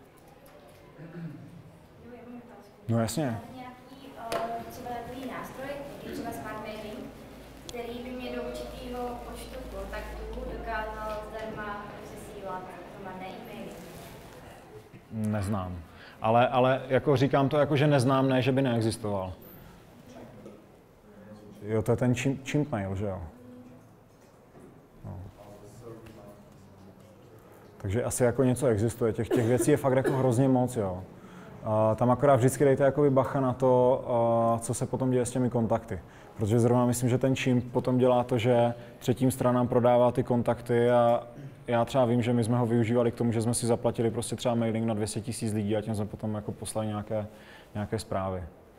No jasně. Nějaký třeba takový nástroj, třeba smart mailing, který by mě do určitého počtu kontaktů dokázal zdarma přesílat hromadné e-maily. Neznám. Ale, ale jako říkám to jako, že neznám, ne, že by neexistoval. Jo, to je ten chimp, chimp mail, že jo? No. Takže asi jako něco existuje. Těch, těch věcí je fakt jako hrozně moc, jo. Uh, tam akorát vždycky dejte jakoby bacha na to, uh, co se potom děje s těmi kontakty. Protože zrovna myslím, že ten chimp potom dělá to, že třetím stranám prodává ty kontakty a já třeba vím, že my jsme ho využívali k tomu, že jsme si zaplatili prostě třeba mailing na dvě stě tisíc lidí a tím jsme potom jako poslali nějaké, nějaké zprávy.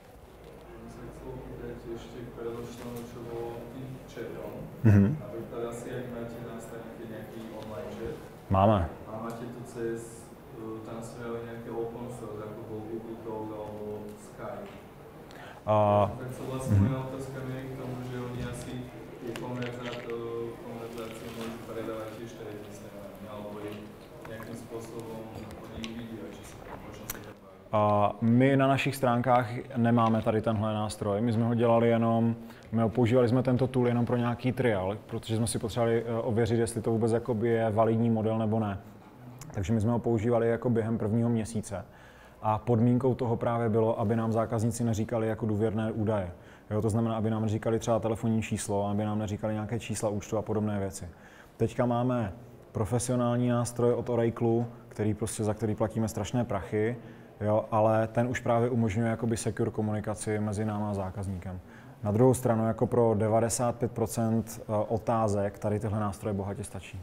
Ještě k predošlému, čo bolo tým chatom. Mhm. A tak asi, ak máte na stránke nejaký online chat. Máme. A máte to cez, tam sú nejaké open source, ako bol Google Talk alebo Skype. Uh, tak sa vlastne moja otázka je k tomu, že oni asi tie konverzácie môžu predávať tiež tretím stranám, alebo nejakým spôsobom oni ich vidia, či sa tam možno sa tam baví. A my na našich stránkách nemáme tady tenhle nástroj. My jsme ho dělali jenom, my ho používali jsme tento tool jenom pro nějaký trial, protože jsme si potřebovali ověřit, jestli to vůbec jakoby je validní model nebo ne. Takže my jsme ho používali jako během prvního měsíce. A podmínkou toho právě bylo, aby nám zákazníci neříkali jako důvěrné údaje. Jo, to znamená, aby nám neříkali třeba telefonní číslo, aby nám neříkali nějaké čísla účtu a podobné věci. Teďka máme profesionální nástroj od Oracle, který prostě, za který platíme strašné prachy. Jo, ale ten už právě umožňuje jakoby secure komunikaci mezi námi a zákazníkem. Na druhou stranu, jako pro devadesát pět procent otázek tady tyhle nástroje bohatě stačí.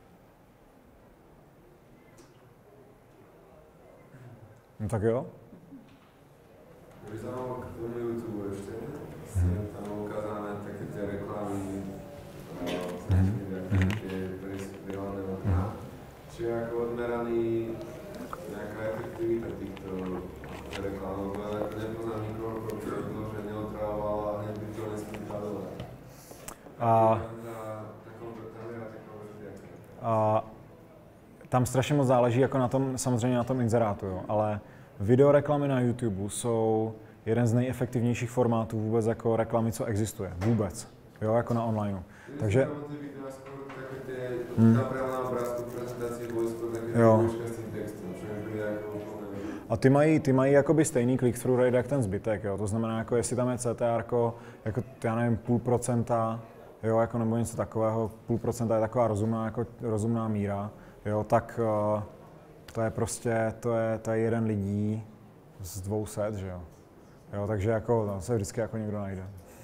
No tak jo. Kdyby znamená k tomu YouTube ještě, mm-hmm. tam ukázané taky ty reklamy, mm-hmm. ty vyhledané okna. Či jako odmeraný nějaká efektivita těchto reklamů, ale nepoznám nikoho, kdo by řekl, že neotrával a hned by to nesmítalo. A A tam strašně moc záleží jako na tom, samozřejmě na tom inzerátu, jo, ale videoreklamy na YouTube jsou jeden z nejefektivnějších formátů vůbec jako reklamy, co existuje. Vůbec. Jo, jako na online. Takže... Hmm. Jo. A ty mají, ty mají jakoby stejný click-through rate jak ten zbytek, jo. To znamená, jako jestli tam je C T R, jako já nevím, půl procenta, jo, jako nebo něco takového, půl procenta je taková rozumná, jako rozumná míra, jo, tak uh, to je prostě, to je, to je jeden lidí z dvou set, že jo. Jo, takže jako, tam se vždycky jako někdo najde.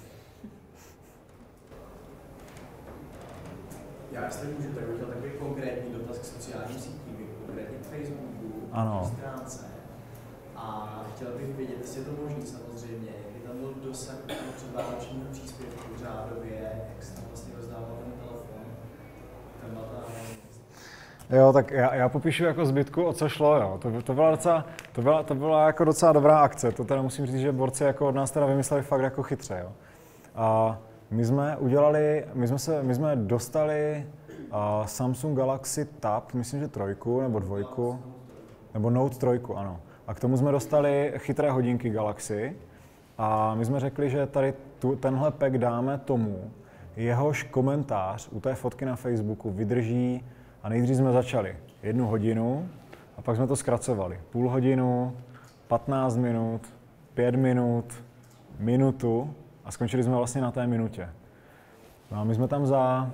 Já jestli můžu, tak bych chtěl takový konkrétní dotaz k sociálním sítím, konkrétně k Facebooku, ano. stránce. A chtěl bych vědět, jestli je to možné samozřejmě, jaký tam byl dosah předvánočního příspěvku řádově, jak se tam vlastně rozdával ten telefon, ten batán. Jo, tak já, já popíšu jako zbytku, o co šlo, jo. To, to, byla docela, to, byla, to byla jako docela dobrá akce, to teda musím říct, že borci jako od nás teda vymysleli fakt jako chytře, jo. A my jsme udělali, my jsme, se, my jsme dostali uh, Samsung Galaxy Tab, myslím, že trojku nebo dvojku, nebo Note trojku, ano. A k tomu jsme dostali chytré hodinky Galaxy a my jsme řekli, že tady tu, tenhle pack dáme tomu, jehož komentář u té fotky na Facebooku vydrží, a nejdřív jsme začali jednu hodinu a pak jsme to zkracovali. Půl hodinu, patnáct minut, pět minut, minutu a skončili jsme vlastně na té minutě. No a my jsme tam za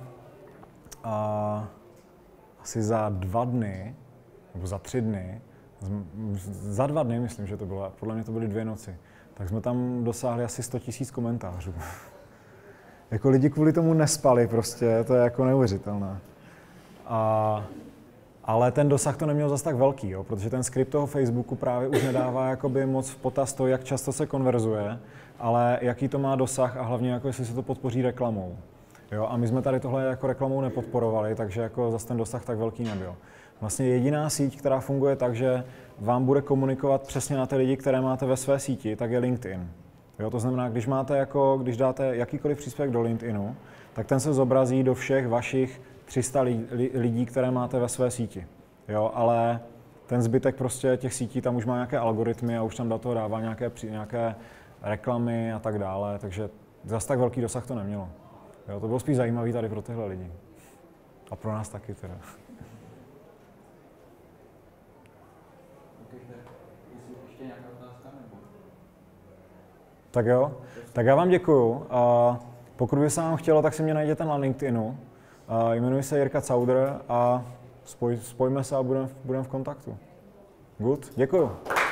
a, asi za dva dny, nebo za tři dny, za dva dny myslím, že to bylo, podle mě to byly dvě noci, tak jsme tam dosáhli asi sto tisíc komentářů. Jako lidi kvůli tomu nespali prostě, to je jako neuvěřitelné. A, ale ten dosah to neměl zas tak velký, jo, protože ten skript toho Facebooku právě už nedává jakoby moc v potaz to, jak často se konverzuje, ale jaký to má dosah a hlavně jako jestli se to podpoří reklamou. Jo, a my jsme tady tohle jako reklamou nepodporovali, takže jako zase ten dosah tak velký nebyl. Vlastně jediná síť, která funguje tak, že vám bude komunikovat přesně na ty lidi, které máte ve své síti, tak je LinkedIn. Jo, to znamená, když máte jako, když dáte jakýkoliv příspěvek do LinkedInu, tak ten se zobrazí do všech vašich tři sta lidí, které máte ve své síti. Jo, ale ten zbytek prostě těch sítí tam už má nějaké algoritmy a už tam do toho dává nějaké, nějaké reklamy a tak dále, takže zase tak velký dosah to nemělo. Jo, to bylo spíš zajímavý tady pro tyhle lidi. A pro nás taky teda. Tak jo, tak já vám děkuju. Pokud by se vám chtělo, tak si mě najděte na LinkedInu. Jmenuji se Jirka Cauder a spoj, spojíme se a budeme budem v kontaktu. Good, děkuju.